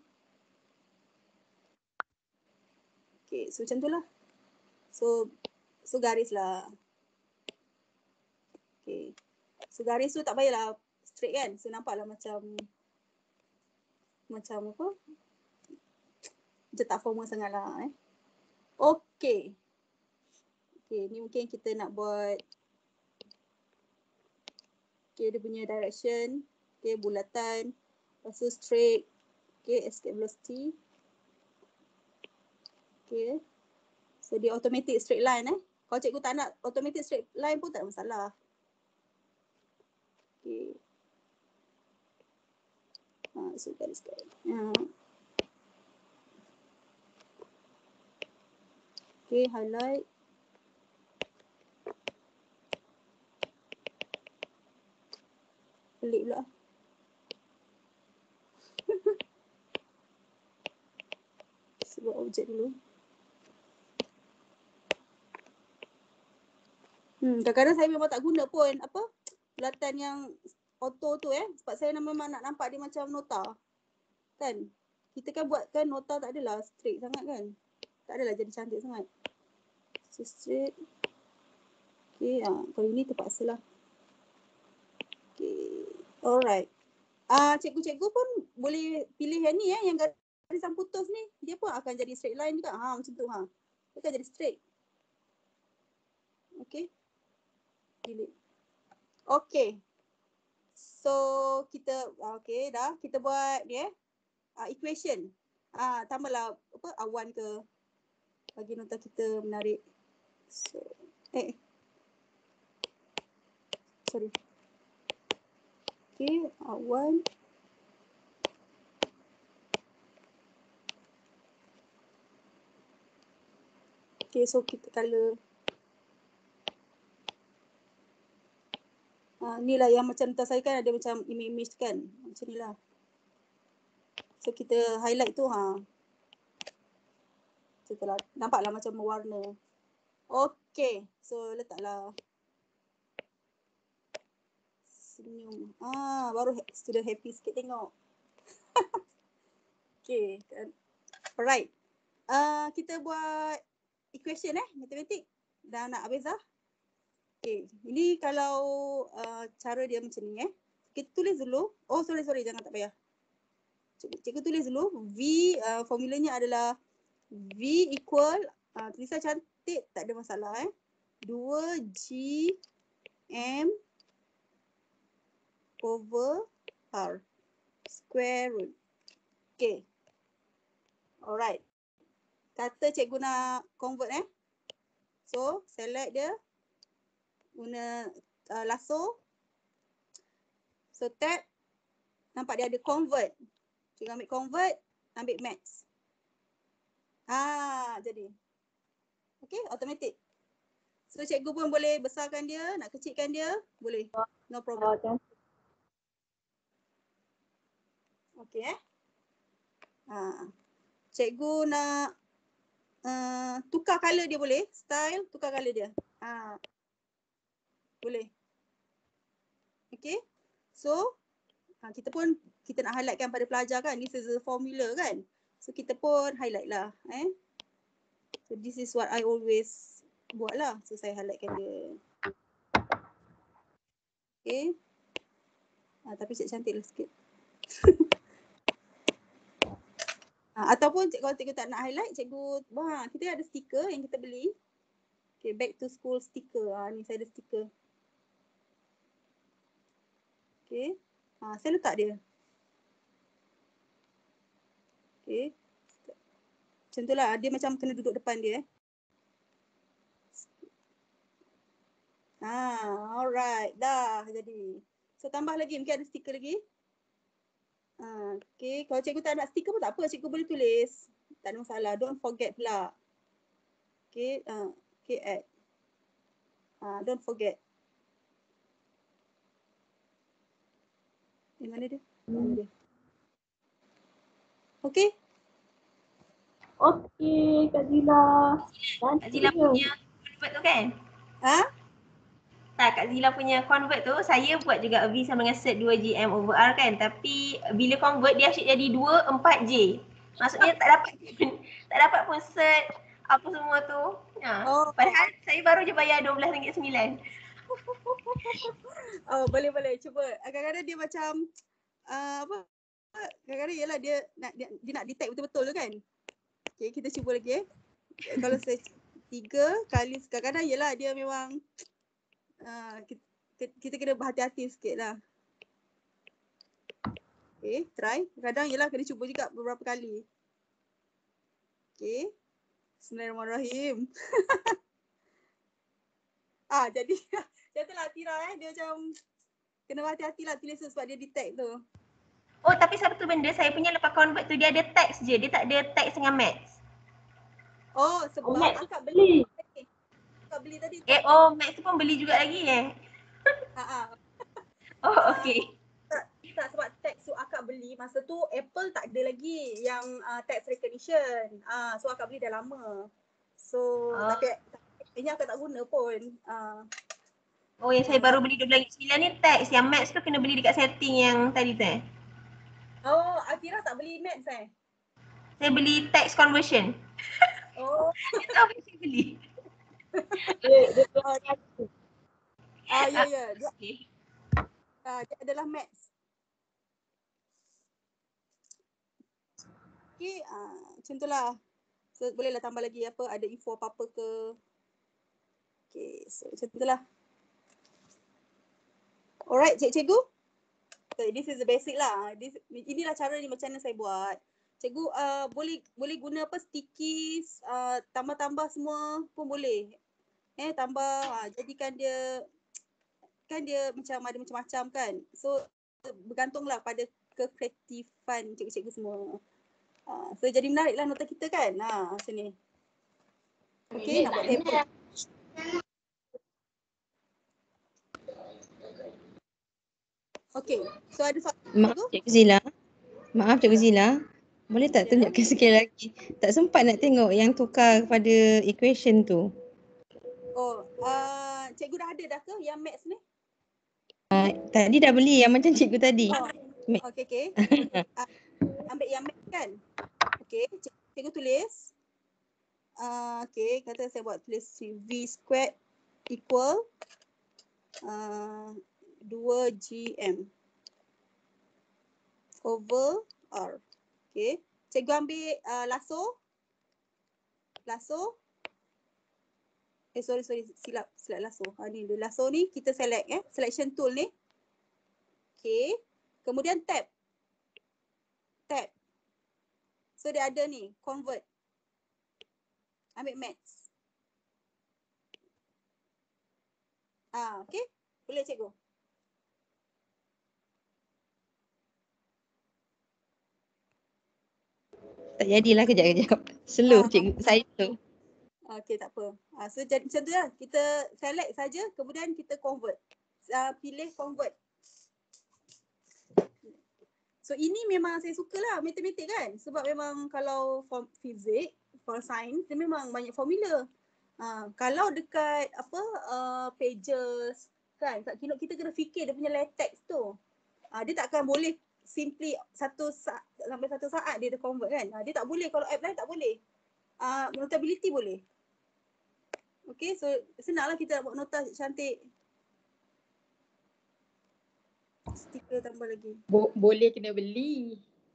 Okay, so macam tu lah. So, so garis lah. Okay. So garis tu tak payahlah straight kan. So nampaklah macam, macam apa. Macam tak formal sangat lah eh. Okay. Okay, ni mungkin kita nak buat. Okay, dia punya direction. Okay, bulatan. Lepas tu straight. Okay, escape velocity. Okay. So dia automatic straight line eh. Kalau cikgu tak nak automatic straight line pun tak ada masalah. Okay. Ha, so garis garis. Ha. Okay, highlight. Pelik pula. Sebab objek dulu. Hmm, kadang-kadang saya memang tak guna pun apa bulatan yang auto tu eh, sebab saya memang nak nampak dia macam nota. Kan? Kita kan buatkan nota tak adalah straight sangat kan. Tak adalah jadi cantik sangat. So straight. Okay, ah, kalau ini terpaksa lah. Okay, alright. Ah, cikgu-cikgu pun boleh pilih yang ni eh, yang garisan putus ni. Dia pun akan jadi straight line juga. Ha, macam tu ha. Dia akan jadi straight. Okay. Delete. Okay. So kita okay dah kita buat ni eh uh, equation. Ah uh, tambahlah apa awan ke bagi nota kita menarik. So eh sorry. Okay, awan. Okay, so kita color. Uh, ni lah yang macam nota saya kan ada macam image-image kan. Macam ni lah. So kita highlight tu ha. Setelah nampaklah macam warna. Okay. So letaklah senyum. Ah, baru student happy sikit tengok. Okay. Alright. Uh, kita buat equation eh. Matematik. Dah nak habis dah. Okay, ini kalau uh, cara dia macam ni eh. Kita tulis dulu. Oh sorry sorry jangan tak payah. Cikgu, cikgu tulis dulu. V uh, formulanya adalah V equal uh, tulisan cantik tak ada masalah eh. dua G M over R square root. Okay. Alright. Kata cikgu nak convert eh. So select dia. Guna uh, lasso. So tab. Nampak dia ada convert. Cikgu ambil convert. Ambil max. Ah, jadi. Okay, automatic. So cikgu pun boleh besarkan dia. Nak kecilkan dia. Boleh. No problem. Okay eh. Ha. Cikgu nak uh, tukar color dia boleh. Style, tukar color dia. Ha. Boleh. Okay. So, ha, kita pun, kita nak highlightkan pada pelajar kan. This is a formula kan. So, kita pun highlight lah. Eh. So, this is what I always buat lah. So, saya highlightkan dia. Okay. Ha, tapi cik cantik lah sikit. ha, ataupun cik, kalau cikgu tak nak highlight, cikgu, wah, kita ada stiker yang kita beli. Okay, back to school stiker. Ha, ni saya ada stiker. Okay. Ha, saya letak dia. Okay. Macam tu lah. Dia macam kena duduk depan dia. Eh. Ah, alright. Dah jadi. So tambah lagi. Mungkin ada stiker lagi. Ah, okay. Kalau cikgu tak nak stiker pun tak apa. Cikgu boleh tulis. Tak ada masalah. Don't forget pula. Okay. Uh, okay, add. Ah, don't forget. Di mana dia? Mana dia? Okay. Okey, Kak Zila. Kak Zila punya convert tu kan? Ha? Tak, Kak Zila punya convert tu saya buat juga A V sama dengan set dua G M over R kan. Tapi bila convert dia asyik jadi dua empat J. Maksudnya tak dapat tak dapat pun set apa semua tu. Ha. Oh. Padahal saya baru je bayar dua belas ringgit sembilan. Oh, boleh boleh cuba. Kadang-kadang dia macam uh, apa? Kadang-kadang yalah dia nak dia, dia nak detect betul-betul tu kan. Okay, kita cuba lagi eh. Kalau saya tiga kali kadang-kadang yalah dia memang uh, kita, kita kena berhati-hati sikit lah. Okay, try. Kadang yalah kena cuba juga beberapa kali. Okay. Bismillahirrahmanirrahim. ah, jadi macam tu lah Tira eh. Dia macam kena berhati-hati lah tulis tu sebab dia detect tu. Oh, tapi satu benda saya punya lepas convert tu dia ada teks je. Dia tak ada teks dengan maths. Oh, sebab Oh, akak beli. Akak beli tadi. Eh, oh, maths tu pun beli juga lagi eh? Ha ah. Oh, okey. Tak, tak sebab teks tu akak beli masa tu Apple tak ada lagi yang uh, text recognition. Ah, uh, so akak beli dah lama. So Oh. tapi ini akak tak guna pun. Ah. Uh. Oh, yang saya baru beli dua belas ringgit sembilan ni teks. Yang maths tu kena beli dekat setting yang tadi tu eh? Oh, Atira tak beli maths eh? Saya beli text conversion. Oh. Itu apa yang saya beli? Dia dia keluar lagi. Ah, ya ya. Dia, Okay. ah, dia adalah maths. Okay, ah, macam tu lah. So, bolehlah tambah lagi apa, ada info apa-apa ke. Okay, so macam tu lah. Alright, cikgu. So, this is the basic lah. This, inilah cara ni macam mana saya buat. Cikgu uh, boleh boleh guna apa stickies, uh, tambah-tambah semua pun boleh. Eh tambah uh, jadikan dia kan dia macam ada macam-macam kan. So bergantunglah pada kekreatifan cikgu-cikgu semua. Uh, so jadi menariklah nota kita kan. Ha, macam ni. Okey, nak buat table. Okey, so ada soalan? Maaf Cikgu Zila. Maaf Cikgu Zila. Boleh tak tunjukkan sekali lagi? Tak sempat nak tengok yang tukar kepada equation tu. Oh, uh, cikgu dah ada dah ke yang maths ni? Uh, tadi dah beli yang macam cikgu tadi. Oh, okey okey. uh, ambil yang maths kan? Okey, cikgu, cikgu tulis. Uh, okey, kata saya buat tulis V squared equal uh, dua G M over R. Okay. Cikgu ambil uh, lasso. Lasso. Eh sorry sorry silap silap lasso. Ha ni dia lasso ni kita select eh. Selection tool ni. Okay. Kemudian tab. Tab. So dia ada ni convert. Ambil maths. Ah, okay. Boleh cikgu. Tak jadilah kejap-kejap. Slow Ah. cikgu. Saya slow. Okey, tak apa. Uh, so jadi macam tu lah. Kita select saja kemudian kita convert. Uh, pilih convert. So ini memang saya suka lah matematik kan. Sebab memang kalau form fizik, for science, dia memang banyak formula. Uh, kalau dekat apa uh, pages kan, kat keynote kita kena fikir dia punya latex tu. Uh, dia takkan boleh simply satu saat, sampai satu saat dia dah convert kan. Uh, dia tak boleh kalau app lain tak boleh. Uh, notability boleh. Okay, so senanglah kita nak buat nota cantik. Stiker tambah lagi. Bo- boleh kena beli.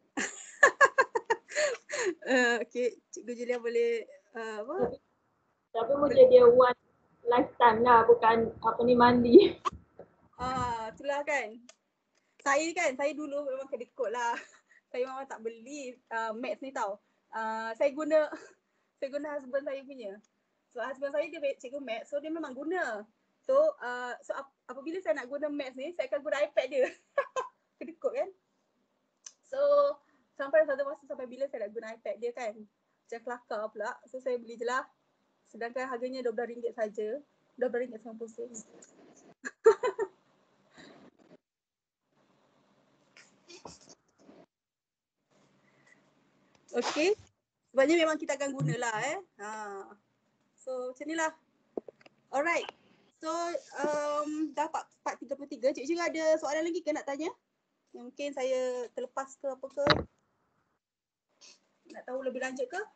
uh, okay, Cikgu Julia boleh uh, apa? Tapi mesti dia one lifetime lah, bukan apa ni mandi. Ah, itulah kan. saya ni kan, saya dulu memang kedekut lah. Saya memang tak beli uh, Max ni tau. Uh, saya guna saya guna husband saya punya. So husband saya dia cikgu Max, so dia memang guna. So uh, so ap- apabila saya nak guna Max ni, saya akan guna iPad dia. Kedekut kan. So sampai satu masa sampai bila saya nak guna iPad dia kan, macam kelakar pula. So saya beli je lah. Sedangkan harganya dua belas ringgit saja. dua belas ringgit sembilan puluh sen. Okay. Sebabnya memang kita akan gunalah eh. Ha. So macam ni lah. Alright. So um, dah empat tiga puluh tiga. Cikgu ada soalan lagi ke nak tanya? Yang mungkin saya terlepas ke apa ke? Nak tahu lebih lanjut ke?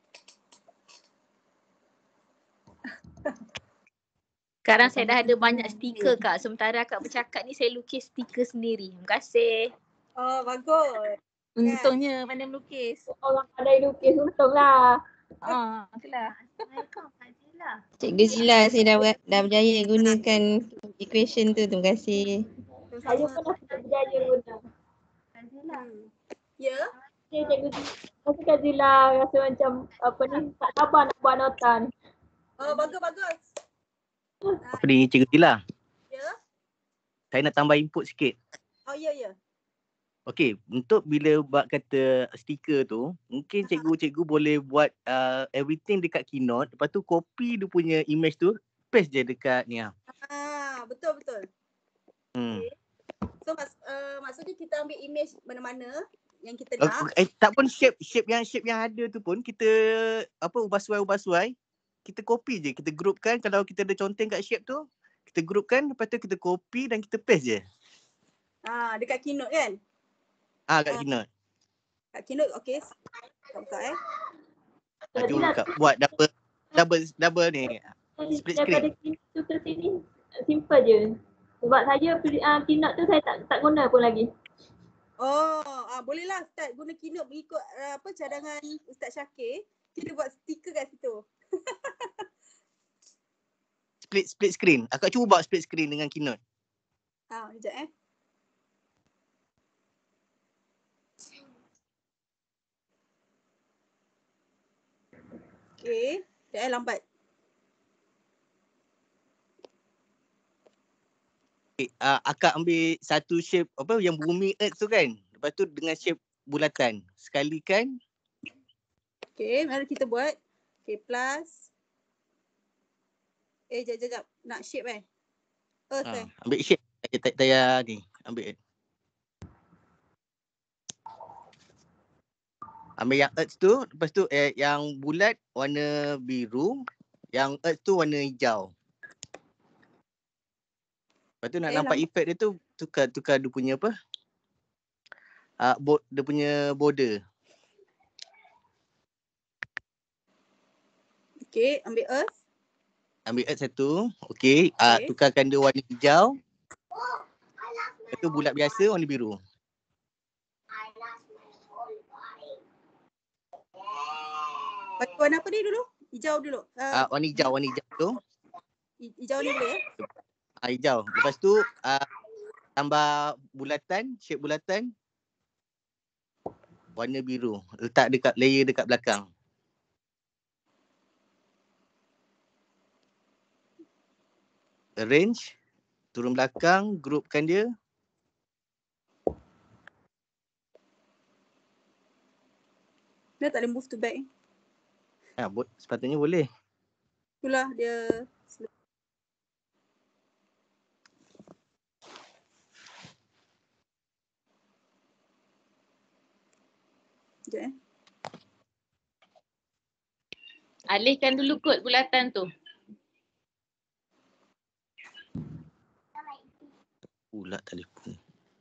Sekarang saya dah ada banyak stiker Kak. Sementara Kak bercakap ni saya lukis stiker sendiri. Terima kasih. Oh bagus. Untungnya pandai melukis. Orang pandai lukis untunglah. Ah, itulah. Cikgu Zila, saya dah buat- dah berjaya gunakan equation tu. Terima kasih. Saya pun dah berjaya guna. Hmm. Ya? Okay, Cikgu Zila. Terima kasih Kak Zila. Rasa macam apa ni, tak sabar nak buat notan. Oh bagus bagus. Apa ni Cikgu Tila? Ya? Saya nak tambah input sikit. Oh ya ya. Okey, untuk bila buat kata stiker tu, mungkin cikgu-cikgu boleh buat uh, everything dekat Keynote, lepas tu copy dia punya image tu, paste je dekat ni ah. Ah betul betul. Hmm. So mas, uh, maksudnya kita ambil image mana-mana yang kita Uh, nak. eh, tak pun shape shape yang shape yang ada tu pun kita apa ubah-suai-ubah-suai, kita copy je, kita groupkan. Kalau kita ada conteng kat shape tu, kita groupkan, lepas tu kita copy dan kita paste je. Ah dekat Keynote kan? Ah kat Keynote. Kat Keynote okey. Buka eh. Ah, cuba buka. Buat double double double ni. Split Daripada screen. Keynote tu ke sini, simple je. Sebab saya uh, Keynote tu saya tak tak guna pun lagi. Oh, ah bolehlah start guna Keynote mengikut uh, apa cadangan Ustaz Syakir. Kita buat stiker kat situ. Split split screen. Akak cuba buat split screen dengan Keynote. Ah, sekejap eh. Okey, dah eh, lambat. Okay, uh, akak ambil satu shape apa yang bumi earth tu kan. Lepas tu dengan shape bulatan. Sekalikan. Okey, mari kita buat. Okey, plus. Eh, jap, jap, jap. Nak shape eh? Earth Uh, eh? ambil shape. Tak payah ni. Ambil. Ambil yang earth tu. Lepas tu eh, yang bulat warna biru. Yang earth tu warna hijau. Lepas tu nak Eh, nampak lambat. efek dia tu, tukar tukar dia punya apa? Uh, bo- dia punya border. Okey, ambil earth. Ambil earth satu. Okey, uh, Okey. tukarkan dia warna hijau. Lepas tu bulat biasa warna biru. Bagi warna apa ni dulu? Hijau dulu. Uh, Uh, warna hijau, warna hijau tu. hijau ni boleh eh? Uh, hijau. Lepas tu uh, tambah bulatan, shape bulatan. Warna biru. Letak dekat layer dekat belakang. Arrange. Turun belakang, groupkan dia. Dia tak boleh move to back. Ha, bo- sepatutnya boleh. Itulah dia. Sekejap eh. Alihkan dulu kot bulatan tu. Pula telefon.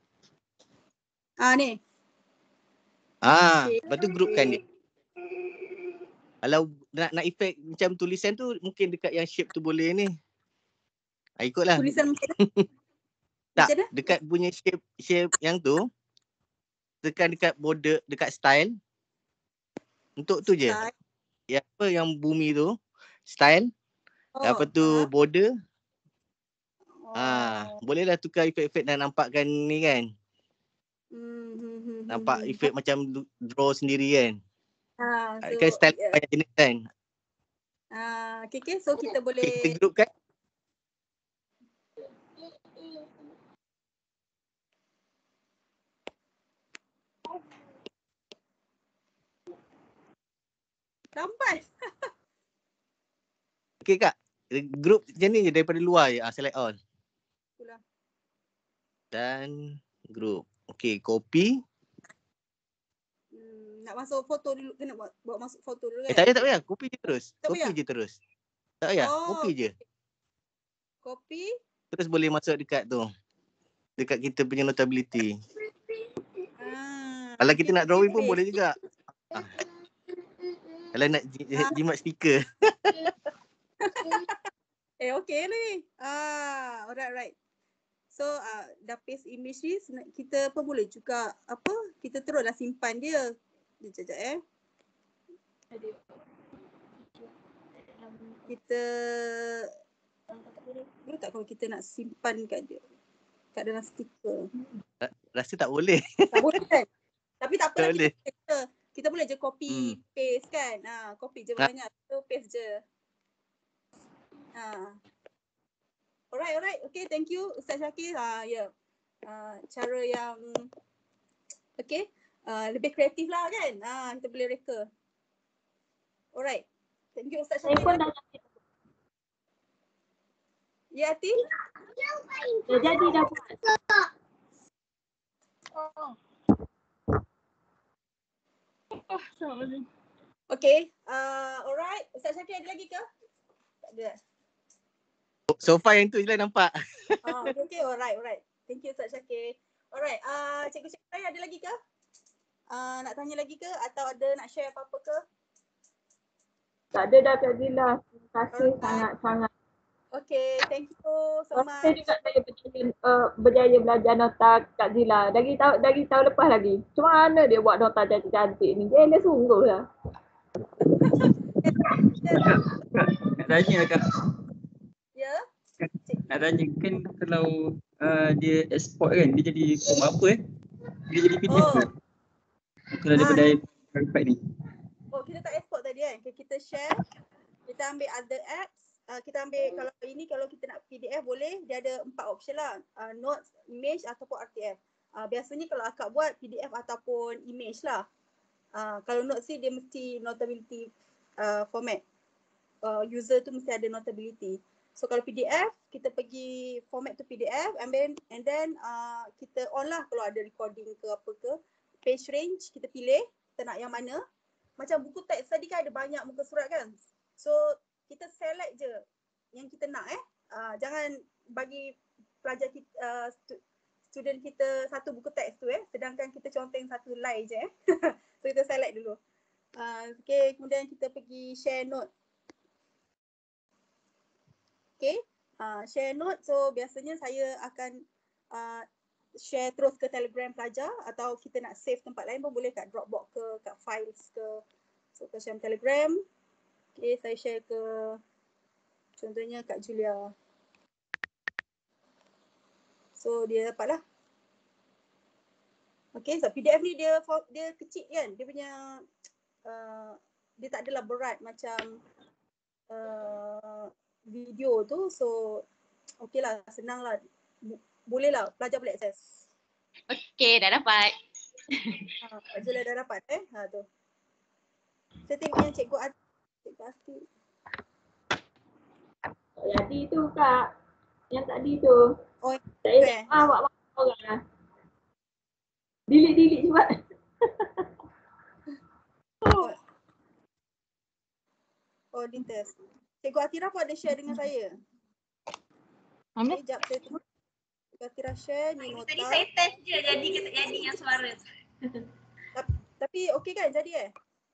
Ah ni. Ah, Okey. lepas tu groupkan dia. Kalau nak nak efek macam tulisan tu mungkin dekat yang shape tu boleh ni. Ha, ikutlah. Tulisan macam mana? Tak, Macam mana? dekat punya shape shape yang tu tekan dekat border, dekat style. Untuk tu je. Style. Yang apa yang bumi tu, style. Oh, Lepas tu ah. border. Oh. Ah, bolehlah tukar efek-efek dan nampakkan ni kan. Hmm, hmm, hmm, Nampak hmm. efek macam du- draw sendiri kan. Ah, Ah, so Kan style yeah. banyak jenis kan. Ah, okay, okay. So kita Kita boleh group kan. lambat. Okay Kak. Group macam ni je daripada luar je. Ah, select all. Itulah. Dan group. Okay, copy. Hmm, nak masuk foto dulu, kena buat, buat masuk foto dulu Eh kan? tak payah, tak payah. Copy je terus. Tak Copy payah? je terus. Tak payah. Oh, Copy je. copy. Terus boleh masuk dekat tu. Dekat kita punya notability. Ah, Kalau okay, kita nak okay, drawing pun baik. boleh juga. Ah. Kalau nak ji- Ah. jimat stiker. Eh, okay ni. Ah, alright, alright. So, uh, dah paste image ni, sena- kita pun boleh juga, apa, kita teruslah simpan dia. Sekejap, sekejap eh. Kita, boleh tak kalau kita nak simpan kat dia, kat dalam stiker? Ra- Rasa tak boleh. Tak boleh kan? Tapi tak Tak apalah, boleh. kita, kita, kita boleh je copy, Hmm. paste kan. Ha, copy je Ah. banyak, so paste je. Ha. Alright, alright. Okay, thank you Ustaz Syakir. Ha, ya. Yeah. Uh, cara yang okay, uh, lebih kreatif lah kan. Ha, kita boleh reka. Alright. Thank you Ustaz Saya Syakir. pun dah Ya, Ati? dah jadi dah buat. Okay. Uh, alright. Ustaz Syakir ada lagi ke? Tak ada. So far yang tu je lah nampak. Ah, okay, okay. Alright, alright. Thank you Ustaz Syakir. Alright. Uh, Cikgu-cikgu saya ada lagi ke? Uh, nak tanya lagi ke? Atau ada nak share apa-apa ke? Tak ada dah Kak Zila. Terima kasih sangat-sangat. Okay, thank you so much. Saya juga saya berjaya, uh, berjaya belajar nota Kak Zila. Dari tahun, dari tahun lepas lagi. Macam mana dia buat nota cantik-cantik ni? Dia dia sungguh lah. Nak tanya Kak. Ya? Nak tanya kan kalau uh, dia export kan, dia jadi form apa eh? Dia jadi P D F Oh. ke? Kalau daripada iPad ni. Oh, kita tak export tadi kan? Okay, kita share. Kita ambil other apps. Uh, kita ambil kalau ini kalau kita nak P D F boleh, dia ada empat option lah. Uh, notes, image ataupun R T F. Uh, biasanya kalau akak buat P D F ataupun image lah. Uh, kalau notes ni dia mesti notability uh, format. Uh, user tu mesti ada notability. So kalau P D F, kita pergi format tu P D F and then and then uh, kita on lah kalau ada recording ke apa ke. Page range, kita pilih kita nak yang mana. Macam buku teks tadi kan ada banyak muka surat kan. So kita select je yang kita nak eh. Uh, jangan bagi pelajar kita, uh, stu- student kita satu buku teks tu eh. Sedangkan kita conteng satu line je eh. So kita select dulu. Uh, okay, kemudian kita pergi share note. Okay, uh, share note. So biasanya saya akan uh, share terus ke Telegram pelajar atau kita nak save tempat lain pun boleh kat Dropbox ke, kat files ke. So kita share Telegram. Okay, saya share ke contohnya kat Julia. So dia dapat lah. Okay, so P D F ni dia dia kecil kan. Dia punya uh, dia tak adalah berat macam uh, video tu. So okey lah, senang lah. Boleh lah, pelajar boleh akses. Okay, dah dapat. Ha, Kak Julia dah dapat eh. Ha tu. Saya tengok yang cikgu Ati. Cikgu Ati. Jadi tu Kak. Yang tadi tu. Oh, saya ah buat macam orang lah. Delete-delete cepat. Oh, oh Dintes. Cikgu Atira pun ada share dengan saya. Mana? Okay, jap saya tengok. Cikgu Atira share ni nota. Tadi saya test je jadi ke tak jadi yang suara. Tapi, tapi okey kan jadi eh?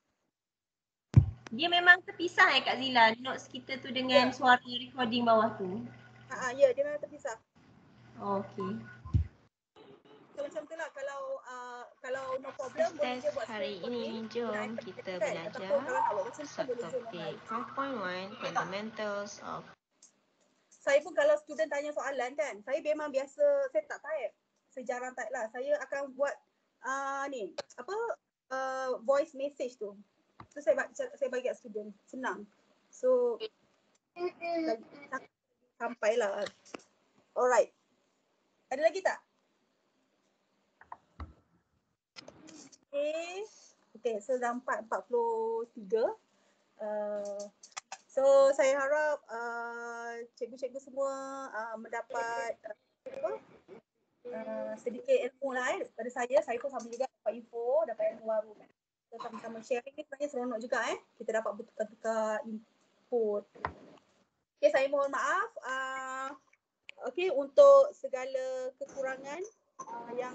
Dia memang terpisah eh Kak Zila, notes kita tu dengan Ya. suara recording bawah tu. Ha, ha ya, dia memang terpisah. Oh, okey. So macam tu lah, kalau uh, kalau no problem boleh je buat Hari screen ini recording jom dengan iPad kita kan? belajar Ataupun kalau nak buat macam tu boleh zoom dengan subtopik iPad. four point one Fundamentals of Saya pun kalau student tanya soalan kan, saya memang biasa, saya tak type. sejarah type lah. Saya akan buat uh, ni apa uh, voice message tu. Tu saya baca, saya bagi kat student. Senang. So sampailah. Alright. Ada lagi tak? Okay. Okay, so dah empat puluh tiga. Uh, so saya harap uh, cikgu-cikgu semua uh, mendapat uh, apa? Uh, sedikit ilmu lah eh daripada saya. Saya pun sama juga dapat info, dapat ilmu baru kan. So sama-sama sharing ni sebenarnya seronok juga eh. Kita dapat bertukar-tukar input. Okay, saya mohon maaf. Uh, okay, untuk segala kekurangan uh, yang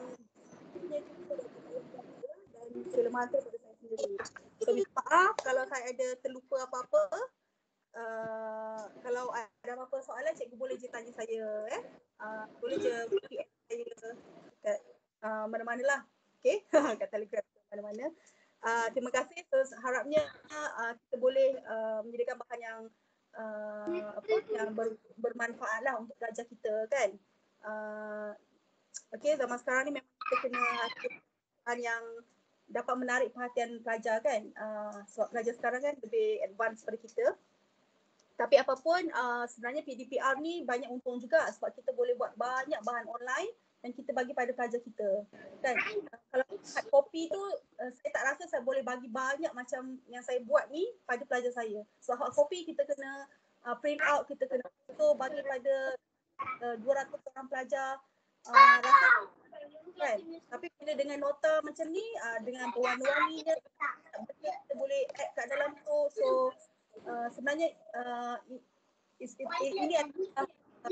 dan kelemahan tu pada saya sendiri. So, minta maaf kalau saya ada terlupa apa-apa. Uh, kalau ada apa-apa soalan, cikgu boleh je tanya saya. Eh? Uh, boleh je P M saya kat uh, mana-mana lah. Okay, kat Telegram mana-mana. Uh, terima kasih. So, harapnya uh, kita boleh uh, menyediakan bahan yang uh, apa yang ber, bermanfaat lah untuk pelajar kita kan. Uh, okay, zaman sekarang ni memang kita kena hasilkan yang dapat menarik perhatian pelajar kan. Uh, sebab pelajar sekarang kan lebih advance pada kita. Tapi apapun uh, sebenarnya P D P R ni banyak untung juga sebab kita boleh buat banyak bahan online dan kita bagi pada pelajar kita. Kan? Uh, kalau hard copy tu uh, saya tak rasa saya boleh bagi banyak macam yang saya buat ni pada pelajar saya. So hard copy kita kena uh, print out, kita kena foto bagi pada uh, dua ratus orang pelajar. Uh, rasa kan, tapi bila dengan nota macam ni uh, dengan berwarna-warninya kita boleh add kat dalam tu. So uh, sebenarnya uh, is, is, is, ini adalah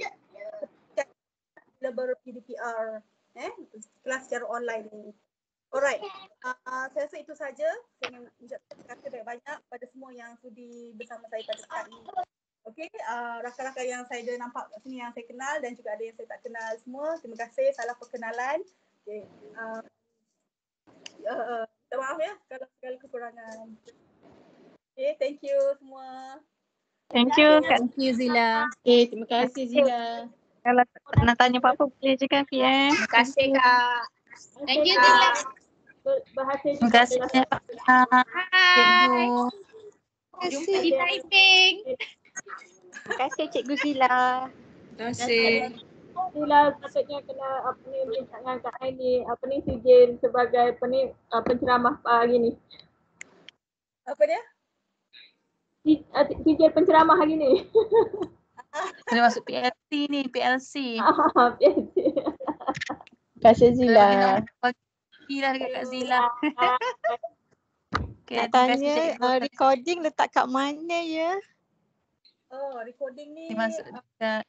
bila ber-P D P R eh kelas secara online ni. Alright, uh, saya rasa itu saja. Saya ingin ucapkan terima kasih banyak-banyak pada semua yang sudi bersama saya pada saat ini. Okey, uh, rakan-rakan yang saya dah nampak kat sini yang saya kenal dan juga ada yang saya tak kenal semua. Terima kasih, salah perkenalan. Okay. Uh, uh, uh, maaf ya kalau segala kekurangan. Okay, thank you semua. Thank you Kak. Thank you Zila. Okay, terima kasih Zila. Kalau nak tanya apa-apa boleh je kan P M. Terima kasih Kak. Thank you Zila. Bahasa Terima kasih banyak Kak. Hai. Jumpa di typing. Terima kasih Cikgu Zila. Terima kasih. Zila sepatutnya kena apa ni minta dengan Kak Aini apa ni sijil sebagai apa ni uh, penceramah hari ni. Apa dia? Si, uh, sijil penceramah hari ni. Kena masuk P L C ni, P L C. Ah, P L C. Terima kasih Zila. Bagi lah dekat Kak Zila. Okay, nak tanya uh, recording letak kat mana ya? Oh, recording ni masuk dekat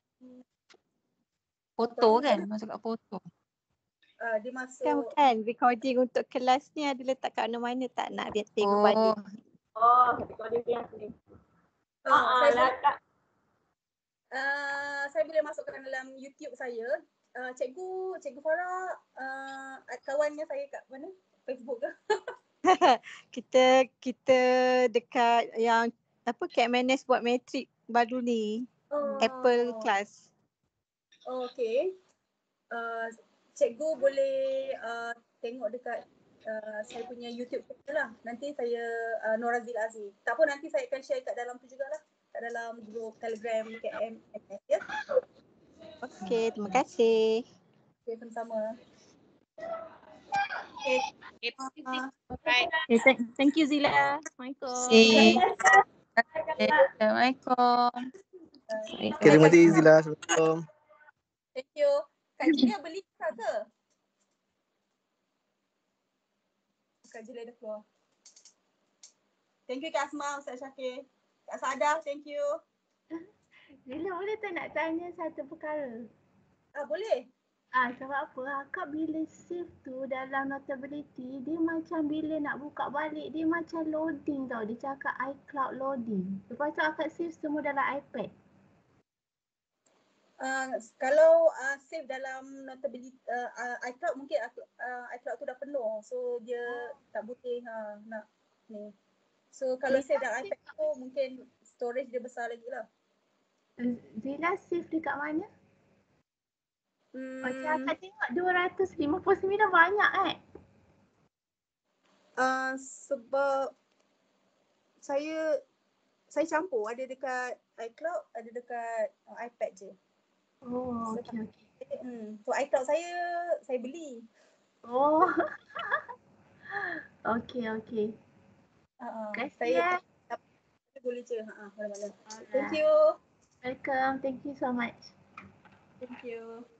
foto kan? Masuk kat foto. Uh, dia masuk. Kan bukan, recording untuk kelas ni ada letak kat mana-mana tak nak dia tengok Oh. balik. Oh, recording kelas ni. Uh, Ah, saya, lah Kak. uh, saya boleh masukkan dalam YouTube saya. Uh, cikgu, Cikgu Farah, uh, kawannya saya kat mana? Facebook ke? kita kita dekat yang apa Kak Manes buat matrik baru ni. Oh. Apple class. Oh, okay. Uh, cikgu boleh uh, tengok dekat uh, saya punya YouTube channel lah. Nanti saya uh, Nora Zila Aziz. Tak apa, nanti saya akan share kat dalam tu jugalah. Kat dalam grup Telegram K M M S ya. Okey, terima kasih. Okay, sama-sama. Okay. Uh, Okay, thank, thank you Zila. Assalamualaikum. See. Assalamualaikum. Okay, terima kasih Zila. Assalamualaikum. Thank you. Kak Julia beli tak ke? Kak Julia dah keluar. Thank you Kak Asma, Ustaz Syakir. Kak Sadah, thank you. Zila boleh tak nak tanya satu perkara? Ah, boleh. Ah, sebab apa? Akak bila save tu dalam notability, dia macam bila nak buka balik, dia macam loading tau. Dia cakap iCloud loading. Lepas tu akak save semua dalam iPad. Uh, kalau uh, save dalam notability uh, uh, iCloud mungkin uh, iCloud tu dah penuh. So dia tak boleh ha, nak ni. So kalau save dalam iPad tu mungkin storage dia besar lagi lah. Zila save dekat mana? Macam Hmm, akak tengok dua ratus lima puluh sembilan banyak eh. uh, sebab saya saya campur, ada dekat iCloud, ada dekat uh, iPad je. Oh, So, okey okey. hmm, so iCloud saya saya beli. Oh. Okey okey. Uh, Terima kasih saya eh. saya boleh je. Ha uh, mana-mana. Thank Alright. you. Welcome. Thank you so much. Thank you.